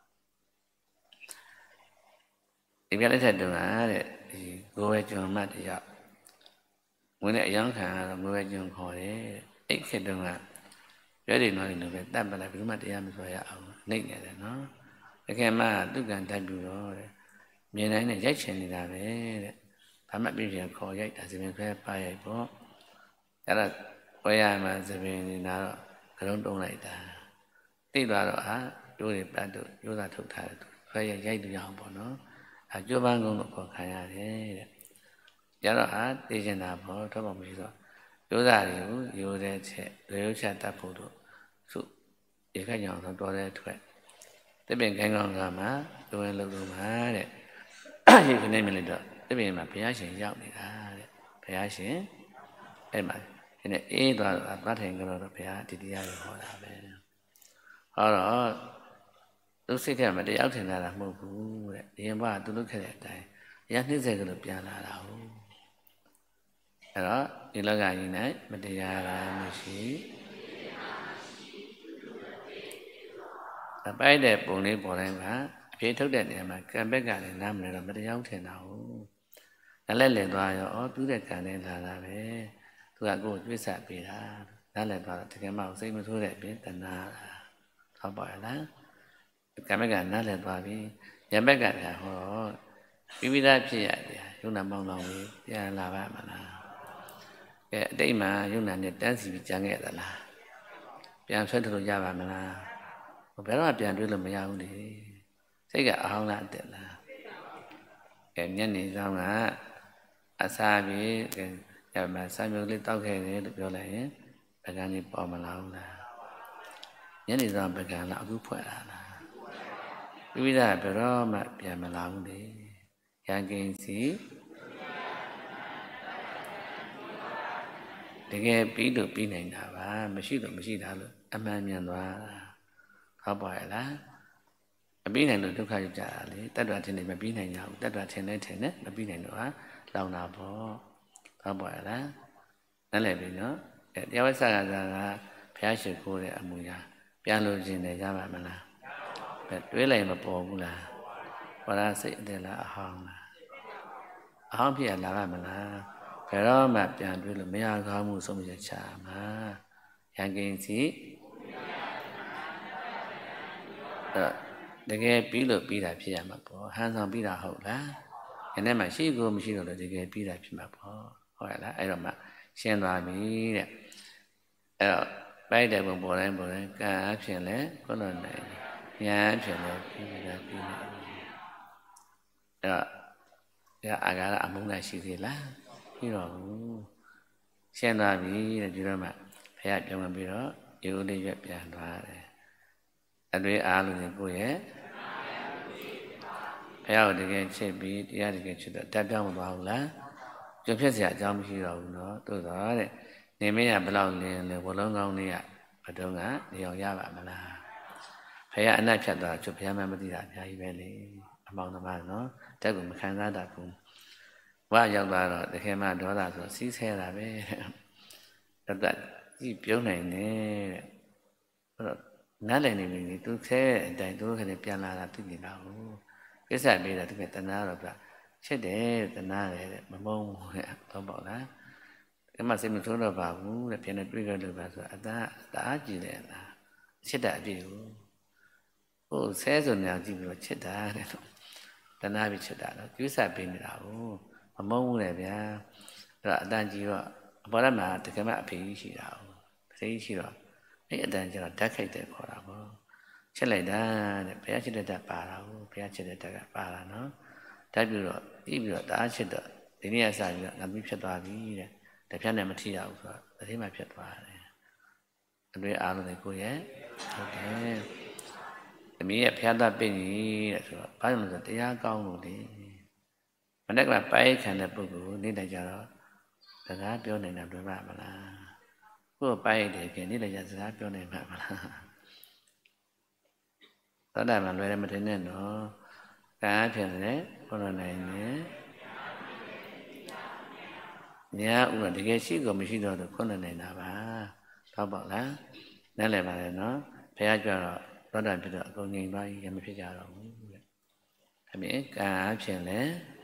ဒီပြလက်ထက်တုန်းကတဲ့ဒီကိုယ်ပဲကျွန်မတ်တယောက်ဝင်တဲ့အယောင်ခံကတော့ကိုယ်ပဲကျွန်ခေါ်တယ်အဲ့ခေတ်တုန်းကရွေးတယ်နော်ဒီလိုပဲတတ်ပလိုက်ဘယ်သူမှတရားမဆိုရအောင်နှိမ့်နေတယ်နော်တကယ်မှသူကံတတ်ပြီးတော့တဲ့မြင်တိုင်းနဲ့ရိုက်ချင်နေတာပဲတဲ့ဘာမှပြည့်ပြည့်ခေါ်ရိုက်တာစပင်ခွဲပါရိုက်ပေါ့အဲ့ဒါဝဲရမှာစပင်နေတာတော့ကလုံးတုံးလိုက်တာတိတ်သွားတော့ဟာတို့တွေပတ်တို့ရိုးသားထုတ်ထားတယ်ခွဲရိုက်တူရအောင်ပေါ့နော်အကျိုးပန်းကုန်းလို့ခေါ်ခံရတယ်တဲ့ကျတော့ဟာသိကျင်တာပေါ့ထောက်ပါမရှိတော့ရိုးသားတွေကိုရိုးတဲ့ချက်ရိုးချက်တတ်ဖို့တို့စုရေခက်ကြောင်ဆိုတော်တဲ့ထွက်တပင်ခိုင်းကောင်းကမှတွင်လုံလို့မှာတဲ့ရေခနေမြင်လိုက်တော့တပင်မှာဘုရားရှင်ရောက်နေတာတဲ့ဘုရားရှင်အဲ့မှာဒီနေ့အေးသွားတော့ဗတ်ထိုင်ကြတော့ဘုရားဒီတရားကိုဟောတာပဲဟောတော့သူစိတ်ထဲမှာတရားထင်လာတာမဟုတ်ဘူးတဲ့ဒီရင်ဘကသူလုပ်ခဲ့တဲ့အတိုင်းရနှိမ့်စေကလို့ပြန်လာတာဟုတ်အဲ့တော့ဒီလောကကြီး၌မတရားတာမရှိအပိုက်တဲ့ပုံလေးပေါ်တိုင်းမှာအပြေထုတ်တဲ့နေရာမှာကံဘက်ကလည်းနားမလဲတော့မတရားထင်တာဟုတ်နားလဲလည်သွားရောပြုတဲ့ကံနဲ့လာတာပဲသူကကိုယ်ကျွေးဆက်ပေးတာနားလဲသွားတော့တကယ်မှစိတ်မဆိုးတဲ့အပြင်တဏှာဟုတ်ပါလားကံဘက်ကနားလဲသွားပြီဉာဏ်ဘက်ကကဟောပြီးပြီးသားဖြစ်ရတယ်ယုံနာမောင်းလောင်ပြီးပြန်လာပါမလားကဲအတိတ်မှာယုံနာနဲ့တန်းစီပြီးကြံခဲ့သလားပြန်ဆွဲထုတ်လို့ရပါမလားဘယ်တော့ပြန်တွေးလို့မရဘူးလေစိတ်ကအဟောင်းလားအတက်လားကဲညနေဆောင်ကအစားပြီးကဲမဆာမျိုးလေးတောက်ခဲ့တယ်လို့ပြောလိုက်ရင်ပကံလေးပေါ်မလာဘူးလားညနေဆောင်ပကံလားအခုဖွဲ့လာလားပြီးပြီးသားဘယ်တော့မှပြန်မလာဘူးလေရန်ကင်းစီတကယ်ပြီးလို့ပြီးနိုင်တာပါမရှိလို့မရှိတာလို့အမှန်မြင်သွားတာဟုတ်ပါရဲ့လားမပြီးနိုင်လို့ဒုက္ခရောက်ကြတာလေတတ္တဝါထင်နေမပြီးနိုင်ကြဘူးတတ္တဝါထင်နေထင်နေမပြီးနိုင်တော့ဟာလောင်တာပေါ့ဟုတ်ပါရဲ့လားနားလည်ပြီနော်တရားဝိသကသာကဘုရားရှိခိုးတဲ့အမူအရာပြန်လို့ခြင်းတယ်ရပါမလားတွေးလိုက်မပေါ်ဘူးလားဘာသာစိတ်အတယ်လားအဟောင်းလားအဟောင်းဖြစ်ရလာပါမလားဘယ်တော့မှပြန်တွေးလို့မရကောင်းမှုဆုံးဖြတ်ချမှာရန်ကင်းစီတကယ်ပြီးလို့ပြီးတာဖြစ်ရမှာပေါ့ဟန်ဆောင်ပြီးတာဟုတ်လားဒီနေ့မှရှိကိုမရှိတော့လို့တကယ်ပြီးတာဖြစ်မှာပေါ့ဟုတ်ရလားအဲ့တော့မှရှင်းသွားပြီတဲ့အဲ့တော့ပိုက်တဲ့ပုံပေါ်တိုင်းကံအဖြစ်လဲခုနနိုင်ညာအဖြစ်လဲပြီးတာပြီးနေအဲ့တော့အာဃာရအမုန်းနဲ့ရှိသေးလားပြီးတော့ရှင်းသွားပြီတဲ့ဒီတော့မှဘုရားပြောင်းပြီးတော့ဒီလိုလေးရွက်ပြန်သွားတယ်အတွေ့အားလုံးကိုရဲ့ဘုရားကိုတကယ်ချစ်ပြီးတရားတကယ်ချစ်တော့တက်ပြောင်းမသွားဘူးလားကြွဖြစ်เสียအကြောင်းမရှိတော့ဘူးเนาะသို့တော့တဲ့နေမင်းကဘလောက်လင်းလဲဘလုံးကောင်းလေးကဘတုံးကနေအောင်ရပါမလားဘုရားအနတ်ဖြတ်သွားချွတ်ဘုရားမှမသိတာအများကြီးပဲလေအမောင်သမားเนาะတက်ကိုမခံစားတတ်ဘူးဝါရောက်သွားတော့တခင်မဒေါသဆိုစီးဆဲတာပဲတတ်ကြည့်ပြုံးနိုင်တယ်တဲ့အဲ့တော့နားလည်နေပြီသူဆဲတဲ့အတိုင်းသူတို့ခနဲ့ပြန်လာတာသိနေတာဟုတ်ကိစ္စပေးတာသူကတဏှာတော့ပြချစ်တယ်တဏှာတယ်တဲ့မမုန်းဘူးတဲ့တော့ပေါ့လားဒီမှာစိတ်မဆိုးတော့ပါဘူးတဲ့ပြန်နေတွေ့ကြလို့ပါဆိုအသားတအားကြည့်တယ်လားချစ်တာအပြည့်ကိုဟိုဆဲဆိုနေအောင်ကြည့်ပြီးတော့ချစ်တာတဲ့တဏှာပြီးချစ်တာတော့ကိစ္စပေးနေတာဟုတ်မမုန်းဘူးလေဗျာအဲ့တော့အတန်ကြီးတော့အပေါ်မှာတကယ်မှအဖေကြီးရှိတာဟုတ်အဖေကြီးရှိတော့အဲ့အတန်ကျတော့ဓာတ်ခိုက်တယ်ခေါ်တာပေါ့ချစ်လိုက်တာတဲ့ဘုရားချစ်တဲ့ဓာတ်ပါတာဟုတ်ဘုရားချစ်တဲ့ဓာတ်ကပါတာနော်ဓာတ်ပြီးတော့ပြီးပြီးတော့တအားချစ်တော့ဒီနေ့ကစပြီးတော့ငါပြီးဖြစ်သွားပြီတဲ့တပြတ်နဲ့မထိရဘူးဆိုတော့တတိမှဖြစ်သွားတယ်အတွေ့အားလုံးကိုရဲ့ဟုတ်တယ်သမီးရဲ့ဘုရားသပင့်ကြီးတဲ့ဆိုတော့ဘာလို့လဲဆိုတော့တရားကောင်းလို့လေမနေ့ကပိုက်ခံတဲ့ပုဂ္ဂိုလ်နေ့တိုင်းကြတော့စကားပြောနေတာတွေ့ပါမလားကိုယ်ပိုက်တယ်ခင်နေ့တိုင်းကြစကားပြောနေမှာမလားသောတာပန်လွယ်တယ်မထင်နဲ့နော်ကာဖြစ်တယ်ဘုရားနိုင်တယ်ညာဥတော့တကယ်ရှိကိုမရှိတော့ခုနနေတာပါတော့ပေါ့လားနားလည်ပါလေနော်ဘုရားကြတော့သောတာဖြစ်တော့အကုန်ငြိမ်သွားရင်မဖြစ်ကြတော့ဘူးတဲ့အပြင်ကာဖြစ်လေ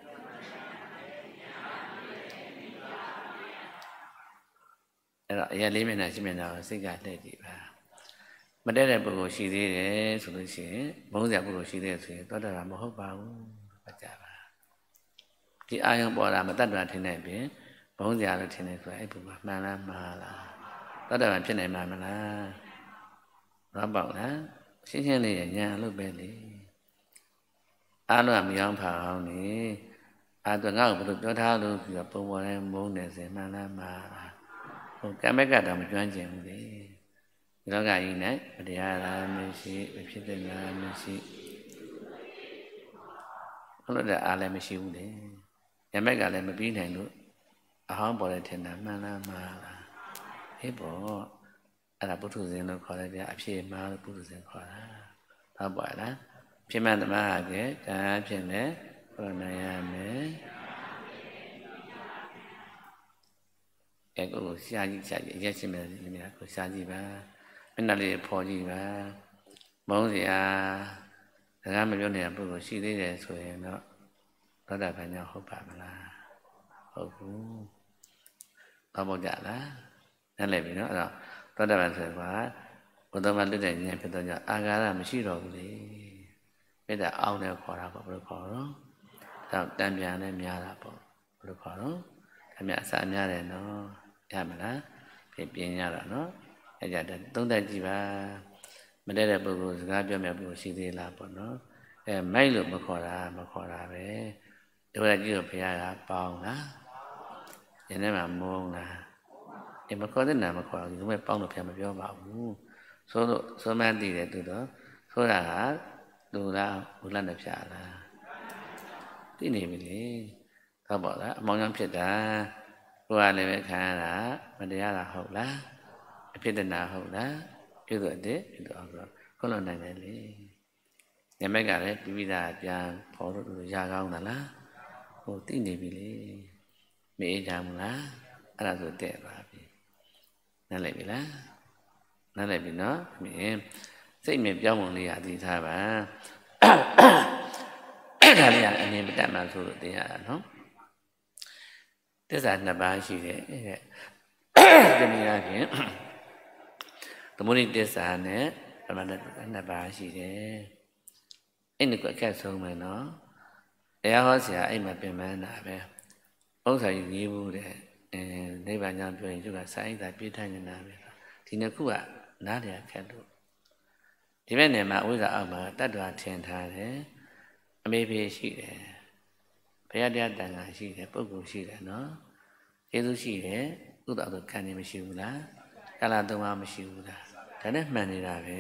အဲ့တော့အရာလေးမျက်နှာရှိမျက်နှာကိုစိတ်ကလှည့်ကြည့်ပါမတည့်တဲ့ပုဂ္ဂိုလ်ရှိသေးတယ်ဆိုလို့ရှိရင်မုန်းစရာပုဂ္ဂိုလ်ရှိသေးတယ်ဆိုရင်သောတာပန်မဟုတ်ပါဘူးပတ်ကြပါဒီအာယုံပေါ်တာမတတ်တာထင်တဲ့အပြင်မုန်းစရာလို့ထင်နေဆိုအဲ့ပုဂ္ဂိုလ်မှန်လားမှားလားသောတာပန်ဖြစ်နိုင်မှာမလားတော့ပေါ့လားရှင်းရှင်းလေးညာလို့ပဲလေအားလုံးကမယောင်းဖာအောင်နေအားတော့ငါ့ကိုဘယ်လိုပြောထားလို့ပြီးတော့ပုံပေါ်တိုင်းမုန်းနေစေမှန်လားမှာဟိုကံမဲ့ကတော့မကျွမ်းကျင်ဘူးလေဒီလောကကြီးနဲ့တရားလားမရှိဖြစ်တဲ့လားမရှိဘလို့တဲ့အားလည်းမရှိဘူးလေညမဲ့ကလည်းမပြီးနိုင်လို့အဟောင်းပေါ်တဲ့ထင်တာမှန်လားမှာလားဟေးပေါ့အဲ့ဒါပုထုဇဉ်လို့ခေါ်တယ်ဗျအဖြစ်မှားလို့ပုထုဇဉ်ခေါ်တာဟုတ်ပါလားဖြစ်မှန်သမားဟာကဲဒါဖြစ်နေခေါ်နိုင်ရမယ်ကိုရှားကြည့်ရက်ရှင်းမယ်ဒီနေ့ကိုရှားကြည့်ပါမျက်နှာလေးဖော်ကြည့်ပါမုန်းစရာစကားမပြောနေတဲ့ပုဂ္ဂိုလ်ရှိသေးတယ်ဆိုရင်တော့သောတာပန်ကြောင့်ဟုတ်ပါမလားဟုတ်ဘူးတော့ပေါ့ကြလားနားလည်ပြီနော်အဲ့တော့သောတာပန်ဆိုရင်ကဘုဒ္ဓဘာသာလွတ်တဲ့ဉာဏ်ဖြစ်တော့ကြောင့်အာဃာရမရှိတော့ဘူးလေမေတ္တာအောင်နဲ့ခေါ်တာပေါ့ဘယ်လိုခေါ်တော့ဒါတန်ပြန်နဲ့များတာပေါ့ဘယ်လိုခေါ်တော့အမြအစများတယ်နော်ရမလားပြင်ရတာနော်အဲ့ကြတဲ့သုံးသက်ကြည့်ပါမတည့်တဲ့ပုဂ္ဂိုလ်စကားပြောမဲ့ပုဂ္ဂိုလ်ရှိသေးလားပေါ့နော်မိုက်လို့မခေါ်တာပဲဒီလိုကြည့်တော့ဘုရားကပေါင်းလားယနေ့မှမုန်းလားမခေါ်တဲ့နာမခေါ်ဘူးဒီမဲ့ပေါင်းလို့ဘုရားမပြောပါဘူးဆိုမှန်းသိတယ်သူတော့ဆိုတာကလူလားဘုလတ်နဲ့ဖြာလားသိနေပြီလေဟုတ်ပါလားအမောင်ကြောင့်ဖြစ်တာကိုယ်ကလည်းပဲခံရတာမတရားတာဟုတ်လားအဖြစ်တနာဟုတ်လားပြုလို့တဲ့ပြုလို့အောင်ဆိုခုလုံးနိုင်တယ်လေညမက်ကလည်းပြီးပြီးသားပြန်ဖော်လို့ရကောင်းသလားဟိုသိနေပြီလေမအေးကြဘူးလားအဲ့ဒါဆိုတဲ့ပါပြီနားလည်ပြီလားနားလည်ပြီနော်မင်းစိတ်မြပြောင်းပုံလေးရသိထားပါအဲ့ဒါလေးကအမြင်မတတ်မှဆိုလို့သိရတာနော်သစ္စာနှစ်ပါးရှိတယ်တဲ့ဒီနည်းအားဖြင့်သမုဒိသစ္စာနဲ့ပရမတ္တနှစ်ပါးရှိတယ်အဲ့ဒီကအခက်ဆုံးမယ်နော်တရားဟောဆရာအဲ့မှာပြင်ပန်းတာပဲဥစ္စာကြီးရေးဘူးတဲ့နိဗ္ဗာန်ကြောင့်ပြောရင်သူကစာအိတ်သာပြည့်ထိုင်နေတာပဲဒီနှစ်ခုကနားတယ်ခက်လို့ဒီဘက်နယ်မှာဥစ္စာအောက်မှာတတ္တဝါထင်ထားတယ်အမေဖေရှိတယ်ဘုရားတရားတန်ခါရှိတယ်ပုဂ္ဂိုလ်ရှိတယ်နော်ကျေးဇူးရှိတယ်ဥဒ္ဒတော်ခံနေမရှိဘူးလားကာလသုံးပါးမရှိဘူးလားဒါနဲ့မှန်နေတာပဲ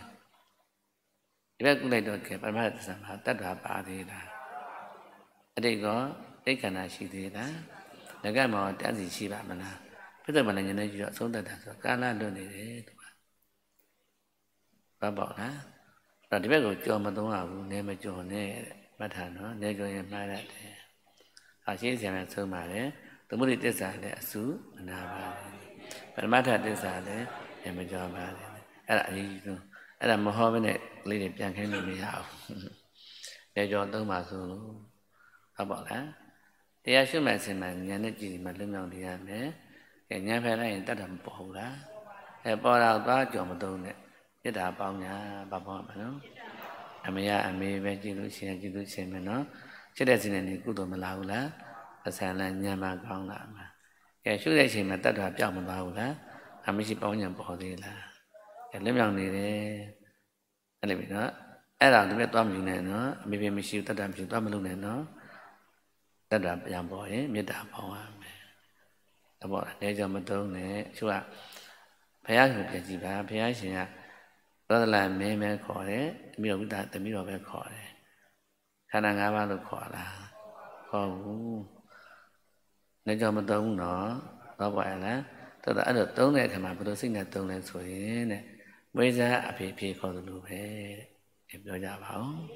ဒီဘက်ကုလိုက်တော့ကဲပရမတ္တသစ္စာမှာတတ္တဝါပါသေးလားအတိတ်ကတိတ်ခန္ဓာရှိသေးလားငကမောတန်းစီရှိပါမလားပြဿနာဉာဏ်နဲ့ကြည့်တော့အဆုံးတတ်တာဆိုကာလလွတ်နေတယ်သူကဘာပေါ့လားအဲ့ဒီဘက်ကိုကြော်မသုံးရဘူးနည်းမကြော်နဲ့တဲ့မှတ်ထားနော်နည်းကြော်ရင်မှားရတယ်အရှင်းဆရာနဲ့ဆုံးပါတယ်သမုဒိသစ္စာလည်းအစုအနာပါတယ်ပရမတ္ထသစ္စာလည်းနည်းမကြော်ပါတယ်အဲ့ဒါအရေးကြီးဆုံးအဲ့ဒါမဟောဘဲနဲ့ကလေးတွေပြန်ခိုင်းလို့မရဘူးနည်းကြော်သုံးပါဆိုလို့ဟုတ်ပါလားတရားရှုမှတ်စဉ်မှာဉာဏ်နဲ့ကြည့်ဒီမှာလွတ်မြောက်နေရမယ်။ဉာဏ်ဖယ်လိုက်ရင်တတ်တာမပေါ်ဘူးလား။ပေါ်တော့သွားကြော်မသုံးနဲ့မေတ္တာပေါင်းညာဘာပေါင်းမှာနော်။အမေအမေပဲကြည့်လို့ရှိရင်ကြည့်လို့ရှိရင်မယ်နော်။ဖြစ်တဲ့စဉ်နဲ့ကုသိုလ်မလာဘူးလား။အဆန်လည်းဉာဏ်မှကောင်းလာမှာ။ရှုတဲ့ချိန်မှာတတ်တာပြောင်းမသွားဘူးလား။အမရှိပေါင်းညာပေါ်သေးလား။လွတ်မြောက်နေတယ်။အဲ့လိုပြီနော်။အဲ့ဒါဒီမဲ့သွားမယူနဲ့နော်။အမေမရှိဘူးတတ်တာမရှိသွားမလုပ်နဲ့နော်။တတ္တပြန်ပေါ်ရင်မေတ္တာပေါင်းရမယ်။ဒါပေါ့လဲကြောင့်မသုံးနဲ့သူကဘုရားရှင်ပြကြည့်ပါဘုရားရှင်ကသောတလမင်းပဲခေါ်တယ်။သမီးတော်ဘုရားသမီးတော်ပဲခေါ်တယ်။ခန္ဓာ၅ပါးလို့ခေါ်လား။ခေါ်ဘူး။လဲကြောင့်မသုံးဘူးနော်။တော့ပါလား။တော်တော်အဲ့လိုသုံးတဲ့အခါမှာဘယ်လိုစိတ်နဲ့သုံးလဲဆိုရင်တဲ့မွေးစားအဖေဖေခေါ်တယ်လို့ပဲတဲ့ပြောကြပါဦး။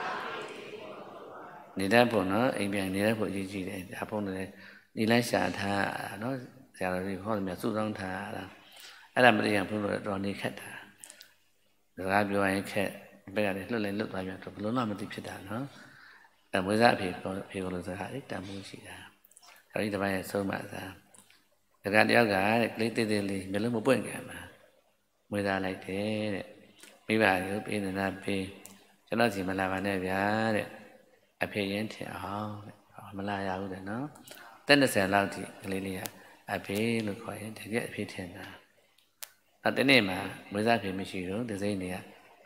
နေတတ်ဖို့နော်အိမ်ပြန်နေတတ်ဖို့အရေးကြီးတယ်ဒါဖုန်းလည်းနေလိုက်ရှာထားနော်ဆရာတော်ကြီးဟောတယ်မြတ်စုဆောင်းထားတာအဲ့ဒါမတရားဘုန်းတော်တော်နေခက်တာစကားပြောရင်ခက်ဘက်ကလည်းလှုပ်လိုက်လှုပ်သွားပြန်တော့ဘလုံးမှမသိဖြစ်တာနော်အဲမွေးစားအဖေကိုလို့စကားတန်ဖို့ရှိတာအဲဒီတစ်ပိုင်းရဲ့ဆုံးမစားစကားတယောက်ကတဲ့ကလေးသေးသေးလေးမျိုးလုံးမပွင့်ကြမှာမွေးစားလိုက်တယ်တဲ့မိဘကိုပေးနေတာပေးကျွန်တော်စီမလာပါနဲ့ဗျာတဲ့အဖေရင်ထင်အောင်မလာရဘူးတဲ့နော်တက်20လောက်ထိကလေးလေးကအဖေလို့ခေါ်ရင်တကယ်အဖေထင်တာတနေ့မှာမွေးစားဖေမရှိတော့ဒီစိမ့်တွေကမိ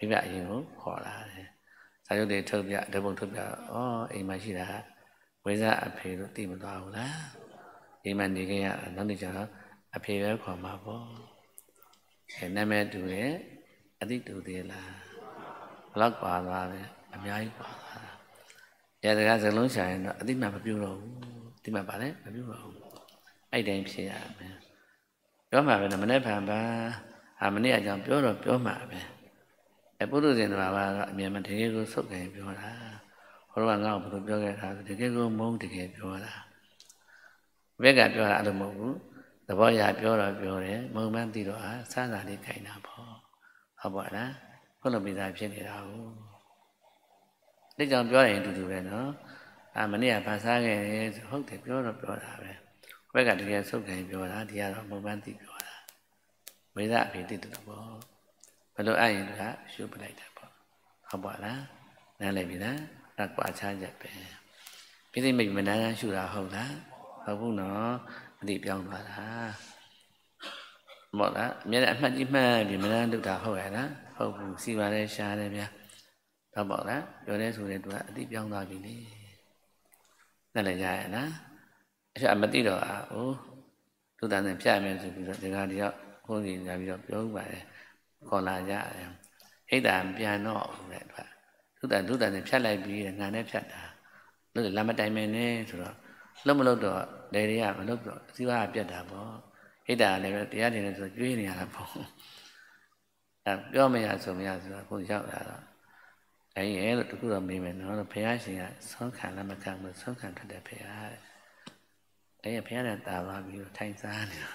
မိဘအရင်ကိုခေါ်လာတယ်စာရုပ်တွေထုတ်ပြဓာတ်ပုံထုတ်ပြအိမ်မှာရှိတာဝိဇ္ဇအဖေလို့သိမသွားဘူးလားအိမ်မှာနေခဲ့ရနောက်နေ့ကျတော့အဖေပဲခေါ်မှာပေါ့နာမည်တူတယ်အတိတူသေးလားဘလောက်ပါသွားလဲအများကြီးပါသွားတာရတဲ့စလုံးရှာရင်တော့အတိမှမပြုတ်တော့ဘူးဒီမှာပါလေမပြုတ်တော့ဘူးအဲ့တိုင်းဖြစ်ရမယ်ပြောမှာပဲမနေ့ဖန်ပါမနေ့အကြောင်းပြောတော့ပြောမှာပဲပုထုဇဉ်တော်ကတော့အမြဲတမ်းတကယ်ကိုဆုတ်ခင်ပြောတာဟိုတော့ငါ့ကိုဘယ်လိုပြောခဲ့တာတကယ်ကိုမုန်းတကယ်ပြောတာဘက်ကပြောတာအဲ့လိုမဟုတ်ဘူးသဘောရပြောတော့ပြောတယ်မုံမှန်းသိတော့စမ်းစာလေးခိုင်းတာပေါ့ဟုတ်ပါလားခုလိုပြီးသားဖြစ်နေတာဟုတ်ဒီကြောင့်ပြောရင်တူတူပဲနော်မနေ့ကဗာစားခဲ့တယ်ဟုတ်တယ်ပြောတော့ပြောတာပဲဘက်ကတကယ်ဆုတ်ခင်ပြောတာဒီကတော့မုံမှန်းသိပြောတာဝိဇ္ဇအဖေသိတယ်ပေါ့ဘယ်လိုအဲ့ရင်ကရှုပလိုက်တာပေါ့ဟုတ်ပါလားနားလည်ပြီလားအဲ့ကွာချချက်ပဲပြည့်မိတ်မနာရှုတာဟုတ်လားဟုတ်ဘူးနော်မသိပြောင်းသွားတာမဟုတ်လားအမြဲတမ်းအမှတ်ကြီးမှတ်ပြီးမနာလုပ်တာဟုတ်ရဲ့လားဟုတ်ဘူးစီပါလေရှားတယ်ဗျာဟုတ်ပါလားပြောရဲဆိုတဲ့သူကအသိပြောင်းသွားပြီလေနားလည်ကြရဲ့လားအဲ့ဒါမသိတော့သူတန်းနဲ့ဖြတ်မယ်ဆိုပြီးတော့ဒီကတယောက်ဘုန်းကြီးညာပြီးတော့ပြောပါတယ်ခေါ်လာကြတယ်ဟိတ်တာပြန်တော့တဲ့သူကသူတန်းနဲ့ဖြတ်လိုက်ပြီးငါနဲ့ဖြတ်တာလို့လမ်းမတိုင်မင်းနဲ့ဆိုတော့လုံးမလို့တော့လေတွေကမလို့တော့စီဝါပြတ်တာပေါ့ဟိတ်တာလည်းပဲတရားတင်နေဆိုကျွေးနေရတာပေါ့ပြောမရဆိုမရဆိုတော့ဘုန်းကြီးရောက်လာတော့အဲ့လို့တခုတော့မေးမယ်နော်ဘုရားရှင်ကဆုံးခံလည်းမခံဘူးဆုံးခံထွက်တယ်ဘုရားတဲ့ဘုရားနဲ့တာသွားပြီးတော့ထိုင်စားနေ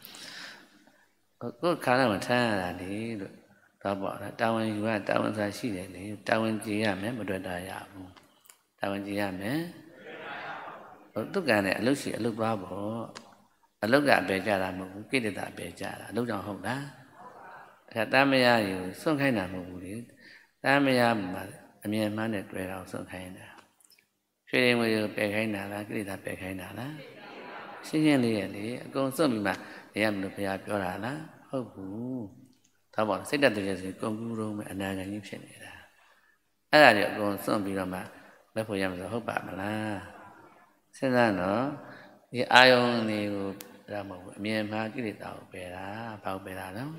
ကိုခါလာမထမ်းရတာလေလို့တော့ပေါ့လားတာဝန်ယူရတာဝန်စားရှိတယ်လေတာဝန်ကြည်ရမယ်မတွေ့တာရဘူးတာဝန်ကြည်ရမယ်သူကလည်းအလုတ်ရှိအလုတ်သွားပေါ့အလုတ်ကအပေကြတာမဟုတ်ဘူးကိလေသာအပေကြတာအလုတ်ကြောင့်ဟုတ်လားအဲတာမယယူစွန့်ခိုင်းတာမဟုတ်ဘူးလေတာမယမှာအမြဲမှန်းနဲ့တွေ့တော့စွန့်ခိုင်းတာရွှေရင်ဝေကိုပယ်ခိုင်းတာလားကိလေသာပယ်ခိုင်းတာလားရှင်းရှင်းလေးရဲ့လေအကုန်စွန့်ပြီးမှနေရမလို့ဘုရားပြောတာလားဟုတ်ဘူးဒါပေါ့စိတ်တက်တည်းဆိုကုန်ကူးတော့မယ်အနာဂတ်ကြီးဖြစ်နေတာအဲ့ဒါတွေအကုန်စွန့်ပြီးတော့မှလက်ဖို့ရမှာဆိုဟုတ်ပါမလားစဉ်းစားတော့ဒီအာယုန်တွေကိုဒါမဟုတ်ဘူးအမြင်မှာကိလေသာကိုပယ်တာဘာကိုပယ်တာလဲ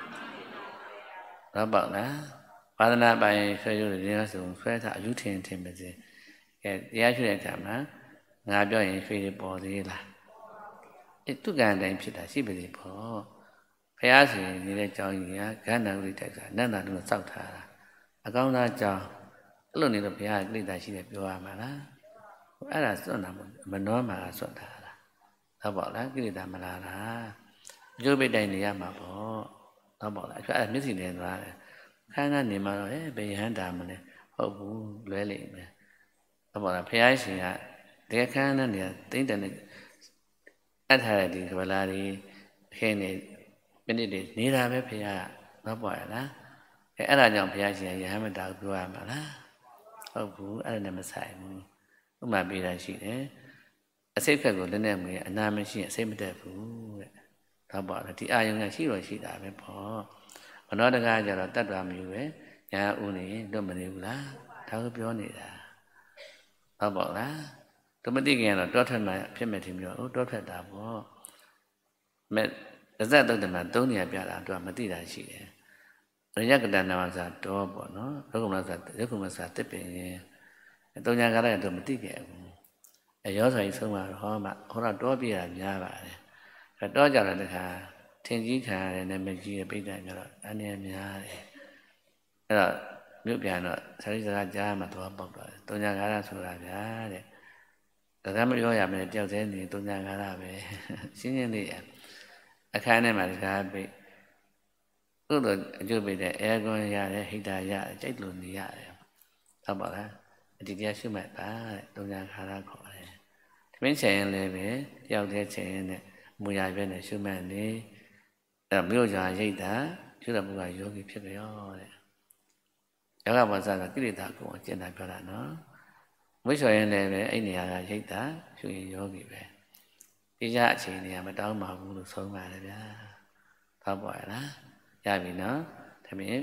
တော့ပေါ့လားဝါဒနာပိုင်ဆွဲရုပ်တွေရဆိုဆွဲထားအယူထင်ပါစေတရားရှိတဲ့အခါမှာငါပြောရင်ရွှေတွေပေါ်သေးလားသူကံတိုင်းဖြစ်တာရှိပါသေးပေါ့ဘုရားရှင်နေတဲ့ကြောင်းကြီးကဂန္ဓာဥဒိတိုက်ကနန္တာတို့စောက်ထားတာအကောင်းသားကြောင်းအဲ့လိုနေတော့ဘုရားကိလေသာရှိတယ်ပြောရမှာလားအဲ့ဒါစွန့်တာမနှောမှာစွန့်တာလားဟုတ်ပါလားကိလေသာမလားလားအကျိုးပိတ်တိုင်းနေရမှာပေါ့ဟုတ်ပါလားအဲ့ဒါမျက်စိနဲ့သွားတယ်ခန်းကနေမှာတော့ဘယ်ဟန်တာမလဲဟုတ်ဘူးလွဲလိမ့်မယ်ဟုတ်ပါလားဘုရားရှင်ကတကယ်ခန်းနဲ့နေတိမ့်တယ်နဲ့အပ်ထားတဲ့ဒီကဗလာတွေခင်းနေမိနစ်တွေနေတာပဲဘုရားဟုတ်ပါရဲ့လားအဲ့ဒါကြောင့်ဘုရားရှင်ရဟန်းမတာကိုပြောရမှာလားဟုတ်ဘူးအဲ့ဒါနဲ့မဆိုင်ဘူးဥပမာပေးတာရှိတယ်အစိတ်ခက်ကိုလက်နဲ့မွေးအနာမရှိအစိတ်မတက်ဘူးတဲ့ဟုတ်ပါလားဒီအာယုံကရှိတော့ရှိတာပဲပေါ့ဘနောတကားကြတော့တတ်တော်မယူပဲညာဦးနေလွတ်မနေဘူးလားဒါကိုပြောနေတာဟုတ်ပါလားတမတိခင်ကတော့တောထွက်မှဖြစ်မဲ့ထင်ပြီးတော့တောထွက်တာပေါ့မဲ့ဇဇတ်တုတ်တမ3နေရာပြတာသူကမသိတာရှိတယ်ရယကတနာမစာတောပေါ့နော်လောကမစာယခုမစာတစ်ပင်တုံညာကာရကတော့မသိခဲ့ဘူးရောဆိုရင်ဆုံးမှာဟောမှဟောတော့တောပြရများပါတယ်တောကြတော့တခါထင်ကြီးခံရတယ်နဲ့မကြီးရပိဋကကြတော့အနေများတယ်အဲ့တော့မြို့ပြန်တော့ဆရာကြီးစကားကြားမှတော့ပေါက်တော့တုံညာကာရဆိုတာဗျာတဲ့ဒါကမပြောရမယ်တယောက်တည်းနေတုံညာကာရပဲရှင်းရှင်းလေးအခန်းထဲမှာတကားပိတ်သို့တော့အကျိုးပိတ်တဲ့အဲကွန်ရတယ်ဟိတာရတယ်ကြိုက်လို့နေရတယ်ဟုတ်ပါလားဒီတရားရှုမှတ်ပါတဲ့တုံညာကာရခေါ်တယ်သမင်းချင်ရင်လည်းပဲတယောက်တည်းချင်ရင်လည်းမူရပဲနဲ့ရှုမှတ်နေအဲမြို့ကြာရိတ်တာရှုတဲ့ဘုရားယောဂီဖြစ်ကြရောတဲ့ယောဂဘာသာကကိလေသာကိုကျင့်တာပြောတာနော်ဝိဇ္ဇောရင်လည်းပဲအဲ့နေရာကရိတ်တာရှုရင်ယောဂီပဲဒီကြအချိန်နေရာမတောင်းပါဘူးလို့ဆုံးပါတယ်ဗျာဟုတ်ပါရဲ့လားရပြီနော်ဒါပေမဲ့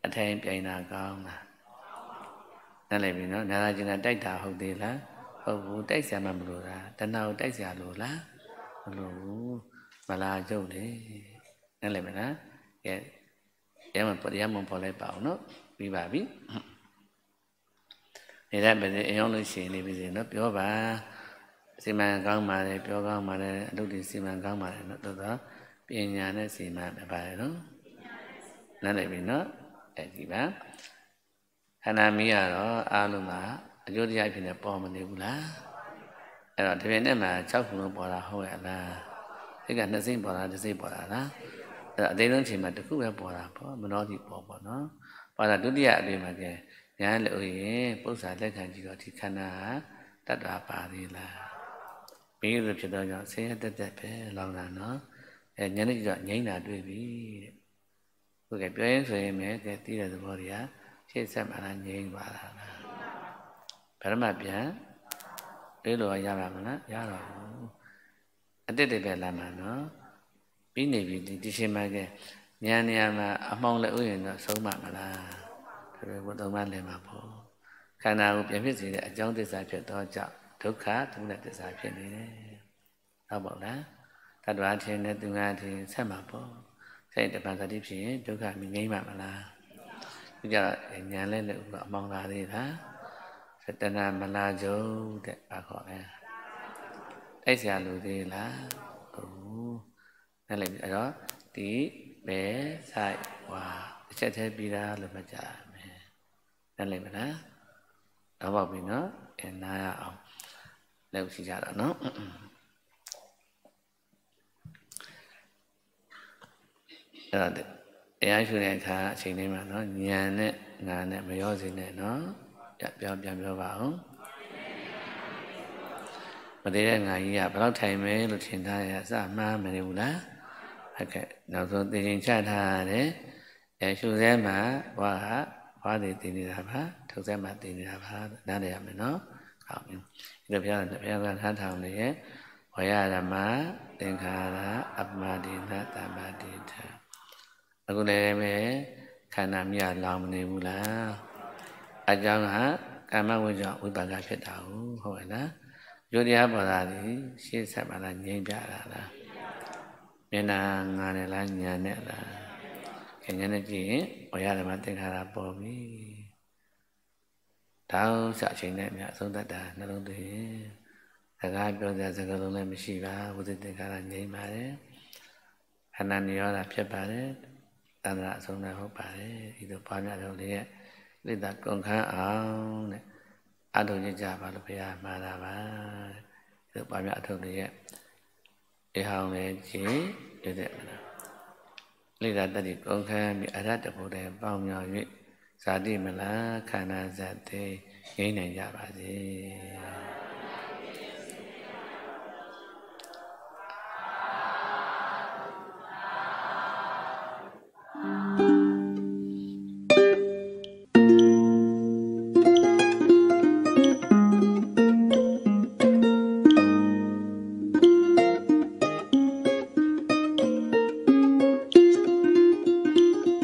အထိုင်ပြိုင်တာကောင်းလားနားလည်ပြီနော်နာရာကျင်ကတိုက်တာဟုတ်သေးလားဟုတ်ဘူးတိုက်ဆရာမှမလို့လားတဏှာကိုတိုက်ဆရာလို့လားမလို့ဘူးမလာကြုတ်လေနားလည်မလားကဲရမပေါ်လိုက်ပါအောင်နော်ပြီးပါပြီနေတဲ့ပဲအယောင်းလို့ရှိရင်နေပြီစီနော်ပြောပါစီမံကောင်းပါတယ်ပြောကောင်းပါတယ်အလုပ်တွေစီမံကောင်းပါတယ်နော်တော်တော်ပညာနဲ့စီမံပြပါတယ်နော်နားလည်ပြီနော်အဲဒီပါခန္ဓာမီးကတော့အားလုံးကအကျိုးတရားဖြစ်နေပေါ်မနေဘူးလားအဲ့တော့ဒီပြင်နဲ့မှာ6ခုလုံးပေါ်တာဟုတ်ရဲ့လားဒီက2စိမ့်ပေါ်တာ1စိမ့်ပေါ်တာလားအဲ့တော့အသေးဆုံးချိန်မှာတစ်ခုပဲပေါ်တာပေါ့မနောတိပေါ်ပေါ့နော်ပေါ်တာဒုတိယအတွေ့မှာကျညာလို့ရင်ပု္ပ္ပာလက်ခံကြည့်တော့ဒီခန္ဓာတတ္တပါသေးလားပြီးလို့ဖြစ်တော့ကြောင့်ဆင်းရဲတက်တက်ပဲလောင်တာနော်အဲညာနဲ့ကြည့်တော့ငြိမ့်တာတွေ့ပြီတဲ့ဟုတ်ကဲ့ပြောရင်ဆိုရင်လည်းကဲသိတဲ့သဘောတွေကရှေ့ဆက်မှလားငြိမ့်ပါလားဗရမပြန်လေးလိုရပါမလားရတော့ဘူးအတိတ်တွေပဲလာမှာနော်ပြီးနေပြီဒီရှင်မကညာနေရာမှာအမှောင်လည်းဥယျာဉ်တော့ဆုံးမမလားဒါပေမဲ့သုံးပါးလည်းမှာပေါ့ခန္ဓာကိုပြန်ဖြစ်စေတဲ့အကြောင်းသစ္စာဖြစ်တော့ကြောင့်ဒုက္ခဒုက္ခသစ္စာဖြစ်နေတယ်ဟုတ်ပါလားတတ္တဝါထင်တဲ့သူငါထင်ဆက်မှာပေါ့စိတ်တပံသတိဖြစ်ရင်ဒုက္ခမြင်ငိမ့်မှာမလားဒီကြညာလဲလည်းဥပအမှောင်လာသေးလားသတ္တနာမလာကြုံတဲ့ဘာခေါ်လဲတိုက်ဆရာလူသေးလားဟုတ်นั่นเลยအဲ့တော့ဒီပဲဆိုင်ဝါအချက်သေးပြီးတာလို့မှတ်ကြမယ်นั่นเลยမလားတော့ပေါ့ပြီနော်အဲနားရအောင်လုပ်စီကြတော့နော်အဲ့တော့တရားရှုတဲ့အခါအချိန်လေးမှာနော်ဉာဏ်နဲ့ငါနဲ့မရောစေနဲ့နော်ပြန်ပြောပါအောင်မသေးတဲ့ငါကြီးကဘယ်တော့ထိုင်မယ်လို့ထင်ထားရအစမှားမနေဘူးလားဟုတ်ကဲ့နောက်ဆုံးသိချင်းချထားရတယ်ရှုစဲမှာဘွားကဘွားတွေသိနေတာပါထုတ်စဲမှာသိနေတာပါနားလည်ရမယ်နော်ဟုတ်ပြီဒီလိုဘုရားကထားထောင်နေရဲ့ဝရဓမ္မသင်္ခါရအပ္ပမဒိနတမ္မာဒိဋ္ဌအခုလည်းပဲခန္ဓာမြတ်လောင်မနေဘူးလားအကြောင်းကကာမဝိဇ္ဇာဝိပါကဖြစ်တာဟုတ်ရဲ့လားယုတ်တရားပေါ်လာသည်ရှေ့ဆက်ပါလားငြိမ့်ပြတာလားမျက်နှာငါနဲ့လားညာနဲ့လားခင်ညာနဲ့ကြည့်ရင်ဝရဓမ္မသင်္ခါရပေါ်ပြီတောင်းစအချိန်နဲ့မြတ်အဆုံးသတ်တာနှလုံးသွင်းစကားပြောစကားလုံးလည်းမရှိပါဝိသသင်္ခါရငြိမ့်ပါတယ်ခန္ဓာနိရောဓဖြစ်ပါတယ်တဏှာအဆုံးသတ်ဟုတ်ပါတယ်ဒီလိုပါများတော့လေလိတ္တကုန်ခန်းအောင်တဲ့အထုံးကြပါလို့ဘုရားမှားတာပါဒီလိုပါများအထုံးတွေရဲ့အဟောင်းလည်းကြည်ရတဲ့မလားလိတ္တတတိကုန်ခန်းပြီးအရတ္တဘုဒ္ဓပေါင်းမြောက်၍ဇာတိမလားခန္ဓာဇတ်သေးငြိမ့်နိုင်ကြပါစေ